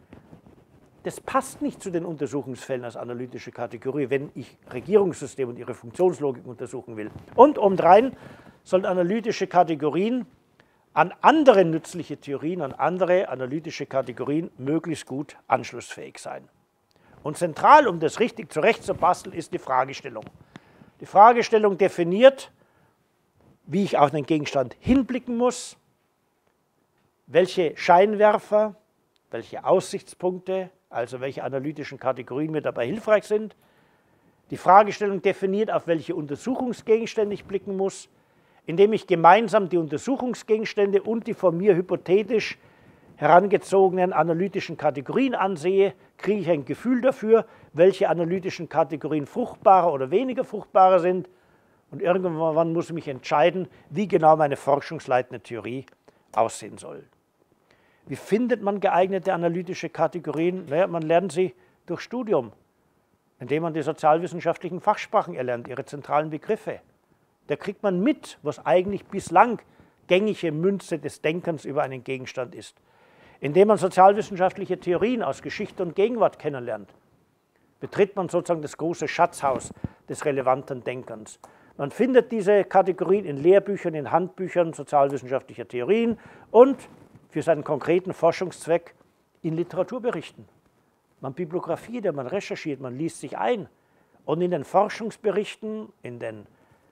Das passt nicht zu den Untersuchungsfällen als analytische Kategorie, wenn ich Regierungssysteme und ihre Funktionslogik untersuchen will. Und obendrein sollen analytische Kategorien an andere nützliche Theorien, an andere analytische Kategorien möglichst gut anschlussfähig sein. Und zentral, um das richtig zurechtzubasteln, ist die Fragestellung. Die Fragestellung definiert, wie ich auf den Gegenstand hinblicken muss, welche Scheinwerfer, welche Aussichtspunkte, also welche analytischen Kategorien mir dabei hilfreich sind. Die Fragestellung definiert, auf welche Untersuchungsgegenstände ich blicken muss. Indem ich gemeinsam die Untersuchungsgegenstände und die von mir hypothetisch herangezogenen analytischen Kategorien ansehe, kriege ich ein Gefühl dafür, welche analytischen Kategorien fruchtbarer oder weniger fruchtbarer sind. Und irgendwann muss ich mich entscheiden, wie genau meine forschungsleitende Theorie aussehen soll. Wie findet man geeignete analytische Kategorien? Naja, man lernt sie durch Studium, indem man die sozialwissenschaftlichen Fachsprachen erlernt, ihre zentralen Begriffe. Da kriegt man mit, was eigentlich bislang gängige Münze des Denkens über einen Gegenstand ist. Indem man sozialwissenschaftliche Theorien aus Geschichte und Gegenwart kennenlernt, betritt man sozusagen das große Schatzhaus des relevanten Denkens. Man findet diese Kategorien in Lehrbüchern, in Handbüchern sozialwissenschaftlicher Theorien und für seinen konkreten Forschungszweck in Literaturberichten. Man bibliografiert, man recherchiert, man liest sich ein. Und in den Forschungsberichten, in den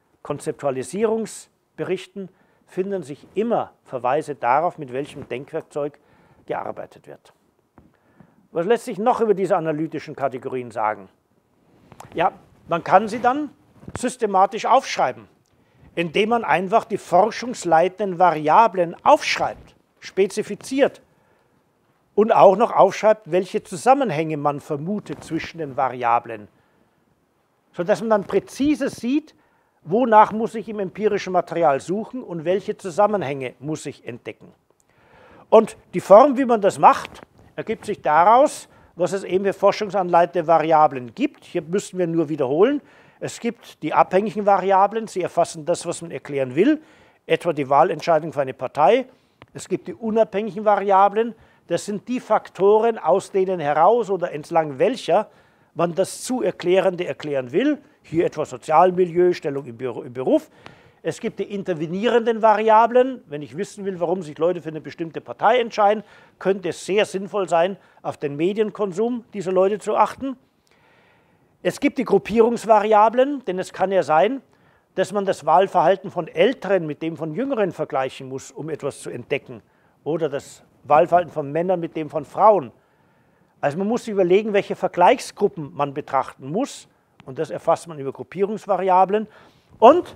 Konzeptualisierungsberichten finden sich immer Verweise darauf, mit welchem Denkwerkzeug gearbeitet wird. Was lässt sich noch über diese analytischen Kategorien sagen? Ja, man kann sie dann systematisch aufschreiben, indem man einfach die forschungsleitenden Variablen aufschreibt, spezifiziert und auch noch aufschreibt, welche Zusammenhänge man vermutet zwischen den Variablen, sodass man dann präzise sieht, wonach muss ich im empirischen Material suchen und welche Zusammenhänge muss ich entdecken. Und die Form, wie man das macht, ergibt sich daraus, was es eben für forschungsanleitende Variablen gibt. Hier müssten wir nur wiederholen. Es gibt die abhängigen Variablen, sie erfassen das, was man erklären will, etwa die Wahlentscheidung für eine Partei. Es gibt die unabhängigen Variablen, das sind die Faktoren, aus denen heraus oder entlang welcher man das zu Erklärende erklären will. Hier etwa Sozialmilieu, Stellung im Beruf. Es gibt die intervenierenden Variablen. Wenn ich wissen will, warum sich Leute für eine bestimmte Partei entscheiden, könnte es sehr sinnvoll sein, auf den Medienkonsum dieser Leute zu achten. Es gibt die Gruppierungsvariablen, denn es kann ja sein, dass man das Wahlverhalten von Älteren mit dem von Jüngeren vergleichen muss, um etwas zu entdecken. Oder das Wahlverhalten von Männern mit dem von Frauen. Also man muss sich überlegen, welche Vergleichsgruppen man betrachten muss. Und das erfasst man über Gruppierungsvariablen. Und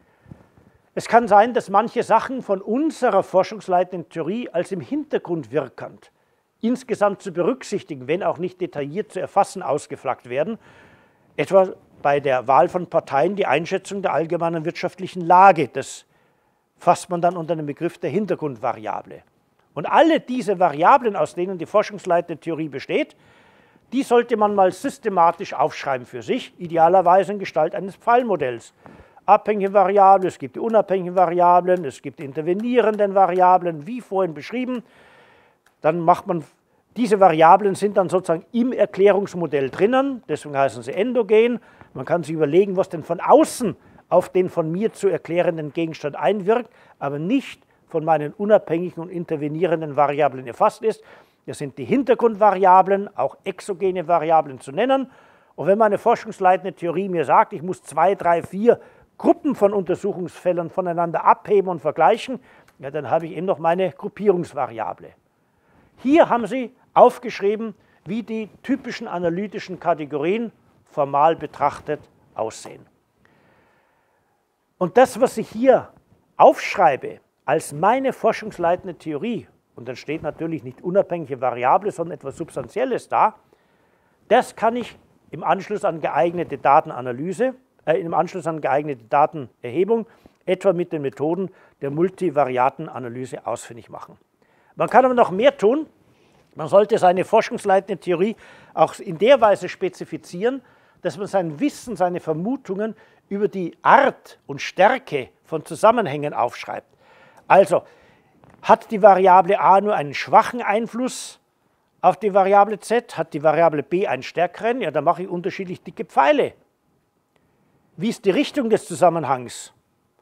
es kann sein, dass manche Sachen von unserer forschungsleitenden Theorie als im Hintergrund wirkend, insgesamt zu berücksichtigen, wenn auch nicht detailliert zu erfassen, ausgeflaggt werden. Etwa bei der Wahl von Parteien die Einschätzung der allgemeinen wirtschaftlichen Lage. Das fasst man dann unter dem Begriff der Hintergrundvariable. Und alle diese Variablen, aus denen die forschungsleitende Theorie besteht, die sollte man mal systematisch aufschreiben für sich, idealerweise in Gestalt eines Pfeilmodells. Abhängige Variablen, es gibt die unabhängigen Variablen, es gibt die intervenierenden Variablen, wie vorhin beschrieben. Dann macht man, diese Variablen sind dann sozusagen im Erklärungsmodell drinnen, deswegen heißen sie endogen. Man kann sich überlegen, was denn von außen auf den von mir zu erklärenden Gegenstand einwirkt, aber nicht von meinen unabhängigen und intervenierenden Variablen erfasst ist. Das sind die Hintergrundvariablen, auch exogene Variablen zu nennen. Und wenn meine forschungsleitende Theorie mir sagt, ich muss zwei, drei, vier Gruppen von Untersuchungsfällen voneinander abheben und vergleichen, ja, dann habe ich eben noch meine Gruppierungsvariable. Hier haben Sie aufgeschrieben, wie die typischen analytischen Kategorien formal betrachtet aussehen. Und das, was ich hier aufschreibe als meine forschungsleitende Theorie, und dann steht natürlich nicht unabhängige Variable, sondern etwas Substanzielles da, das kann ich im Anschluss an geeignete Datenanalyse, äh, im Anschluss an geeignete Datenerhebung, etwa mit den Methoden der Multivariatenanalyse ausfindig machen. Man kann aber noch mehr tun. Man sollte seine forschungsleitende Theorie auch in der Weise spezifizieren, dass man sein Wissen, seine Vermutungen über die Art und Stärke von Zusammenhängen aufschreibt. Also, hat die Variable a nur einen schwachen Einfluss auf die Variable z, hat die Variable b einen stärkeren, ja, dann mache ich unterschiedlich dicke Pfeile. Wie ist die Richtung des Zusammenhangs?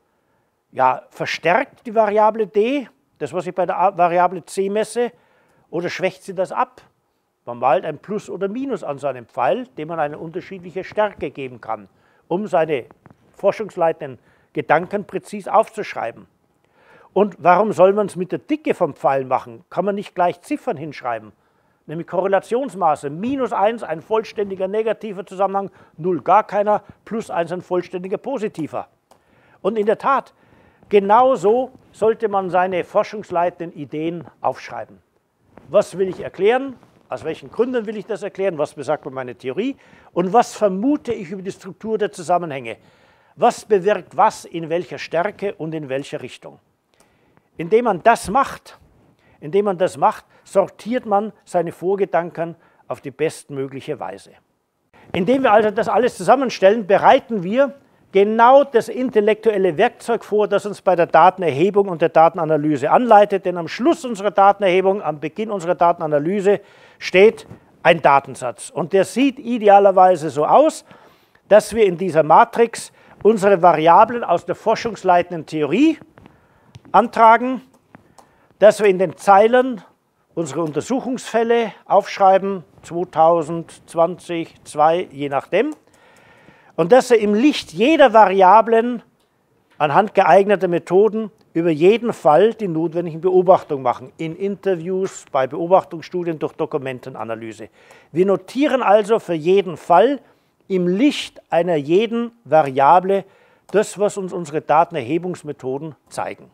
Ja, verstärkt die Variable d, das, was ich bei der Variable c messe, oder schwächt sie das ab? Man malt ein Plus oder Minus an so einem Pfeil, dem man eine unterschiedliche Stärke geben kann, um seine forschungsleitenden Gedanken präzise aufzuschreiben. Und warum soll man es mit der Dicke vom Pfeil machen? Kann man nicht gleich Ziffern hinschreiben? Nämlich Korrelationsmaße. Minus eins ein vollständiger negativer Zusammenhang, null gar keiner, plus eins ein vollständiger positiver. Und in der Tat, genauso sollte man seine forschungsleitenden Ideen aufschreiben. Was will ich erklären? Aus welchen Gründen will ich das erklären? Was besagt mir meine Theorie? Und was vermute ich über die Struktur der Zusammenhänge? Was bewirkt was in welcher Stärke und in welcher Richtung? Indem man das macht, indem man das macht, sortiert man seine Vorgedanken auf die bestmögliche Weise. Indem wir also das alles zusammenstellen, bereiten wir genau das intellektuelle Werkzeug vor, das uns bei der Datenerhebung und der Datenanalyse anleitet. Denn am Schluss unserer Datenerhebung, am Beginn unserer Datenanalyse steht ein Datensatz. Und der sieht idealerweise so aus, dass wir in dieser Matrix unsere Variablen aus der forschungsleitenden Theorie antragen, dass wir in den Zeilen unsere Untersuchungsfälle aufschreiben, zweitausend, zwanzig, zwei, je nachdem, und dass wir im Licht jeder Variablen anhand geeigneter Methoden über jeden Fall die notwendigen Beobachtungen machen, in Interviews, bei Beobachtungsstudien, durch Dokumentenanalyse. Wir notieren also für jeden Fall im Licht einer jeden Variable das, was uns unsere Datenerhebungsmethoden zeigen.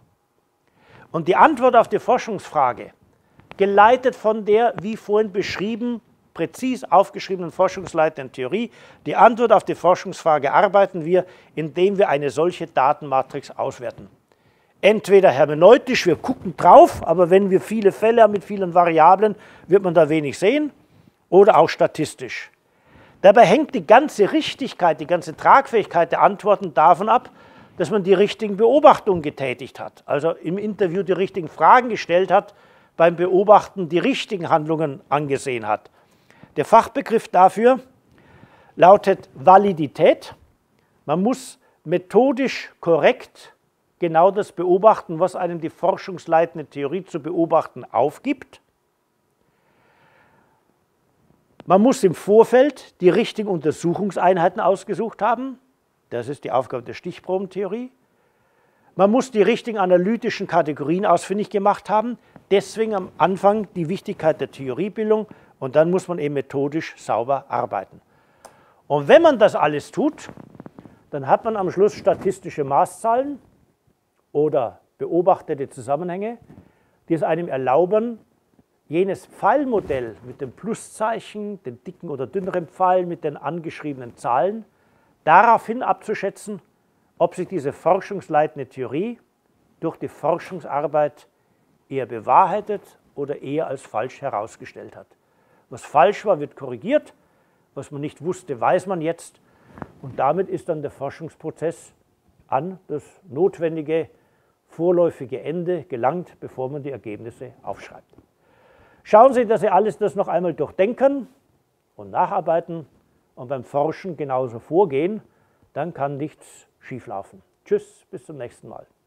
Und die Antwort auf die Forschungsfrage, geleitet von der, wie vorhin beschrieben, präzis aufgeschriebenen forschungsleitenden Theorie, die Antwort auf die Forschungsfrage erarbeiten wir, indem wir eine solche Datenmatrix auswerten. Entweder hermeneutisch, wir gucken drauf, aber wenn wir viele Fälle haben mit vielen Variablen, wird man da wenig sehen, oder auch statistisch. Dabei hängt die ganze Richtigkeit, die ganze Tragfähigkeit der Antworten davon ab, dass man die richtigen Beobachtungen getätigt hat, also im Interview die richtigen Fragen gestellt hat, beim Beobachten die richtigen Handlungen angesehen hat. Der Fachbegriff dafür lautet Validität. Man muss methodisch korrekt genau das beobachten, was einem die forschungsleitende Theorie zu beobachten aufgibt. Man muss im Vorfeld die richtigen Untersuchungseinheiten ausgesucht haben. Das ist die Aufgabe der Stichprobentheorie. Man muss die richtigen analytischen Kategorien ausfindig gemacht haben. Deswegen am Anfang die Wichtigkeit der Theoriebildung. Und dann muss man eben methodisch sauber arbeiten. Und wenn man das alles tut, dann hat man am Schluss statistische Maßzahlen oder beobachtete Zusammenhänge, die es einem erlauben, jenes Pfeilmodell mit dem Pluszeichen, den dicken oder dünneren Pfeil mit den angeschriebenen Zahlen, daraufhin abzuschätzen, ob sich diese forschungsleitende Theorie durch die Forschungsarbeit eher bewahrheitet oder eher als falsch herausgestellt hat. Was falsch war, wird korrigiert, was man nicht wusste, weiß man jetzt, und damit ist dann der Forschungsprozess an das notwendige vorläufige Ende gelangt, bevor man die Ergebnisse aufschreibt. Schauen Sie, dass Sie alles das noch einmal durchdenken und nacharbeiten und beim Forschen genauso vorgehen, dann kann nichts schieflaufen. Tschüss, bis zum nächsten Mal.